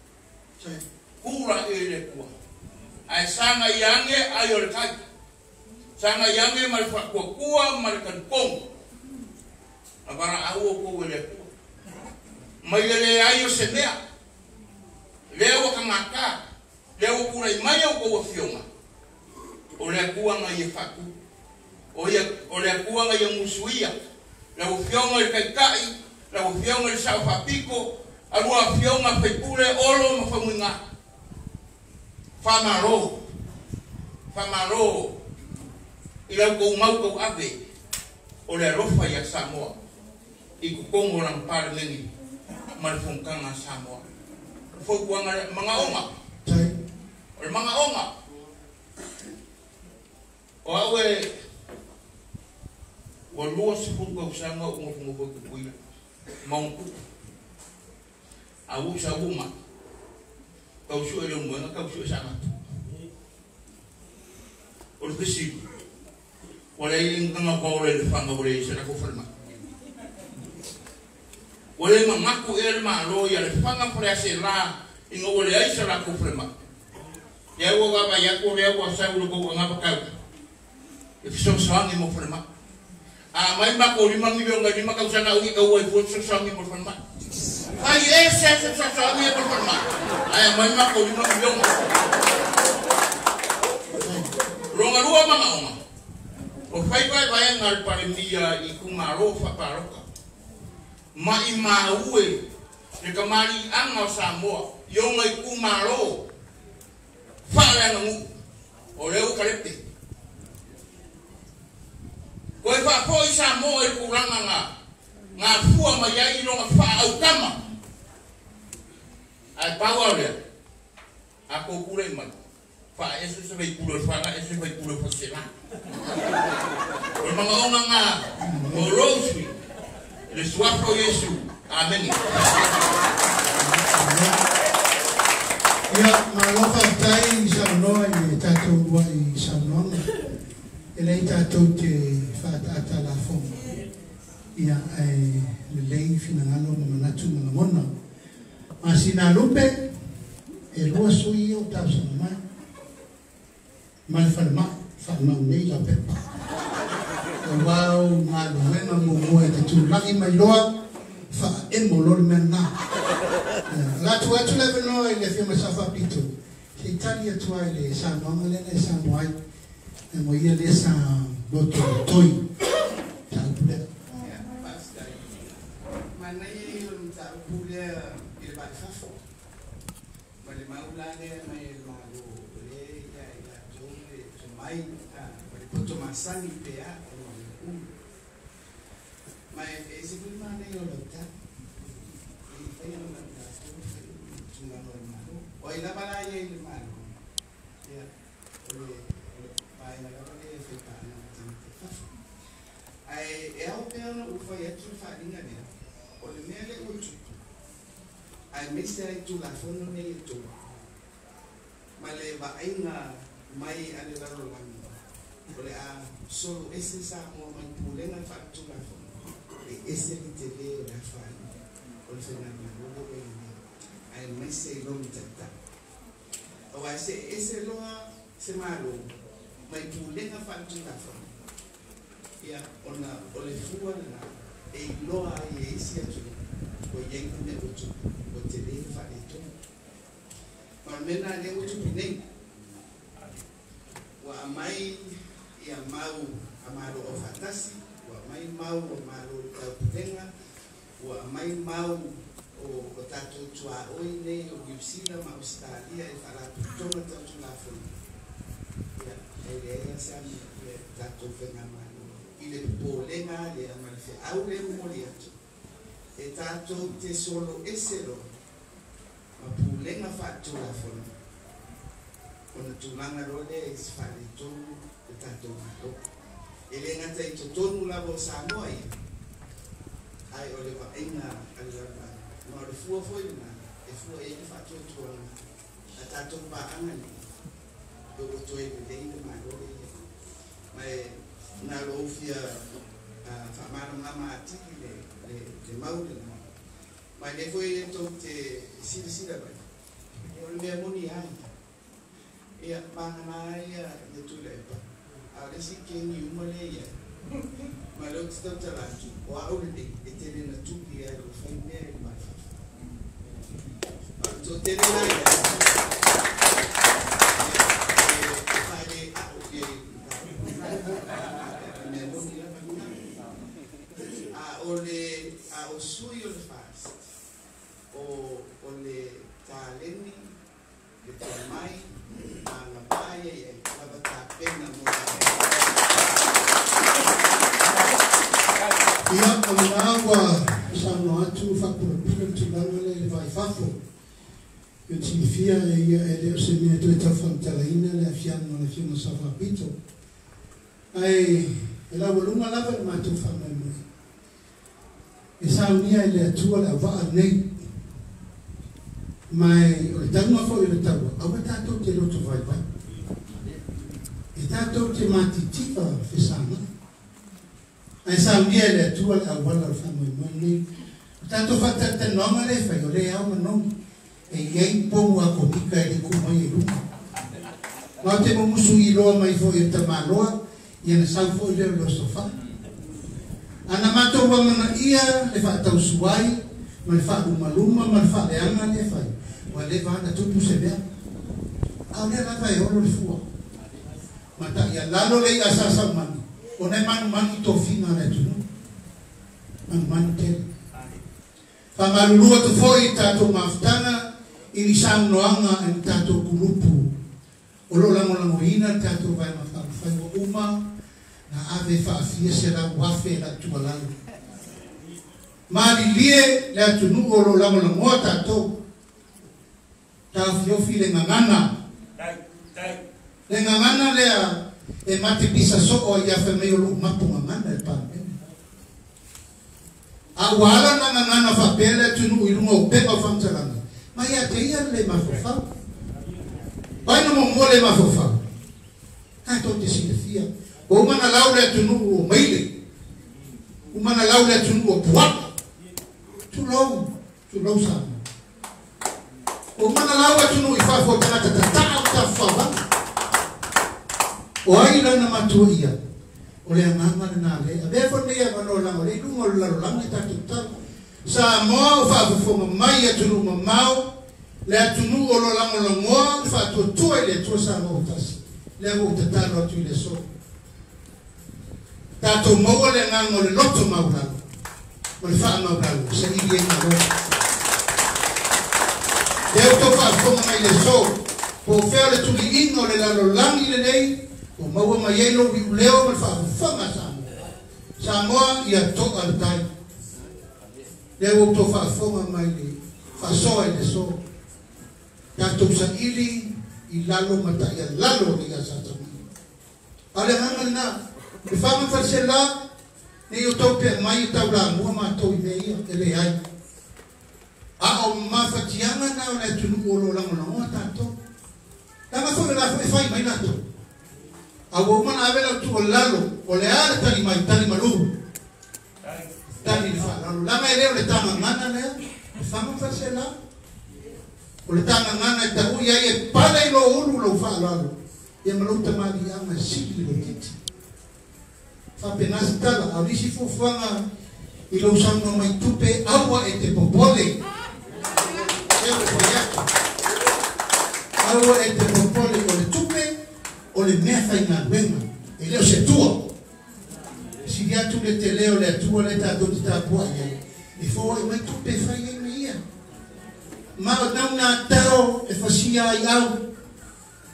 Kura ye le pu. Ai sanga yange ayo kai. Sanga yange mal fa ku ku mal kan kong. Abara awo ko le pu. Mai le ayo semea. Leo kamaka. Leo kura mai o ko fioma. O le kuwa nga ye faku. O ya o le kuwa nga ye musuia. La fioma le kai, la fioma le sa fa pico, a lua fioma pe pure olo ma fa muinga. Famaro. Famaro. Ila ko mau ko ave. O le rofa ya Samoa. I ku kongo lang par ngi. Malfungkang na Samoa. Fo ku nga mga onga. O mga onga. O awe o lua se puka usanga o mo mo ko kuila maunku au sa uma kau su ele mo na kau su sama o kesi wala ing kanga ko le fanga wala se na ko forma wala ma maku el ma lo ya le fanga por ese la ingo wala ai se na ko forma ya wo ga ba ya ko le wo sa wo ko ngapa ka if so sangi mo forma ah mai ma ko lima milyon ga lima ka usana ugi ka uai fo so sangi mo forma ai ese se so sangi mo forma ai mai ma ko lima milyon ronga lua mama oma o fai vai vai ngal pare mia I kumaro fa paroka ma I maue e kamari anga Samoa yo ngai kumaro fa la ngu o leu kalete ko e fa foi Samoa e kuranga nga nga fua ma ya I longa fa au kama ai pawa le ako kure ma fa eso se vai kure fa nga eso vai kure fa sela o mga onga nga o rosi le suafo Yesu amen ya malofa tai sa no ni tato wai sa no ele tato te fatata la fo ya ai le lei fina ngalo na natu na mona asina lupe e lo sui o ta sa ma ma fa ma fa ma nei la pepa wow ma lo mena mo mo e tu la I mai loa fa e mo lo mena la tu tu le no e le fiume sa fa pito se Italia tu ai le sa no le le sa mo ai e mo ia le sa boto toi ta pule mana ye lo ta pule il ba fafo male maulane mai malu le ya ya jole mai ah male poto masani pea mai ese pun mana yo lo ta ai no na ta tunga no malu o ila bala ye le malu ya ole mai na ga le se ta na ai e au pe no u foi tu fa dinga ne o le mele u tu ai mister tu la fono ne tu male ba ainga mai ale la ro la ole a solo ese sa mo mai pule na fa tu la fono e ese li te le la fa o le fena na lo e ai mister lo tata o ai se ese lo se malo mai pule na fa tu la fono ya ona ole fua na e loa e isi atu o yengu ne utu o te le fa e tu ma mena ne utu pinei wa mai ia mau amaro o fatasi wa mai mau o maro o putenga wa mai mau o o tatu tua oi ne o gipsina ma Australia e fara tona tatu la fo ele é sabe tá to fena mano ile polenga le amalfe aule moliato e tato te solo esero ma pulenga fatto la fono ona tulanga rode is fare to e tato mato ele ngata i tonu la bo Samoa ai ole va ina alaba no le fu foi na e fu e fatto to a tato ba angani do to e de ina ma do mai na lofia fa mano mama atile le le maule ma ne foi to te si si da ba o le moni ai e a pana ia de tu le pa a si che ni mo le ia ma lo sto talando o a o le e te le na tu ia lo fa ne ma fa to te le ole a o suyo le fast o ole taleni le tomai a la paia e la bata pena mo ia o le agua sa no atu fa por por tu ngale le vai fafo eu te fia e ia e le se me tu ta fantalaina le fiano le fiano sa fa pito ai e la voluma la per ma tu fa me e sa unia e le atua le va nei mai o le tanga fo i le taua a wa tato te roto vai vai e tato te mati tika fisana ai sa unia e le atua le awala fa mo mo nei tato fa te nonga le fa o le au no e iei pongu a komika e le kuma i luma ma te mo musu i loa mai fo i tamaloa i ana sa fo i le lo sofa ana mato wa mana ia le fa tau suai ma le fa umaluma ma le fa le anga le fa wa le va na tupu se bea a le la fa e olo le fua ma ta ia lalo le ia sasa mani o ne manu mani to fina le tunu manu manu te fa malulua tu foi tato maftana ili sang noanga en tato kulupu o lo lango lango ina tato vai ma fa fa uma na ave fa fia se la wafe la tualalu mali lie le atunu o lo lango la mota to ta fio file ngana le ngana le e mate pisa so o ya fe me lo mapu ngana e pa a wala na ngana fa pele tunu i lungo pe pa fa tsalanga ma ya te ia le mafofa vai no mo le mafofa ha to te si fia o mana laule tunu o maile o mana laule tunu o puat tu lo tu lo sa o mana laule tunu i fa fo tana ta ta ta fa va o ai la na matuia o le ngama na le a be fo ne ya no la le lu ngol la la ta ta sa mo fa fo mai tunu mo mau le tunu o lo la mo mo fa to to le to sa mo tas le mo ta ta no tu le so tato mo le ngango le loto maura mo le fa maura se i bien na de to fa fo mai le so po fere tu li inno le la lo langi le nei o mo ma yelo wi leo mo fa fa ma sa sa mo ia to al tai le o to fa fo mai le fa so e le so tato sa ili i lalo mata ia lalo ni sa ta ale nganga na e fa ma fa la ni o to pe mai ta la mo ma to i nei e le ai a o ma fa tianga na o le tunu o lo la mo ta to ta ma fo la fa mai na to a o ma na vela tu o lalo o le ala ta ni mai ta ni malu ta ni fa la la mai le o le ta ngana le fa ma fa la o le ta ngana ta u ia e pa le lo ulu lo fa lalo e malu ta ma di ama siki lo titi fa penas tala a lisi fu fanga i lo sanno mai tupe awa e te popole e o proiecto awa e te popole o le tupe o le mea fai ngā wenga e leo se tua si dia tu le te leo le tua le ta doti ta pua ia e fo e mai tupe fai e me ia ma o nau nā tau e fasia ai au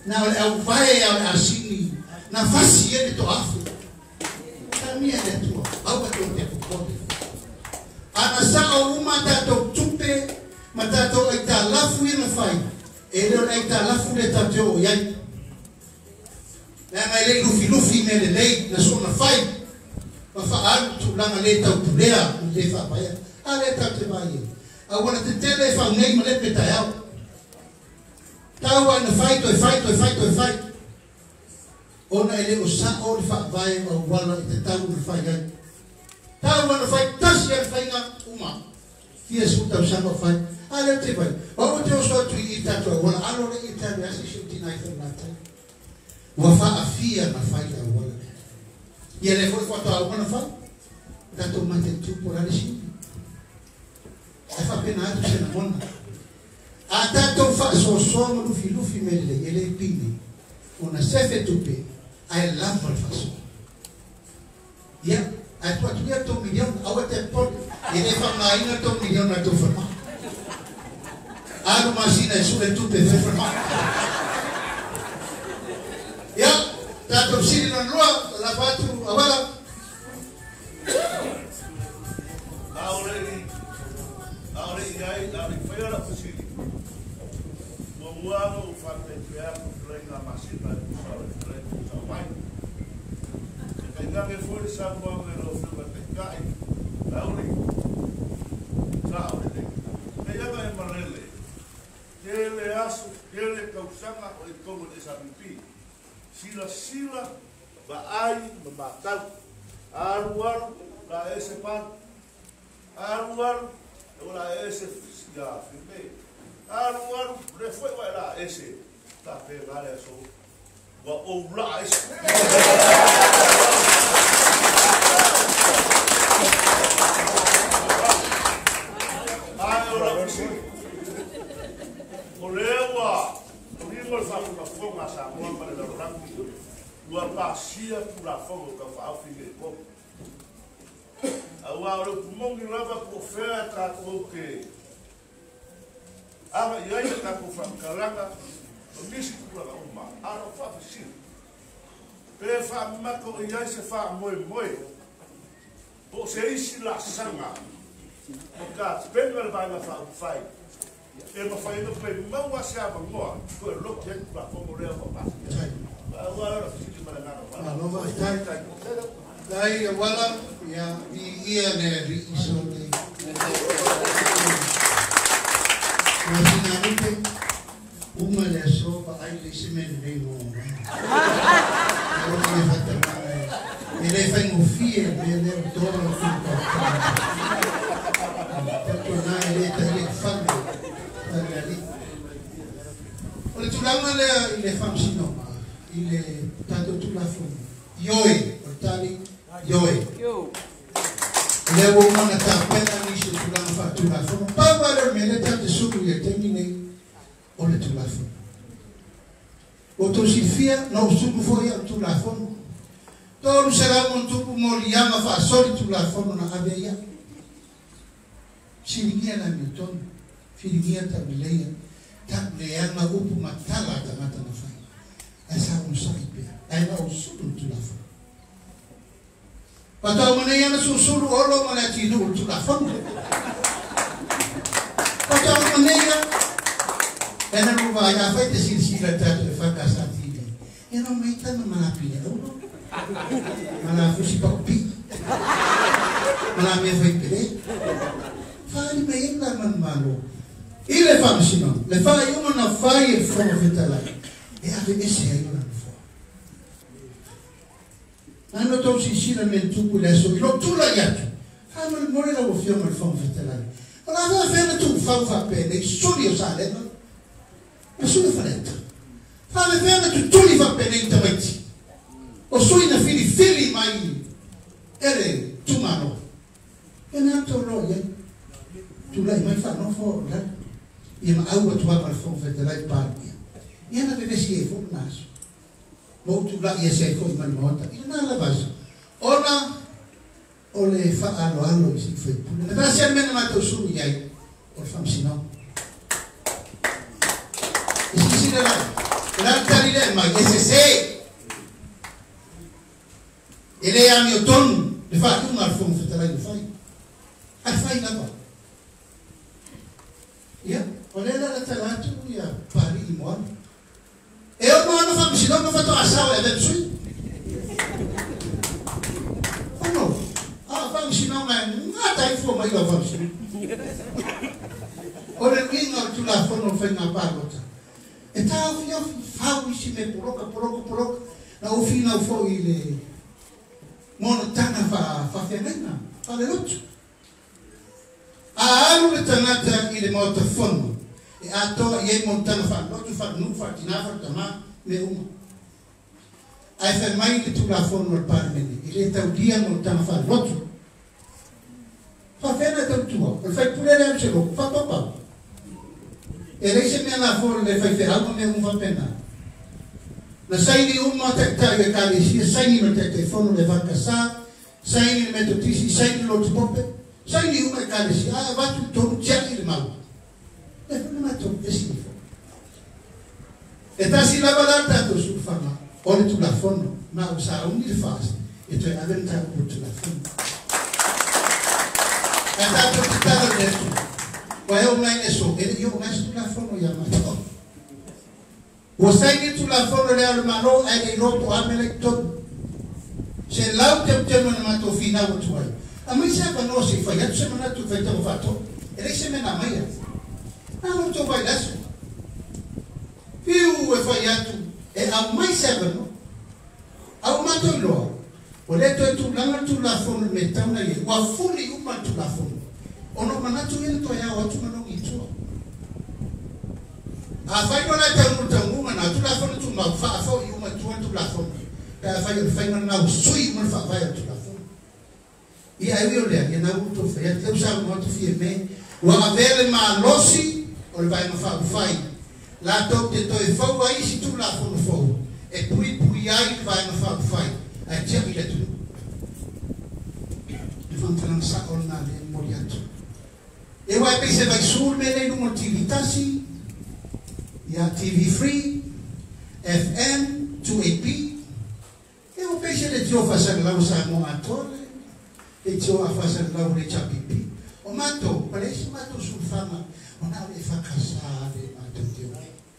Na o au vai au asini na fasi ele to afu. Na minha é tua. Au to te ko. Ana sa o uma ta to tupe mata to ita lafu ina fai. Ele o ita lafu le ta to yai. Na mai le lufi lufi me le le na so na fai. Ma fa al tu langa le ta pulea le fa pa ya. Ale ta te vai. Agora te tele fa nei ma le peta ya. Tawa na fight, oi fight, oi fight, oi fight. Ona ele o sa o fa vai o wala te tawa na fight ai. Tawa na fight tas ya fainga uma. Fia suta o sa no fight. Ale te vai. O te o so tu i ta to wala alo le i ta ya si shuti na fa na ta. Wa fa afia na fight a wala. Ia le foi foto a uma fa. Da to mate tu por ali si. E fa pena tu se na mona. Ata to fa so so no lufi lufi mele ele pini una sefe tupe ai lava faso ya ai tu tu to million awate pot ele fa mai na to million na to forma aro masina su le tupe fe forma ya ta to siri na lua la batu awala Aureli Aureli ai la foi la posible. Uano fate criar reina masita de sabe reina mai que tenga que fuerza con el otro que cae lauri sabe me llama en marrele que le aso que le causaba o como de sabipi sila sila va ai va tal aruar la ese pan aruar la ese ya firme Aru aru refoi vai lá esse tá pegando essa o o lá esse ah eu lá sim o lewa o livro faz uma forma essa boa para dar rango o passia por a fogo que faz o fim de pouco agora o monge leva profeta o que Ava ia ia taku whakaranga, o nisi kura uma, ara whawhisi. Pe wha mako ia se wha moe moe, po se isi la sanga, o ka penga le vaina wha uwhai. E ma whai no pe maua se ava ngoa, ko e loki e kura whango rea wa pasi. Awa ora whisi marangana wala. Aloha tai tai. Tai e wala, ia i ia ne ri iso ne. Imagina rupe uma le sopa ai le semen le mo. Ora me fata mai. E le fai mo fie me le toro tuta. Perché na le ta le fanno. Ali. Ora tu langa le le fam sino. Il tanto tu la fu. Yoi, portali yoi. Yo. Le woman ta pena ni se tu langa fa tu la fu. Papa me le tanto suru e termine. Ole tu la fu. O to si fia no suru foi a tu la fu. Todo será un tupu moliama fa soli tu la fu na aveia. Siringia na miton. Siringia ta bileia. Ta leanga upu matala ta mata na fai. Essa um saipe. Ai na o suru tu la fu. Pata mane yana su suru olo mane ti du tu la fu. Pata mane ya ena no vai a fai te silsila ta te fa casa ti. E non mai ta na malapina. Mana fusi pa pi. Mana me fai pele. Fai me ina man malo. Ile fam sino. Le fai uma na fai e fo fetala. E ave esse aí lá fora. Ano to si sira men tupu le so lo tu la yatu. Fa mo mo la o fio mo fo fetala. Ora va fena tu fa fa pele. Soli o sale no. E soli fa lenta. Fa me fena tu tu li fa pele intamati. O sui na fili fili mai ere tu mano. E na to no ye. Tu lai mai fa no fo la. E ma au tu va fo fetala pa. E na bebe si e fo naso. Mo tu la ye se ko man mota. E na la basa. Ona ole fa alo alo si fe. Na ba se men ma to su ye. O fam sino. E si si la. La tali ele ia mi o tonu le fa tu ngal fo fetala le fai al fai na ba ya ole la la tala tu ya pari i mo e o no no fa mi sino no fa to asao e sui oh no ah fa mi sino ma ngata i fo mai la fa mi ore winga tu la fo no fa na pa lota e ta o fio fa mi si me poroka poroka poroka na o fina fo ile mono tana fa fa fenena fa le lutu a alu le tanata ile mo ta fono e ato ye mo tana fa lutu fa nu fa tina fa tama me uma ai fa mai le tu la fono al parmene ile ta dia mo tana fa lutu fa fena ta tu o fa pure le amselo fa papa e lei se me la fono le fa fe algo me un fa pena na saini uma te tae kali si saini me te telefono le vakasa saini me te tisi saini lo tupope saini uma kali si a va tu to chaki le mau e fa na to esi fo e ta si la balata to su fama o tu la fono ma usa un il fast e tu aventa por tu la fono e ta to ta la resto wa eu mai eso e io mai tu la fono ya ma to o sai tu la fono le al mano e le roto amele tot se lau te te no ma to fina o tu ai a mi sa pa no si fa ya se mana tu fai te o fatto e le se me na mai a no to vai das più e fa ya tu e a mai sa pa no a ma to lo o le to tu la tu la fono me ta na ye wa fuli u ma tu la fono o no mana tu ye to ya o tu no i tu a fai no la te mu na tu la fono tu ma fa fa yu ma tu tu la fono ka fai fai no na sui ma fa vai tu la fono e ai io le na tu fa ya te sa mo tu fi me wa avere ma losi o vai ma fa fai la to te to e fa vai si tu la fono fo e pui pui ai vai ma fa fai a ti mi le tu e fa tran sa on na le moriato e vai pe se vai sul me le no motivitasi ya T V Free, F M, two A P. E o peixe de tio fazendo lá o Samu Atole, e tio a fazendo lá o Rechapipi. O mato, parece o mato sulfama, o não é fracassado, mato tio.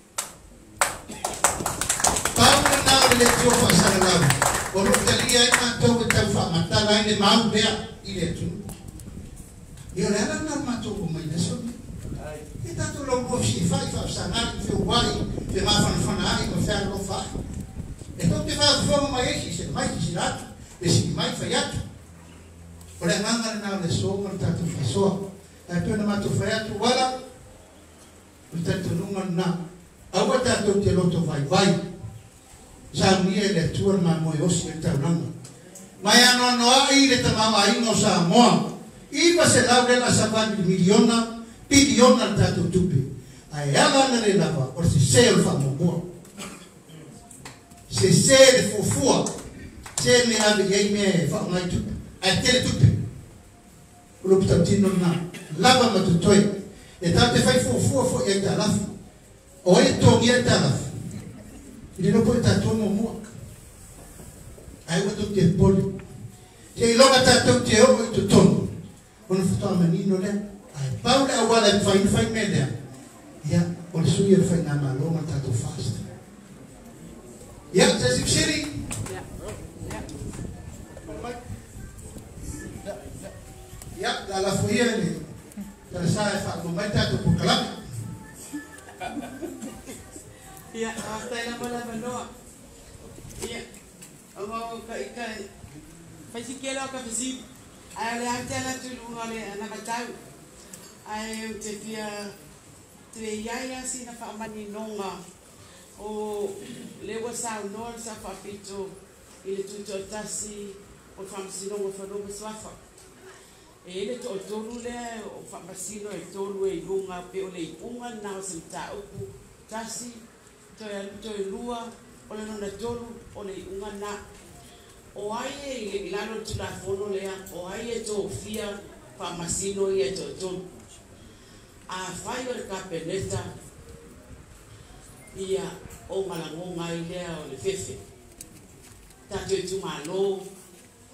Paulo não é tio fazendo lá, o Rutalia é mato que teu fama, tá lá em mau bea, ele é tu. E o Rela não matou como ele é sobre. E tanto logo se faz, faz sanar, faz o guai, faz mais fanfana, e faz o faz. Então te faz forma mais isso, mais girato, esse mais falhado. Olha nada na hora só, mas tanto faz só. A tua não matou falhado, olha. Portanto não na. Agora tanto te loto vai vai. Já me ele tua mãe hoje está não. Mas não não aí ele tá aí não sa mo. E você lá dela sabe de miliona. Pidion al tato tupi. Ai ela na le lava, or se se o fa mo. Se se de fofua. Se me ave ye me fa mai tu. Ai tele tupi. O lo ptatino na. Lava ma tu toi. E tate fai fofua fo e ta laf. O e to ye ta laf. Ele não pode estar todo mo. Ai o to te poli. Se loga ta to te o to ton. Ono futa menino le. Paulo agora fai fai melhor. Ya, o suyo fai na maloma tato fast. Ya, você se chiri. Ya, la la foi ele. Para sai fa no vai tato por calab. Ya, hasta la bola banoa. Ya. Amo kai kai. Fai si kelo ka fisi. Ai le antena tu ngale na katau. Ai te tia te iaia sina fa mani nonga o lewa sa no sa fa pito ile tuto tasi o fa sino o fa no swafa e ile to tolu le o fa sino e tolu e lunga pe o le unga na o senta o tasi to ya to lua o le no tolu o le unga na o ai ile milano tu la fono le o ai to fia fa masino e to tolu a fai o capeneta ia o malango ngai lea o le fefe tato e tu malo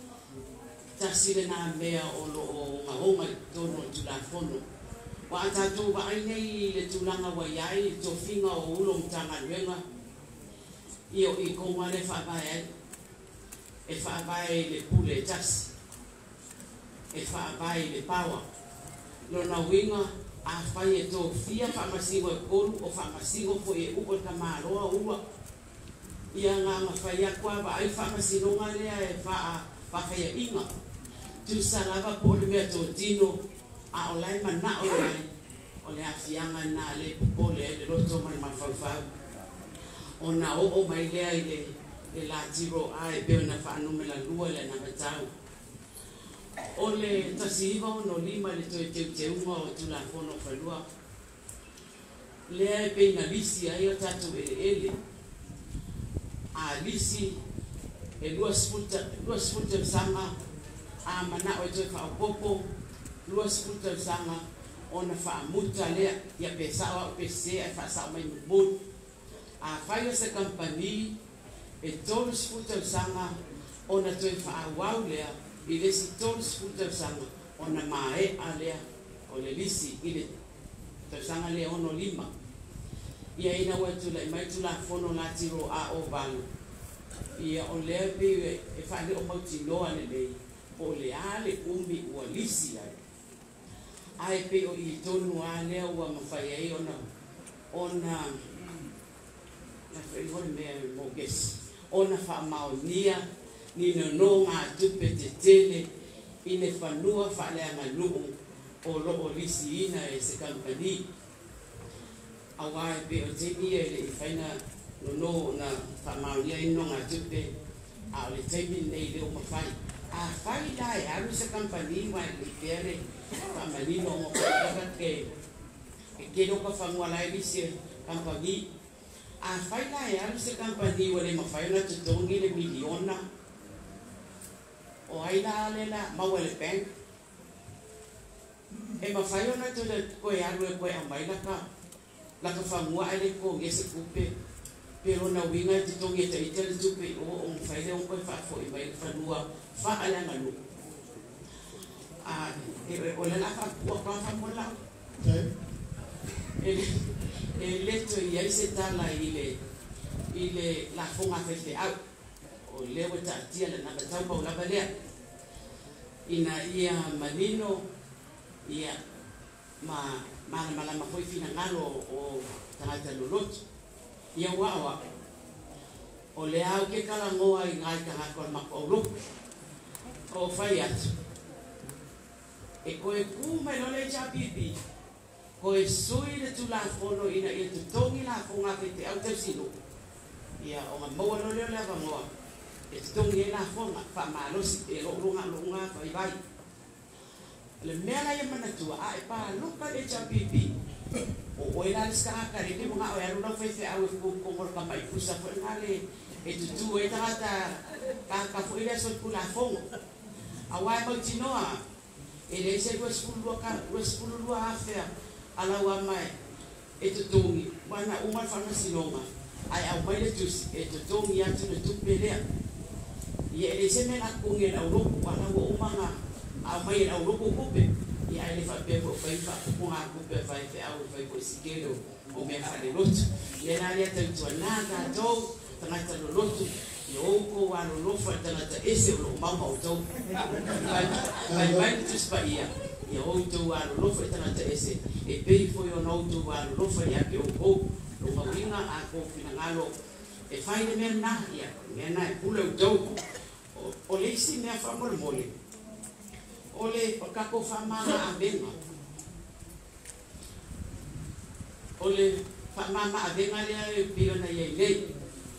tasile na mea o lo o ngaonga tono tulafono. Wa atatu wa ainei le tulanga wa iai to finga o ulong tanga nuenga. Io i konga le whaabai e whaabai le pule tasi. E whaabai le pawa. Lona winga a whai e tō fia whaamasingo e koru o whaamasingo po e upo ka māroa ua. Ia ngā ngā whai a kua wa ai whaamasinonga lea e wha whakaya inga. Tu sarava po le mea tō tino a o lai mana o lai. O le awhianga nā le po le le roto mai ma whauwhau. O nā o o mai lea i le le la tiro a e beo na whaanumela lua le na matau. O le tasiva o no lima le toi teu teunga o tula fono whalua. Lea e pei na lisi ai o tatu e ele. A lisi e lua sputa, lua sputa sanga a mana o toi whaopopo. Lua sputa sanga o na whaamuta lea ia pesawa o pesea e whaasao mai mbun. A whaia se kampani e tolu sputa sanga o na toi whaawau lea i lesi tolu sputa sanga o na mae a lea o le lisi i le tau sanga lea ono lima. Ia ina ua tula i mai tula fono la tiro a o balu. Ia o lea pe e whaale o mauti loa le lei o le a le umi ua lisi ai. Ai pe o i tonu a lea ua mawhai ai ona ona na whaihore mea mo gesi ona wha maonia ni no no ngā tupe te tele i ne whanua whalea ngā luu o loo lisi ina e se kampani. Awai pe o te ia e le i whaina no no na whamaunia ino ngā tupe a o le teimi nei leo mawhai. A whai lai aru se kampani wai li pere whamanino o mwhaka ke e kero ka whamua lai lisi kampani. A whai lai aru se kampani wale mawhai na tutongi le miliona o ai la le la maua le bank e ma fai ona to le koe aru e koe amai la ka la ka whamua ai le ko ngese kupe pero na winga e tutongi e ta ita le tupe o o mwhai le o koe whaafo i mai le whanua wha ala nganu a o le la whakua kwa whamua lau e leto i ai se tala i le i le la fonga whewhe au o lewa ta tia le naka tau pau lava lea. Ina ia manino, ia ma mana malama hoi fina ngalo o tangata lolotu. Ia wawa, o le au ke kala ngoa i ngai ka hako al mako luku. O whai atu. E koe kume no le chapipi. Koe sui le tu la fono ina ia tutongi la fonga ke te au te sinu. Ia o ma maua no leo leva ngoa. E tongi e la fonga, wha maalosi, e lo runga runga, whai vai. Le mea la ia manatua, a e pā luka le chapipi. O oe la liska haka, re te mga oe aruna whaife au e kongoro ka mai pusa, whai ngā le e tutu e tangata ka fwoi lea sot kula fonga. A wae mauti noa, e le se rua spulua ka, rua spulua hawhea, ala ua mai, e tutongi, wana umar whanasinonga. Ai au mai le tusi, e tutongi atu le tupe lea. Ia ele se mena kunge na uruku wana wo umanga au mai na uruku kupe ia ele fa pepo fa fa kunga kupe fa fa au fa ko sikelo o me fa le lotu le na le te tuana ka to tanga ta lotu yo ko wa lo fa tanga ta ese lo mama o to ai mai tu spa ia yo to wa lo fa tanga ta ese e pe fo yo no to wa lo fa ia ke o ko lo mawinga a ko fina ngalo e fa ile mena ia mena e pule o to o le isi mea whamore mole. O le o kako whamama a venga. O le whamama a venga lea e pio na iei lei.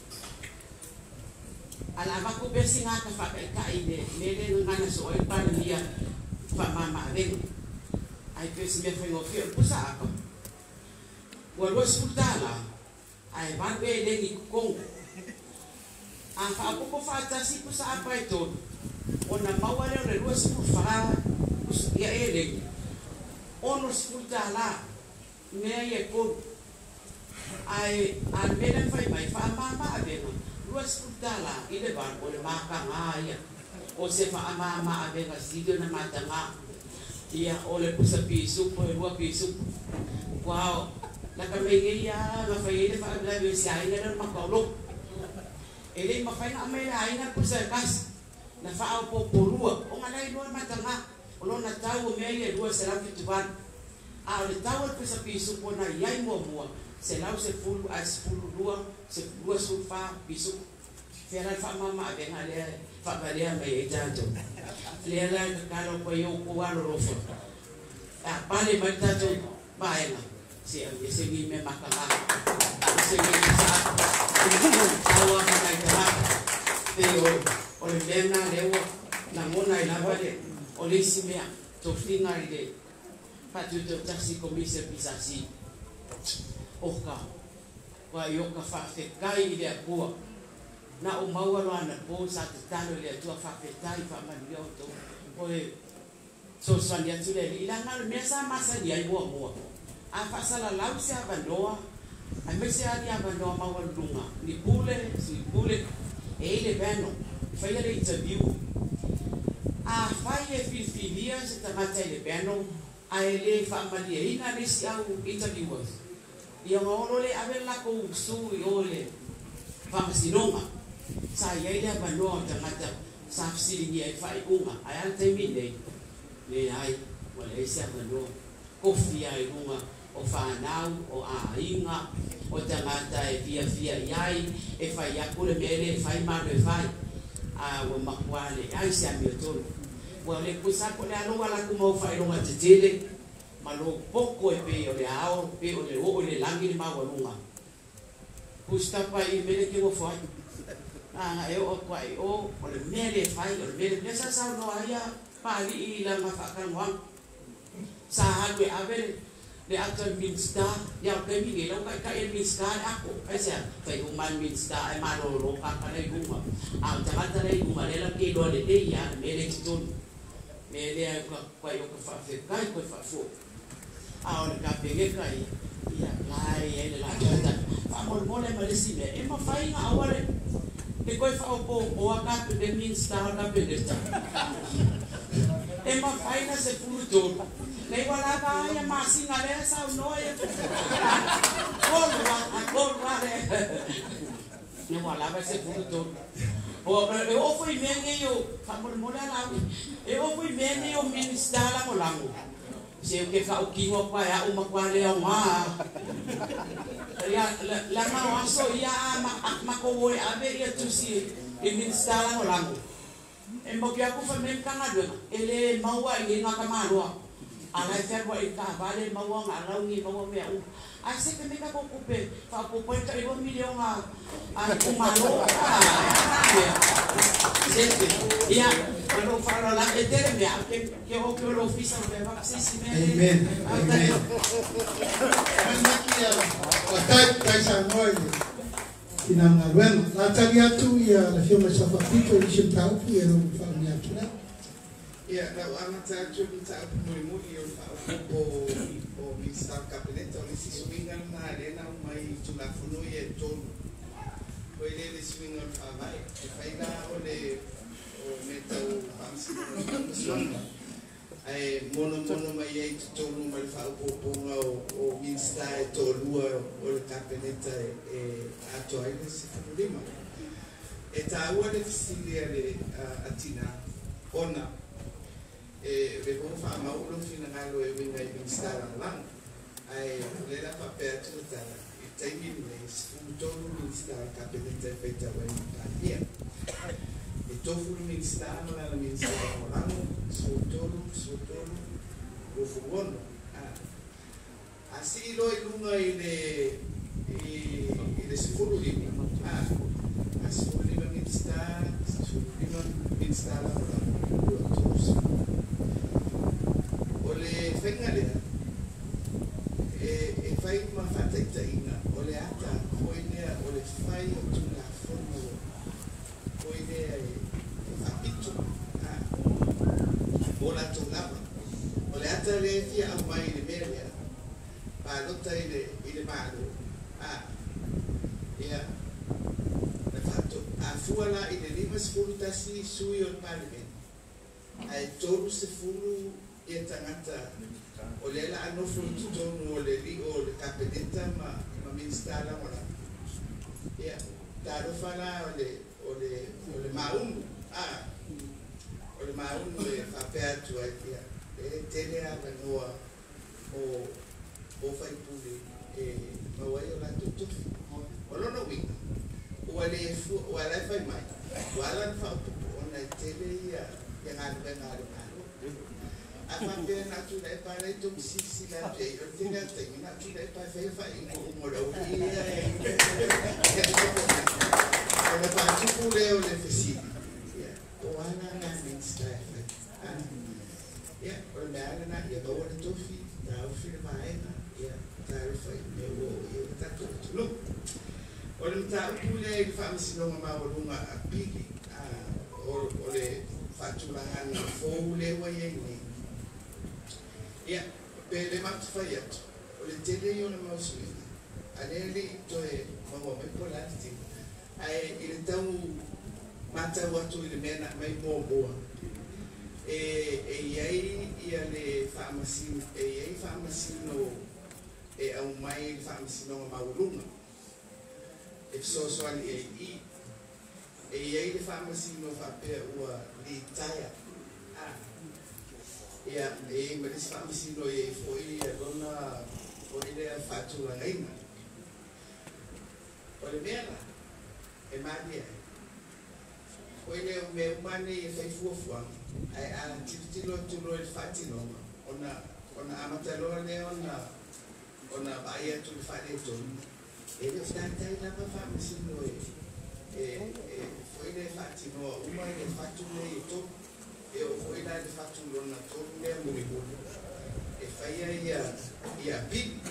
Ala wako besi ngā ka whakaikai le mele ngana so e pala nia whamama a venga. Ai pesi mea whaingo whio pusa ako. Ua rua sputala ai wanu e lengi kukongo. A whaapoko whaatasi po sa apa e tonu. O na maua leo le rua sipu whaa ia e lengi. Ono sipu tala mea i e konu. Ai an mena whai mai wha mama a venga. Rua sipu tala i le van o le maka ngā ia. o se fa ama ama ave ga sido na matanga ia ole pusa pisu po rua pisu wow la ka me ia ma fa ile fa la ve sai na ma ka lo ele ma fa na me ai na pusa kas na fa o po rua o ngala i no matanga o lo na tau me ia rua se la ki tuan a le tau pusa pisu po na ia mo mo se lau se fulu a se fulu rua se rua sulfa pisu Fera fa mama ave nga le fa varia mai tanto. Le la calo ko yo ko alo rofo. Ah pale mai tanto baena. Si se mi me makala. Se mi sa. Awa mai kala. Pero o le lena lewo na mona ina vale. O le simea to finga ide. Pa tu to taxi komise pisasi. Oka. Wa yo ka fa fe kai ide akua. Na o maua loana po sa te tano le atua whapetai whamani o tō. Oe, so swani atu le ila ngā mea sa masa ni ai mua mua. A whasala lau se avanoa, a me se ari avanoa maua lunga. Ni pule, sui pule, e ile bano, whaia le interview. A whai e whiwhiria se tamata ile bano, a e le whamani e ina nesi au interviewers. Ia ngā le ave lako usu i ole whamasinonga. Sa ia ia vanoa tangata sa fsiringi ai fai unga ai al taimi nei le ai wala isia vanoa kofi ai unga o whanau o a inga o tangata e fia fia iai e fai akule mele e fai mano e fai a wa makuale ai sia miotolo wa le kusako le aloa la kuma o fai runga te tele ma lo poko e pe o le ao pe o le o le langi ni mawa runga kustapa i mele ke mo fai ah eu o kwai o o le mele fai o le mele nesa sa no ia pali i la mafakan wang sa hadu ave le ato minsta ya ke mi le ka ka e minsta ako esa fai o man minsta ai malo ro ka ka le guma a ta mata le guma le la ke do le de ya mele tun mele ko kwai o ka fa fe kai ko fa fo a o ka pege kai ia lai ele la ta fa mo mo le male si e ma fai nga awale e koe whaopo o a kape de minsta a kape de ta. E ma whaina se puru tōru. Nei wala ka aia masinga lea sau noe. Korua, a korua le. Nei wala ka se puru tōru. O e ofo i mene yo, whamore mole alawi, e ofo i mene yo minsta la mo lango. Se o ke whao kiwa kwa ea uma kwa lea ngā. La ma aso ia ma ko wo ave ia tusi e minsta la lango e mo ke aku fa men kanga do ele maua i nga ka marua ala fer wa i ka vale maua nga la ngi maua me u a se ke me ka ko kupe fa ko po ka i bo milio nga a ku malo sente ia pero fa la e tere me ke ke o ke lo fisa me va se si me amen amen Watai tai sa noi ina ngawen la tagi atu ia la fioma sa papito i sim tau pi ero fa mi atu na ia la ana ta tu ta muy muy yo o o mi sta cabineto le si swinga na arena mai tu la funo e ton o ele le swinga fa vai e fai la o le o meta o pamsi ai mono mono mai ai to no mai fa o o o minsta e to lua o le capeneta e ato ai se problema e ta ua le fisilia le atina ona e ve bon fa ma ulo fina ngalo e winga i minsta la lang ai le la papel tu ta e taimi le fu to no minsta capeneta feta vai ta via e tofu minsta la minsta la sotoro sotoro o fuono ah assim lo ilunga ile ile sifuru lima ah asifuru lima minsta sifuru lima minsta la todos ole fengale e e fai uma fateta ina ole ata oine ole fai o tuna fono oine apito ah ola tolava ole ata le fia a mai le meria pa lotta ile ile malo ah ia la fatto a fuala ile lima sfultasi sui o parliamento ai tolu se fulu ia tangata o le la anofo tutonu o le li o le kapedeta ma ma minista la wala ia taro fala o le o le o le maungu ah o le maungu e whapea tu ai ia e tele a noa o o fai pule e mawai o la tutufi o lona winga o le fu o le fai mai o ala fa o na tele ia ia ngāru e ngāru ngāru a whapea na tu le pa le tum sisi la te o tele a tengi na tu le pa fai fai ingo umora o ia e o le pa tupu le o le fesidi o ana na minsta e fai ia o le meana na ia baua le tofi na o file maena ia taro fai me o ia tato tulu o le mta upule i whaamisinonga mawalunga a pili o le whatulangana fōu le wa iei nei ia pe le matu fai atu o le tele i o le mausuina a le li to e maua mai polati ai i le tau matau atu i le mena mai mōmoa e e iei ia le whaamasino e iei whaamasino e au mai le whaamisinonga mawalunga e so ali e i e iei le whaamasino whapea ua li taia a ia e ma le whaamasino e fwoi e lona fwoi le whaatula ngaina o le mea e maria fwoi le o mea umane e whaifuafuanga ai a titilo tulo e whaatinonga ona ona amataloa le ona ona vai atu le whaare tonu e le whaatai lava whaamasino e e e foi le whaatinoa uma e le whaatule e tonu e o foi la le whaatulona tonu le amuribulu e whaia ia ia pi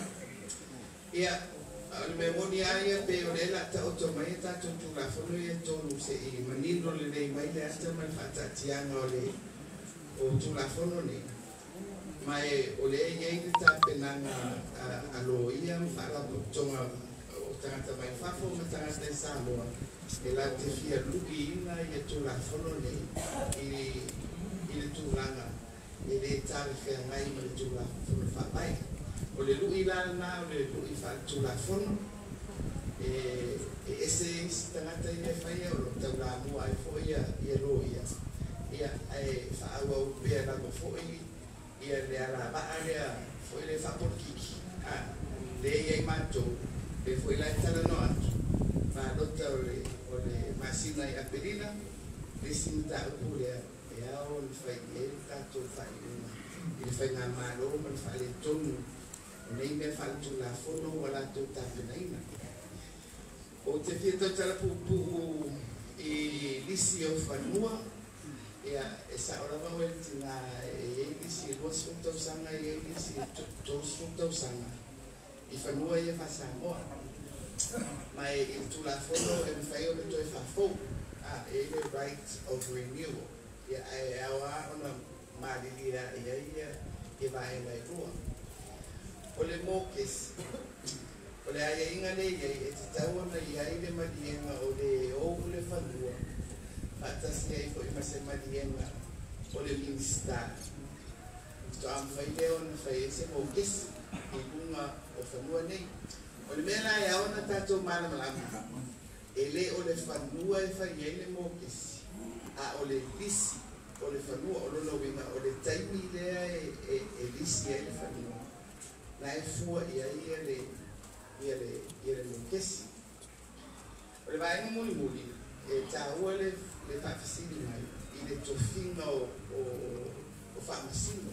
ia le memoni aia pe o le la ta oto mai ta tu la fono e tonu se i manino le nei mai le asta mai whaatatianga o le o tu la fono ne mai o le iei le ta penanga alo ia mwhala tonga o tangata mai whafo ma tangata e Samoa e la te fia luki ina i e tu la fono ne i i le tu langa e le tare whea ngai ma le tu la fono whapai o le lui la na o le lui wha tu la fono e ese isi tangata i le whaia o lo tau la mua e fo ia i e lo ia ia e whaaua upea la mo fo i ia le ala ba area foi le faporkiki ah le ia mato le foi la tala no atu ma dota o le o le masina ia perina le sinta pure e ao le fai e tato fai una il fai na malo ma fai le tonu nei me fai tu la fono wala tu ta penaina o te fieto tala pu pu e lisi o fanua ia esa ora va welti na e isi lo sfrutta usanga e isi to sfrutta usanga i fanua ia fa Samoa ma e tu la fono e fai o to fa fo a e le right of renewal ia e awa ona mali ia ia ia e vai mai rua o le mokes o le ai inga le ia e te tau ona ia ile malienga o le o le fanua Atas ia foi uma semana o le ministar. Então am fai leo na fai ese mo kes e bunga o fanua nei. O le mena ia ona tato mana malama. Ele o le fanua e fai ele mo kes. A o le lisi o le fanua o lo winga o le taimi lea e e lisi ele fanua. Na e fua ia ia le ia le ia le mo kes. O le vai no muli muli e ta o le le whaamasino mai, i le tofinga o, o, o whaamasino.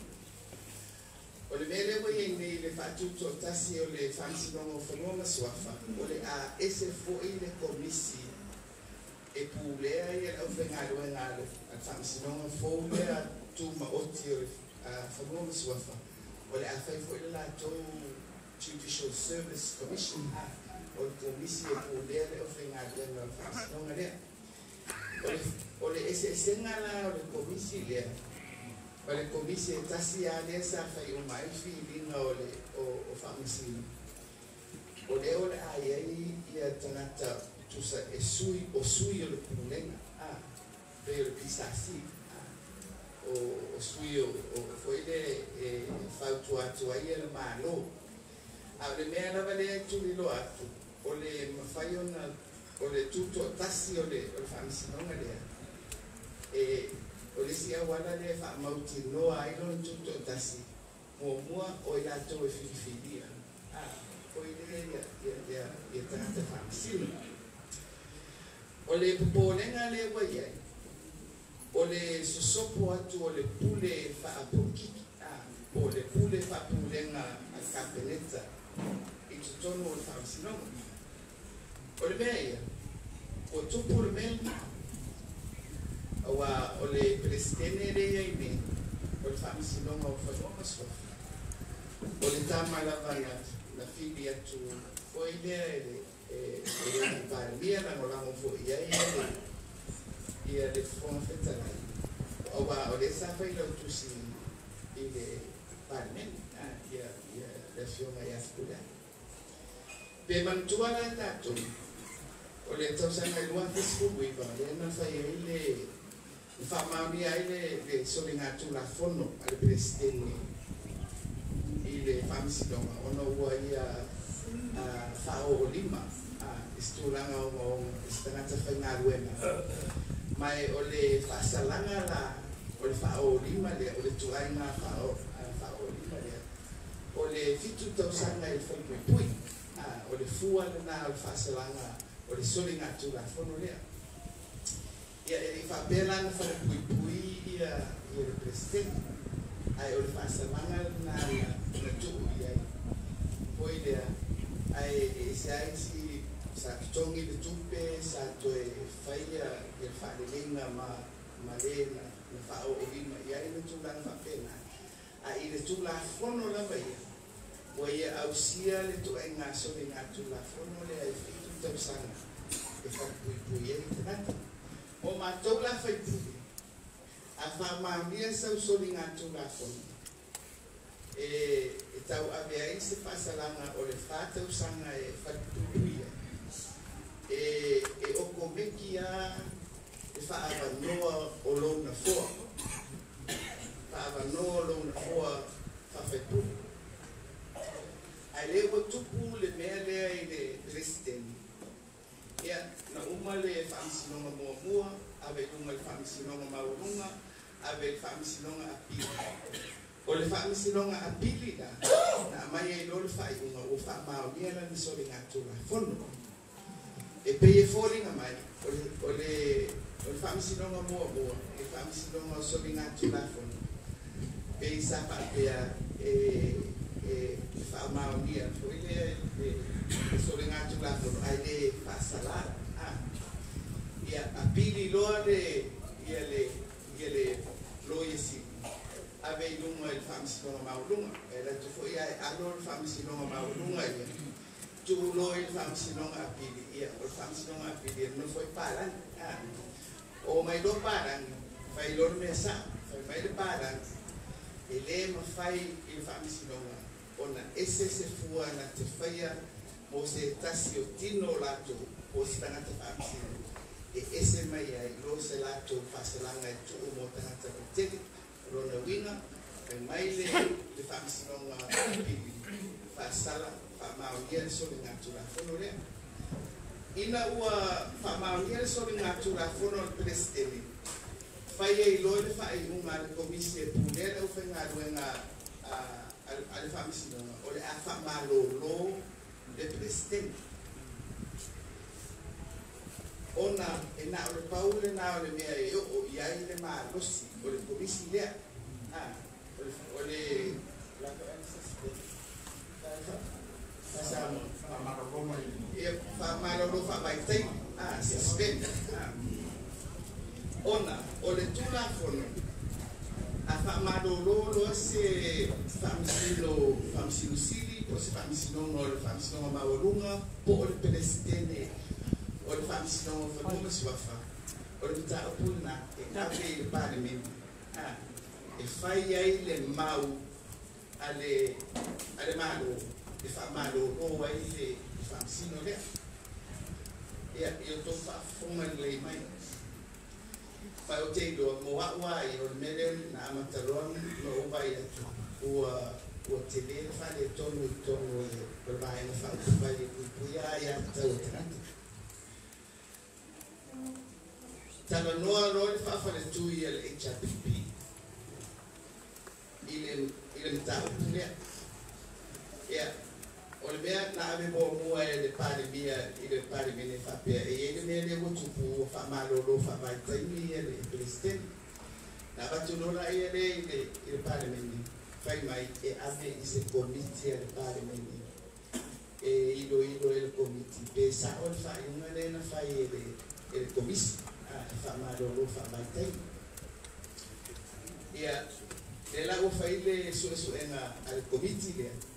O le mele wa iei nei le whaatuto tasi o le whaamasino o whanua masuafa, o le a ese fo i le komisi e pūlea i e lau whengaru e ngāle, a whaamasino o fo lea tū maoti o le whanua masuafa, o le a whai fo i le la tō Judicial Service Commission, o le komisi e pūlea le o whengaru e ngāle whaamasino o lea. O le ese ese ngala o le komisi lea o le komisi e tasi a lea sa whai o mai whilinga o le o whaamasino o le o le ai ai ia tangata tusa e sui o sui o le pulenga a pe o le pisasi o sui o foi le e fautu atu ai le malo a le mea lava le atu li lo atu o le mawhai ona o le tuto tasi o le o le whaamisinonga lea e o le sia wala le wha mauti noa ai lo tuto tasi mo mua o i lato e whiwhiria a o i le ia ia ia tangata whaamisino o le pupolenga le wa iai o le sosopo atu o le pule whaapukiki o le pule whaapulenga a kapeneta i tutono o le whaamisinonga o le mea ia o tupu le mea awa o le presidene le iai me o le whaamisinonga o whanonga sofa o le tama lava na whili atu o i lea e le e le parimia na ngolango fo iai e le ia le fonga whetalai o wa o le safa i lau tusi i le parimia ia ia le fionga i afkula pe mantua la tato o le tausanga i lua Facebook i ba le na fai ai le whamauni ai le le solingatu la fono a le presidente i le whamisinonga ono ua ia whao o lima istulanga o o istangata whaingaruenga mai o le whaasalanga la o le whao o lima le o le tuainga whao whao o lima le o le fitu tausanga i whaipui pui o le fua na o le whaasalanga o le solingatu la fono lea ia e whaapela na whaipui pui ia i le presidente ai o le whaasalanga na na tuu iai poi lea ai e se ai si sa kitongi le tupe sa toe faia e whaalelenga ma ma lena na whao o lima iai le tūlanga whapena a i le tūla fono lava ia wa ia au sia le tu e ngā sole ngā tūla fono le ai whitu tausanga e whakupui e te nata o ma tau la whaipui a whamamia sau sole ngā tūla fono e e tau ave ai se pasalanga o le whātausanga e whakupui e e oko meki a e whaavanoa o lona foa whaavanoa o lona foa whawhaipu ai le o tupu le mea lea i le presidente ia na uma le whaamisinonga mua mua ave unga le whaamisinonga maurunga ave le whaamisinonga apili o le whaamisinonga apili la na mai e lo le whaiunga o whaamaunia la ni sori ngā tūra fono e pei e fōringa mai o le o le o le whaamisinonga mua mua e whaamisinonga o sori ngā tūra fono pei sa whapea e e whaamaunia o le e sori ngā tūra fono ai le whaasalara ia apili loa le ia le ia le loia si ave lunga il whaamisinonga maulunga e la tu foi ai alo il whaamisinonga maulunga ia tu lo il whaamisinonga apili ia o whaamisinonga apili no foi parang o mai lo parang fai lo mesa fai mai le parang e le ma fai il whaamisinonga ona ese se fua na te faia mo se tasi o tino lato o se tangata whaamisinonga e ese mai ai lo se lato whasalanga e tu mo tangata teki rona winga e mai le le whaamisinonga apili whaasala whaamaunia le sole ngā tūra fono lea ina ua whaamaunia le sole ngā tūra fono le presidente whai e loe le whai unga le komisi e pūlea le uwhai ngā ruenga a le whaamisinonga o le a whaamalo le presidente ona e na o le paule na o le mea e o iai le maalosi o le komisi lea o le whamaroro whawaitai suspend ona o le tūla fono a whamaroro loa se whaamisino whaamisino sili po se whaamisinonga o le whaamisinonga maurunga po o le presidente o le whaamisinonga whanonga siwafa o le pita opuna e kawe le parliament e whai ai le mau ale ale malo e whamalo o ai le whaamisino lea ia i o tō whaafonga le mai fa o te do mo wa wa i o mele na amatalon no o vai o o te le fa le tonu tonu o vai na fa fa i ku ya ya ta o te tala noa ro le fa fa le tu i le H R P P ile ile ta le ya o le mea na ave mo mua e le pare mia i le pare mene fa pe e ele me le mo tupu fa malo lo fa vai tai mi e le presidente na ba tu no la e le i le pare mene fai mai e ave i se comiti e le pare mene e ilo ilo e le comiti pe sa o fa una le na fai e le e le comisi a fa malo lo fa vai tai ia e la o fai le su su en al comiti le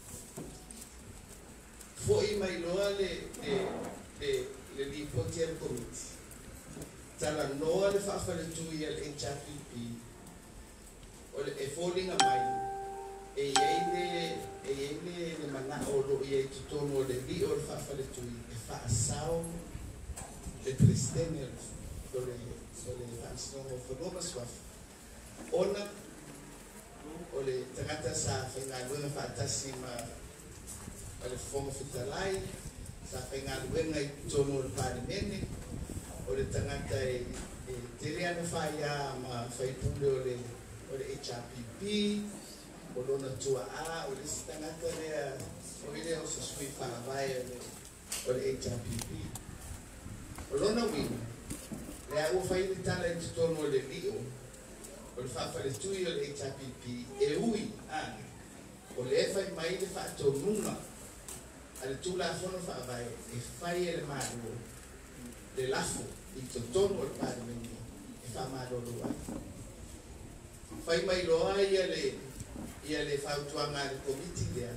foi mai loa le le le le di poter committee tala noa le fa fa le tu ia le H R P P o le e falling a mai e ele e ele le mana o lo ia tu tono le li o fa fa le tu e fa sao le presidente o le o le asno o fa no mas ona o le tangata sa fa nga lo fa tasima ale fonga fitalai sa penga luenga i tono le parimene o le tangata e tere ane whaia ma whai pule o le o le H R P P o lona tua a o le tangata lea o ile o se sui whaavai o le H R P P o lona wina lea ua whai le tala i tono le lio o le whaafale tui o le H R P P e ui ane o le e whai mai le whaatonunga ale tula fono fa vai e fai ele malu le lafo i to tono il padre meni e fa malu lo fai mai lo ai ele ia le fa tua mal committee dia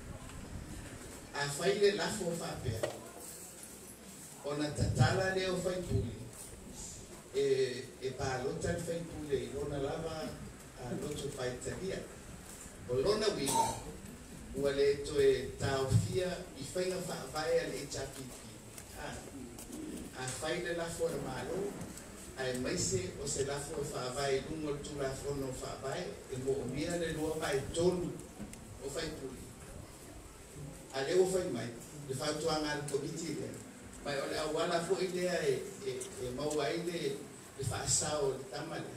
a fai le lafo fa pe ona tatala le o fai puli e e pa lo tal fai puli ona lava a lo to fai talia o lona wina ua le toe taofia i whainga whaavai al H R P P. A whai le lafo e malo, a e maise o se lafo e whaavai lungo tu lafo no whaavai, e mo o mia le lua vai tonu o whai puli. A le o whai mai, le whautuanga al komiti le. Mai o le awala fo i lea e, e, e maua i le, le whaasao le tamale.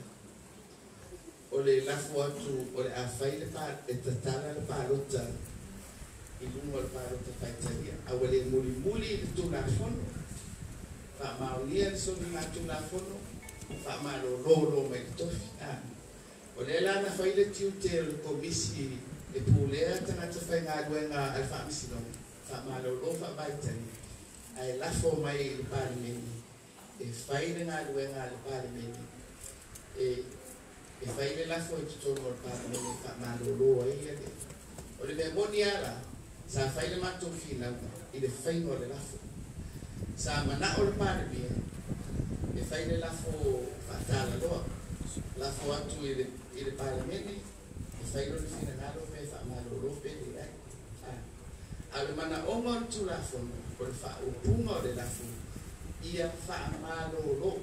O le lafo atu, o le a whai le pa, e tatala le palota, i lungo le palota whaitaria. A wale muli muli le tu la fono, wha maunia le soni ngā tu la fono, wha malo rolo mai tofi. O le lana whai le tiu te o le komisi, e pulea tangata whai ngā luenga al whaamisinong, wha malo lo wha baitaria. A e lafo mai le parimeni, e whai le ngā luenga al parimeni, e e fai le lafo e tutono al parimeni wha malo lo ai ade. O le mea moni ala, sa fai le matou fina i le whaingo le lafo. Sa mana o le parimeni, e fai le lafo whatala loa, lafo atu i le, i le parimeni, e fai lo le fina ngalo me wha malo lo pe le ai. A le mana onga o tu lafo, o le wha upunga o le lafo, ia wha malo lo.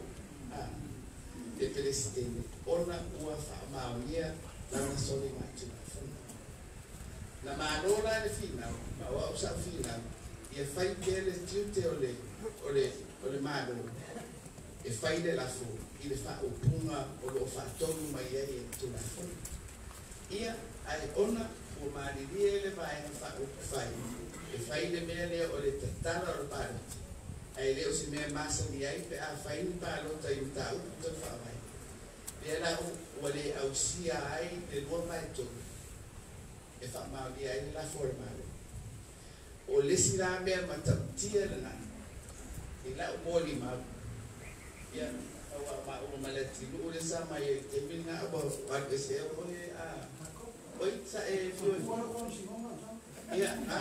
Le presidente, ona ua wha maonia lana soli matu na whana. Na maanola le finau, ma ua usa finau, ia whai ke le tiute o le, o le, o le maanola. E whai le lafo, i le wha upunga o lo wha tonu mai ai e tu na whana. Ia, ai ona, ua maariria le vaenga wha upu whai. E whai le mea lea o le tatala o le parati. Ai leo si mea masa ni ai pe a whai ni pālota i uta upu tau whawai. Lea la ua le au sia ai le lua mai tonu. E wha mauri ai la fore maru. O lesi la mea matau tia le nana. I la u mōli mau. Ia, awa ma ua maleti lu ule sa mai e te minga awa wadu e se o e a. Oi, sa e fio e fio. Ia, a.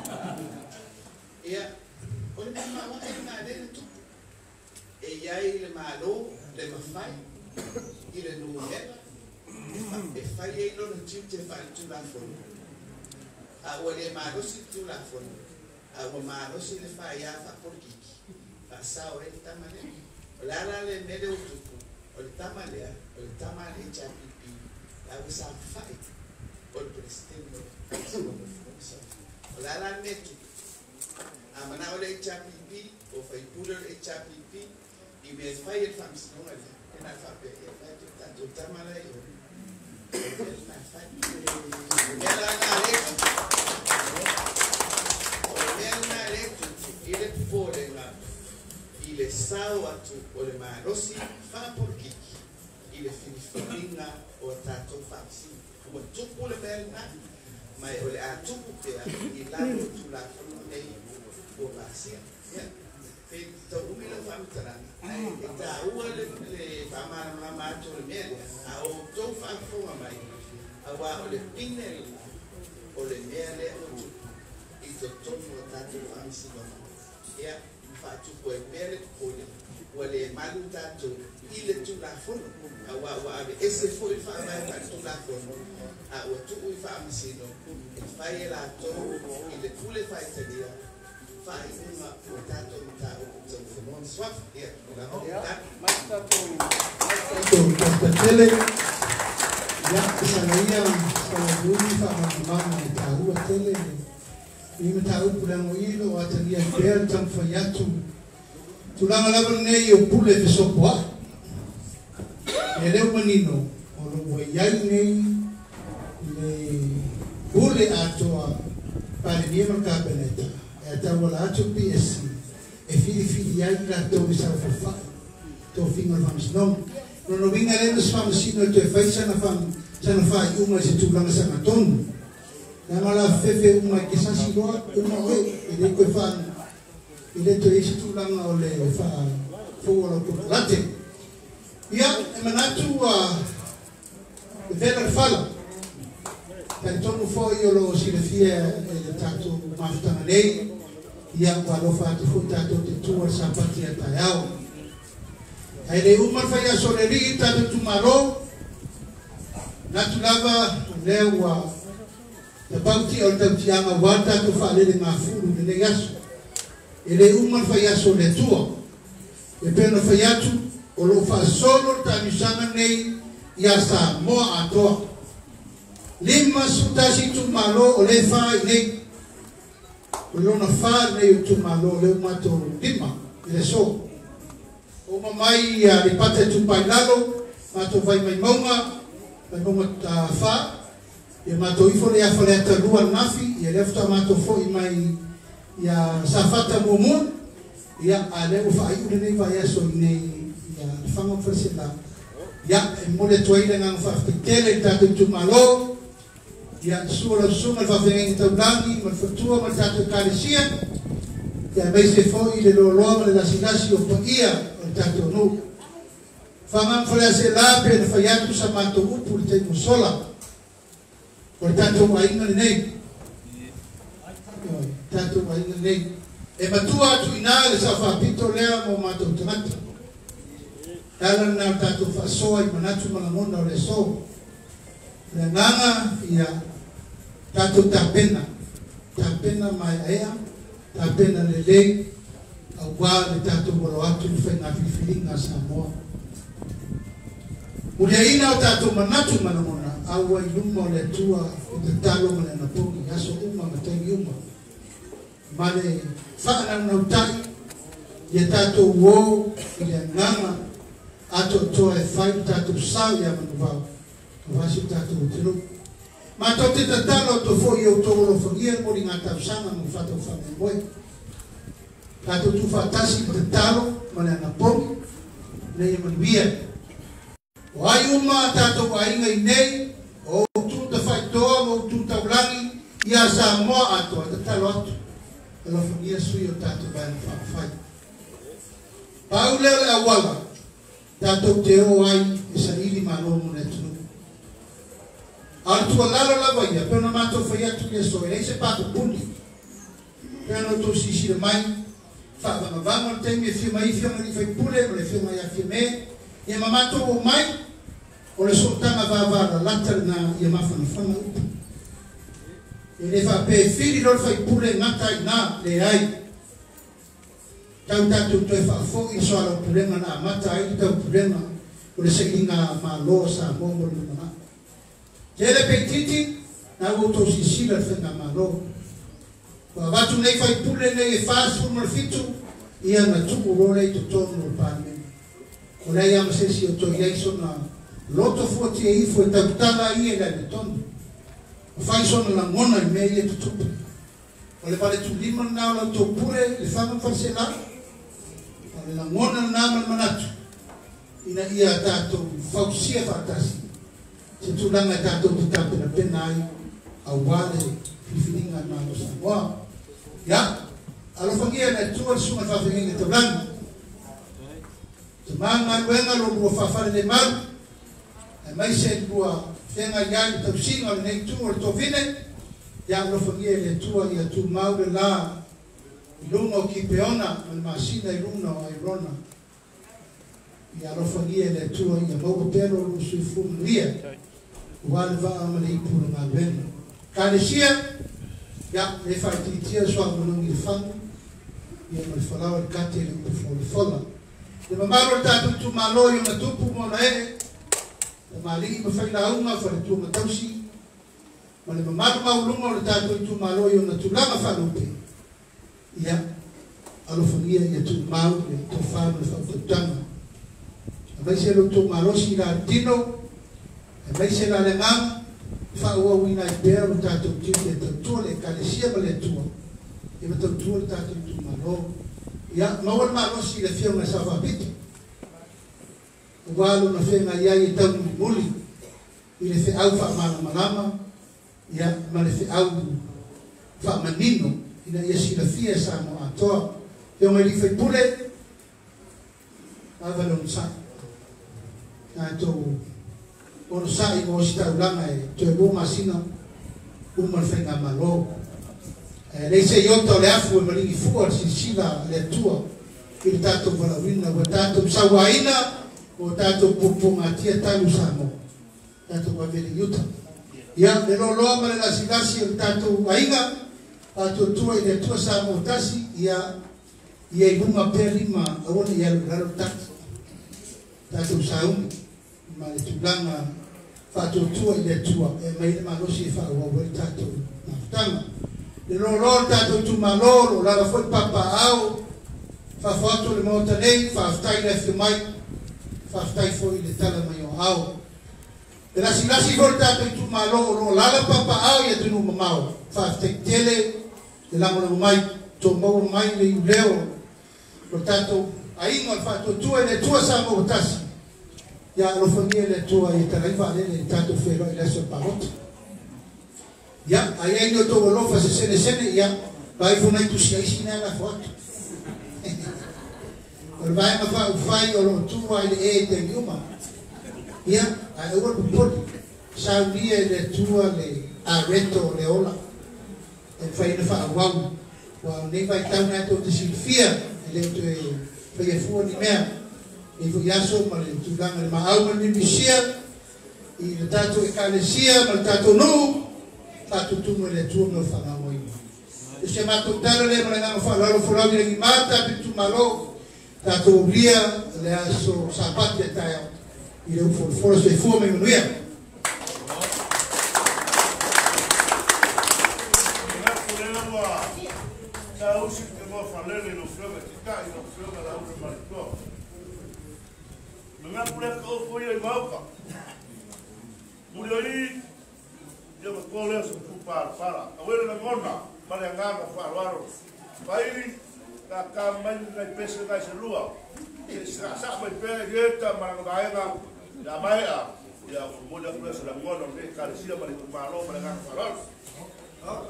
Ia. O le mea mawa e ngā rere tupu. E iai le malo, le mawhai, i le nuhera, e whai e lona tiu te whai tu la fono. A ua le marosi tu la fono. A ua marosi le whai a wha porkiki. A sao e tamane. O la la le mere o tupu. o le tama lea, o le tama le H R P P, la wisa fai, o le presidente, o la la metu, a mana o le H R P P, o fai pule o le H R P P, i me fai el famsinonga le, e na fa pe, e fai tu tanto tama le, o le na fai, e la na letu, o le na letu, i le pole na, i le sao atu o le marosi fa por kiki i le finifina o tato faksi o tupu le belna mai o le atupu pe i lalo tu la fono nei o pasia ya pe to umi le famtana ai e ta ua le le famana ma ma to le mele a o to fa fo mai a wa o le pinel o le mele o tu i to to o tato faksi ya fatu ko e mele ko le wale malu tato ile tu la fono wa wa ave ese fo il fa mai pa tu la fono a o tu i fa misino e fa la to ile pule fa italia fa una o tato ta o so fono swap ya la ma tato to tele ya kusanaia kwa duni fa mama e ta u tele ni mta u pula mo ilo wa talia per tam fa yatu tulanga lava nei o pule te sopoa e leo manino o lo wai yai nei le pule atoa pare mia marka beneta e ata wala ato P S C e fili fili yai la to visa fa to finga vamos non non no vinga le nos fam sino to e faisa na fam sana fa uma se tulanga sana ton na mala fefe uma que sa silo uma o e de ko fa ile to isi tulanga o le fa fuolo populate ia e manatu a vela fala per tonu fo io lo si le fie e tato maftana nei ia qua lo fa tu fu tato te tu sa patia taiao ai le umar fa ia soleri tato tu maro natu lava le wa te pauti o te tianga wata tu fa le ngafuru ne yaso ele uma fai aso le tua e pena fai atu o lo fa solo tamisanga nei ia sa mo atoa lima sutasi tu malo o le fai nei o lo na fa nei tu malo le mato lima ele so o mamai ia le pate tu pailalo mato vai mai maunga mai maunga ta fa e mato ifo le afa le atalua nafi e lefta mato fo i mai ya safata mumun ya ale o fa iu nei vai aso nei ya fanga fasila ya mole toile ngang fa tele tatu tu malo ya sura suma fa venga tablangi ma fatua ma tatu kalisia ya mai se foi le lo lo la sinasi o paia o tatu no fanga fa se la pe fa ya tu samato upu te musola por tanto vai nei tanto vai nei e matua tu inale sa fa pito lea mo mato tanata ala na tanto fa so ai manatu malamonda le so le nganga ia tanto tapena tapena mai ea tapena le lei au wa le tanto bolo atu fe na fifilinga sa mo ulia ina o tanto manatu malamonda au ai lumo le tua te talo male na poki aso uma matai uma male fa'ana na utai ye tato wo ile ngama ato to e fai tato sau ya manuva vasi tato tino ma to te tatalo to fo yo to lo fo ye mo ringa ta sama mo fato fa me boy tato tu fatasi tatalo male na pom ne ye manvia o ai uma tato wa inga nei o tu ta fai to o tu ta blangi ya sa mo ato tatalo ato lo funia sui o tato vai fa fai paule le awala tato te o ai esa ili malo mo netu al tu lalo la vai per no mato fai atu che so e se pato pundi per no to si si mai fa va va mo te mi fi mai fi mai fai pule le fi mai a fi me e mamato o mai o le soltanga va va la laterna e ma fa fa na e le fa pe fili non fai pure ngata ina le ai tau tatu to fa fo i so ala problema na mata ai tau problema o le seʻiga malo sa mo mo le mana ke le peititi na o to sisila le faiga malo wa watu nei fai pule nei e fasu mo le fitu ia na tuku lo le totonu o le pāmeni o le ia masesi o to iai sona loto fuati e ifo e tautala ia e lai me tonu o fai sona la ngona i mea ia tutupu o le pale tulima na o la to pure le fama fasela o le la ngona na ma manatu ina ia tato fausia fatasi se tulanga tato tutape na pena ai au wale fifilinga na o Samoa ya alofangia na tua sunga fafinga te blanc te manga luenga lo lua fafare de mal e mai se lua fenga ya te singa le nei tu o to vine ya alofangia le tua ia tu mau le la lungo ki peona al masina i luna o irona ia alofangia le tua ia mau pero lu sui fumuia wale va amale ipuna ma luenga kalesia ya le fai titia so a monongi le fangu ia ma le falao le kate le ufo le fola le mamaro tatu tu malo yo na tupu mo na e le mali ma fai la unga fa le tu ma tausi ma le mamaro ma ulunga le tatu tu malo yo na tulanga fa lupe ia alofonia ia tu mau le to fa le fa tutanga mai se lo tu malo si la dino mai se la le ngam fa o wina i pera o tato titi e tatu le kalesia ma le tua e ma tatu le tato tu malo ia ma wal malo si le fia ma sa va piti o walo na fenga ia i tau muli i le fe au fa mana malama ia ma le fe au fa manino ina ia si la fia sa mo atoa e o mai li fe pule ava lo msa na to ono sai mo sta ulanga e to bo masina uma fenga malo e lei se io to le afu e mali fu si sila le tua il tato valavina o tato sawaina o tato pupunga tia talu samo tato va veli yuta ia le lo lo ma la silasi il tato ainga tato tua ile tua samo tasi ia ia ibuma perima ona ia lo tato tato saum ma le tulanga fato tua ile tua e mai ma lo si fa o o tato tanga le lo lo tato tu malolo la la foi papa au fa foto le mota nei fa stai le filmai fa stai foi le tala mai o au e la si la si volta tu malolo la la papa au ia tu no mau fa stai tele le la mo mai to mo mai le leo portanto ai no fatto tu e le tua sa mo tasi ya lo famiglia le tua e te rivale le tanto fero e adesso parot ya ai no to lo fa se se se ya vai fu mai tu si ai sina la foto or vai ma fa fai o tu vai e te yuma ya ai o por sa dia le tua le a reto le ola e fai ne fa wow wow ne vai tau na to si fia le to e fai fu ni mea e fu yaso ma le tulanga le maau ma ni bisia i le tato e kalesia ma le tato no tato tu mo le tu no fa na mo i se ma to talo le ma na fa lo fu lo ni mata pitu malo tato oblia le aso sapati e taio i le fu fu se fu me no ia Ciao, si può fare le lo floga, ti cai, lo floga la uno marco. Non è pure che poi il mauca. Muloi, io mi può su par para. Avere la gonna, ma le anganga fa loro. Vai la camma di pese da selua. E sa sa mai pe dieta ma vai la la mai a ya mo da presa la gonna che carecia ma le malo ma le anganga fa loro.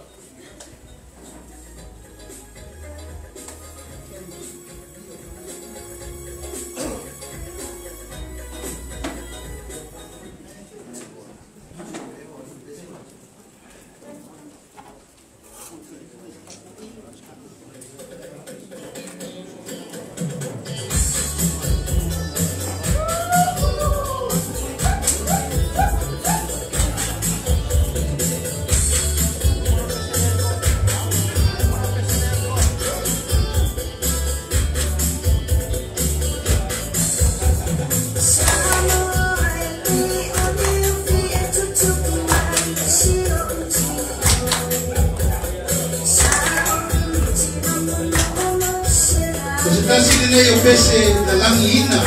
se kasi nei o pese na langi ina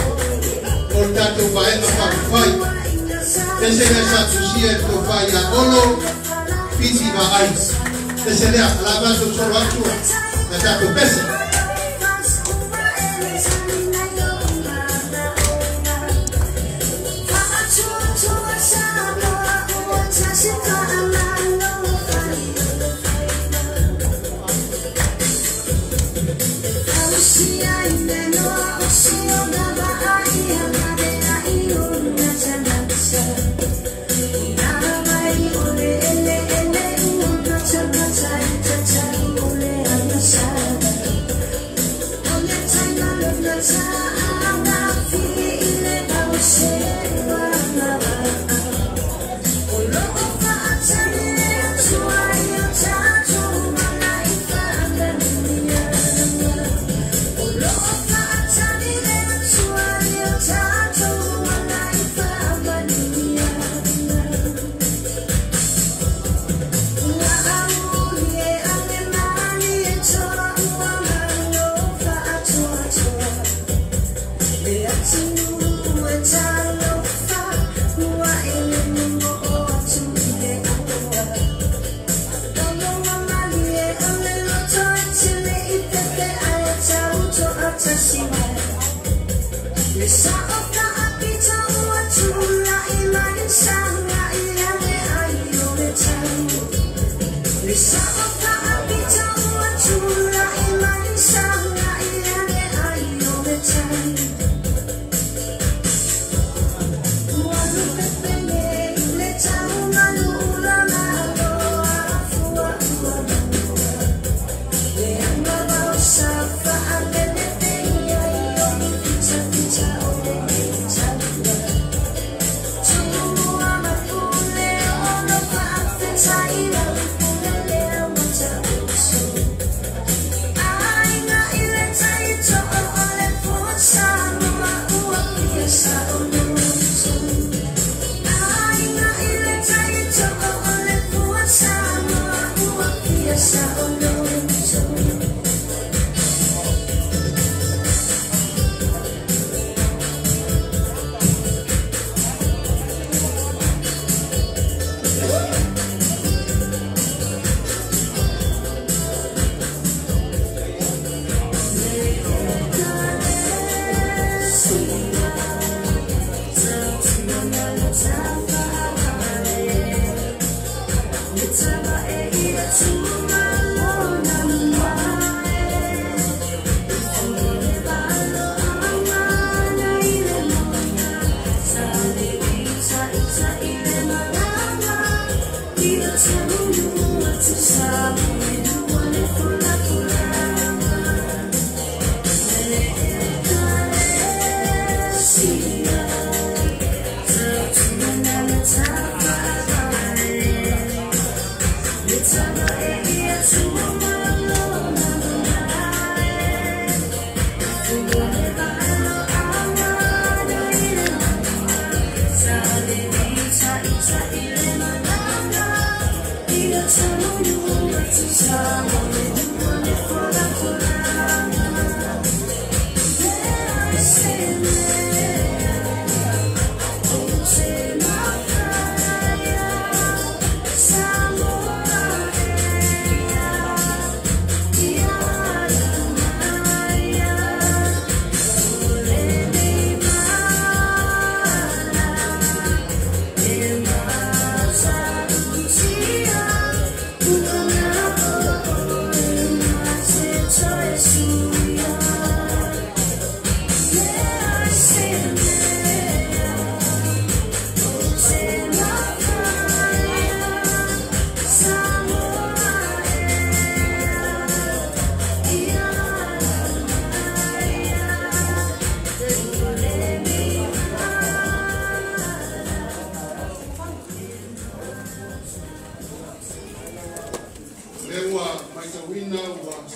o tatou vaenga whakawhai. Pese lea sa tusia e tō whai a olo piti wa ai. Pese lea alaba so soro atua na tatou pese.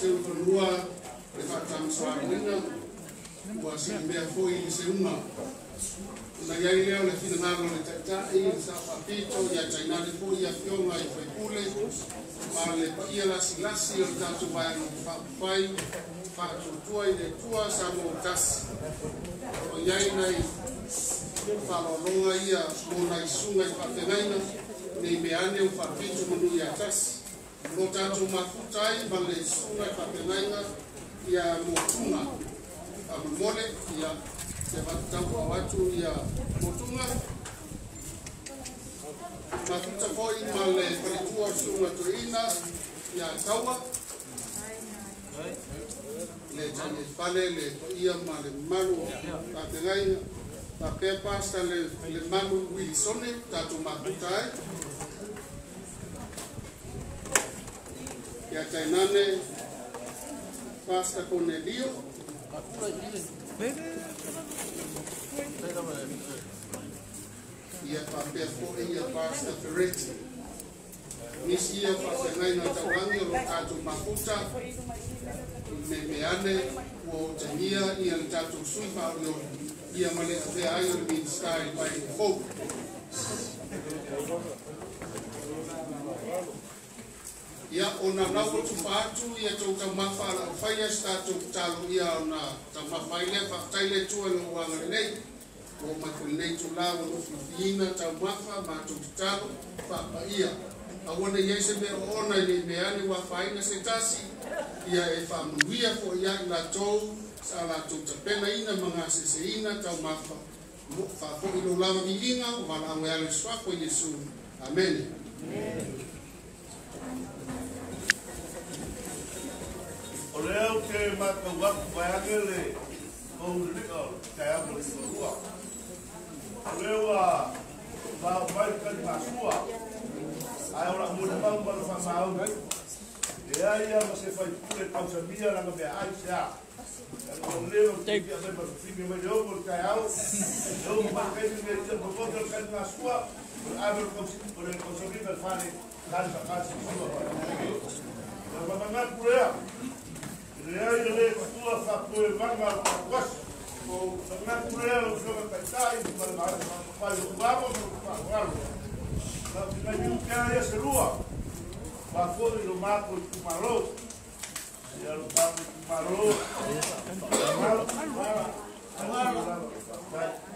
Wa simbea foi se uma Na yai leo le fina ngaro le tatai, sa papito, ya tainale po ia fionga i whaipule, ma le paia lasi lasi o tatu vai no whapawhai, whatutua i le tua sa mo tasi. O yai nei whalolonga ia mo nai sunga i whawhengaina, nei meane o whapito manu ia tasi. Lo tatu mafutai, ma le sunga i whawhengaina, ia mo tunga, a mole, ia se vatau a watu ia motunga. Mafuta koi ma le paritua sunga toina ia kaua. Le tane pale le ia ma le manu a tengaina. La pepa sta le, le manu Wilsone, tatu mafutai. Ia tainane pasta Cornelio. Ia papea po ia pasta Ferretti. Nisi ia whawhengai na tawangi o tatu mafuta. Me meane o tangia ia le tatu sui whaono ia male a whea ai o le min style by folk. Ia o na nawo tupatu ia tau tau mawha la o whaia statu talo ia o na tau mawha ile whaktaile tua lo wanga nei. O makul nei tu la o fiina tau mawha ma tu talo whapa ia. A wana iei se mea o ona i le meani wa whaina se tasi ia e whamuia fo ia i la tau sa la tau tapena ina mga se se ina tau mawha. Whafo i lo lama ki inga o wala anwe ale swako Yesu. Amen. Amen. O leo ke maka waku vai angele o riko kai amo le sua. O leo a va vai ka na sua. Ai ora mo le mau ma fa mau. E ai a se fai pure causa mia la me ai sa. O leo ke a se pa fimi me leo por kai au. Eu ma kai me te po po ka na sua. Abro con por el consumir del fane dan fa fase sua. La mamma pure. Reai le tua fa poi manga was o na pure o joga tai para mais para o babo para guardo na na yuka ya selua va fuori lo mapo il maro ya lo papo il maro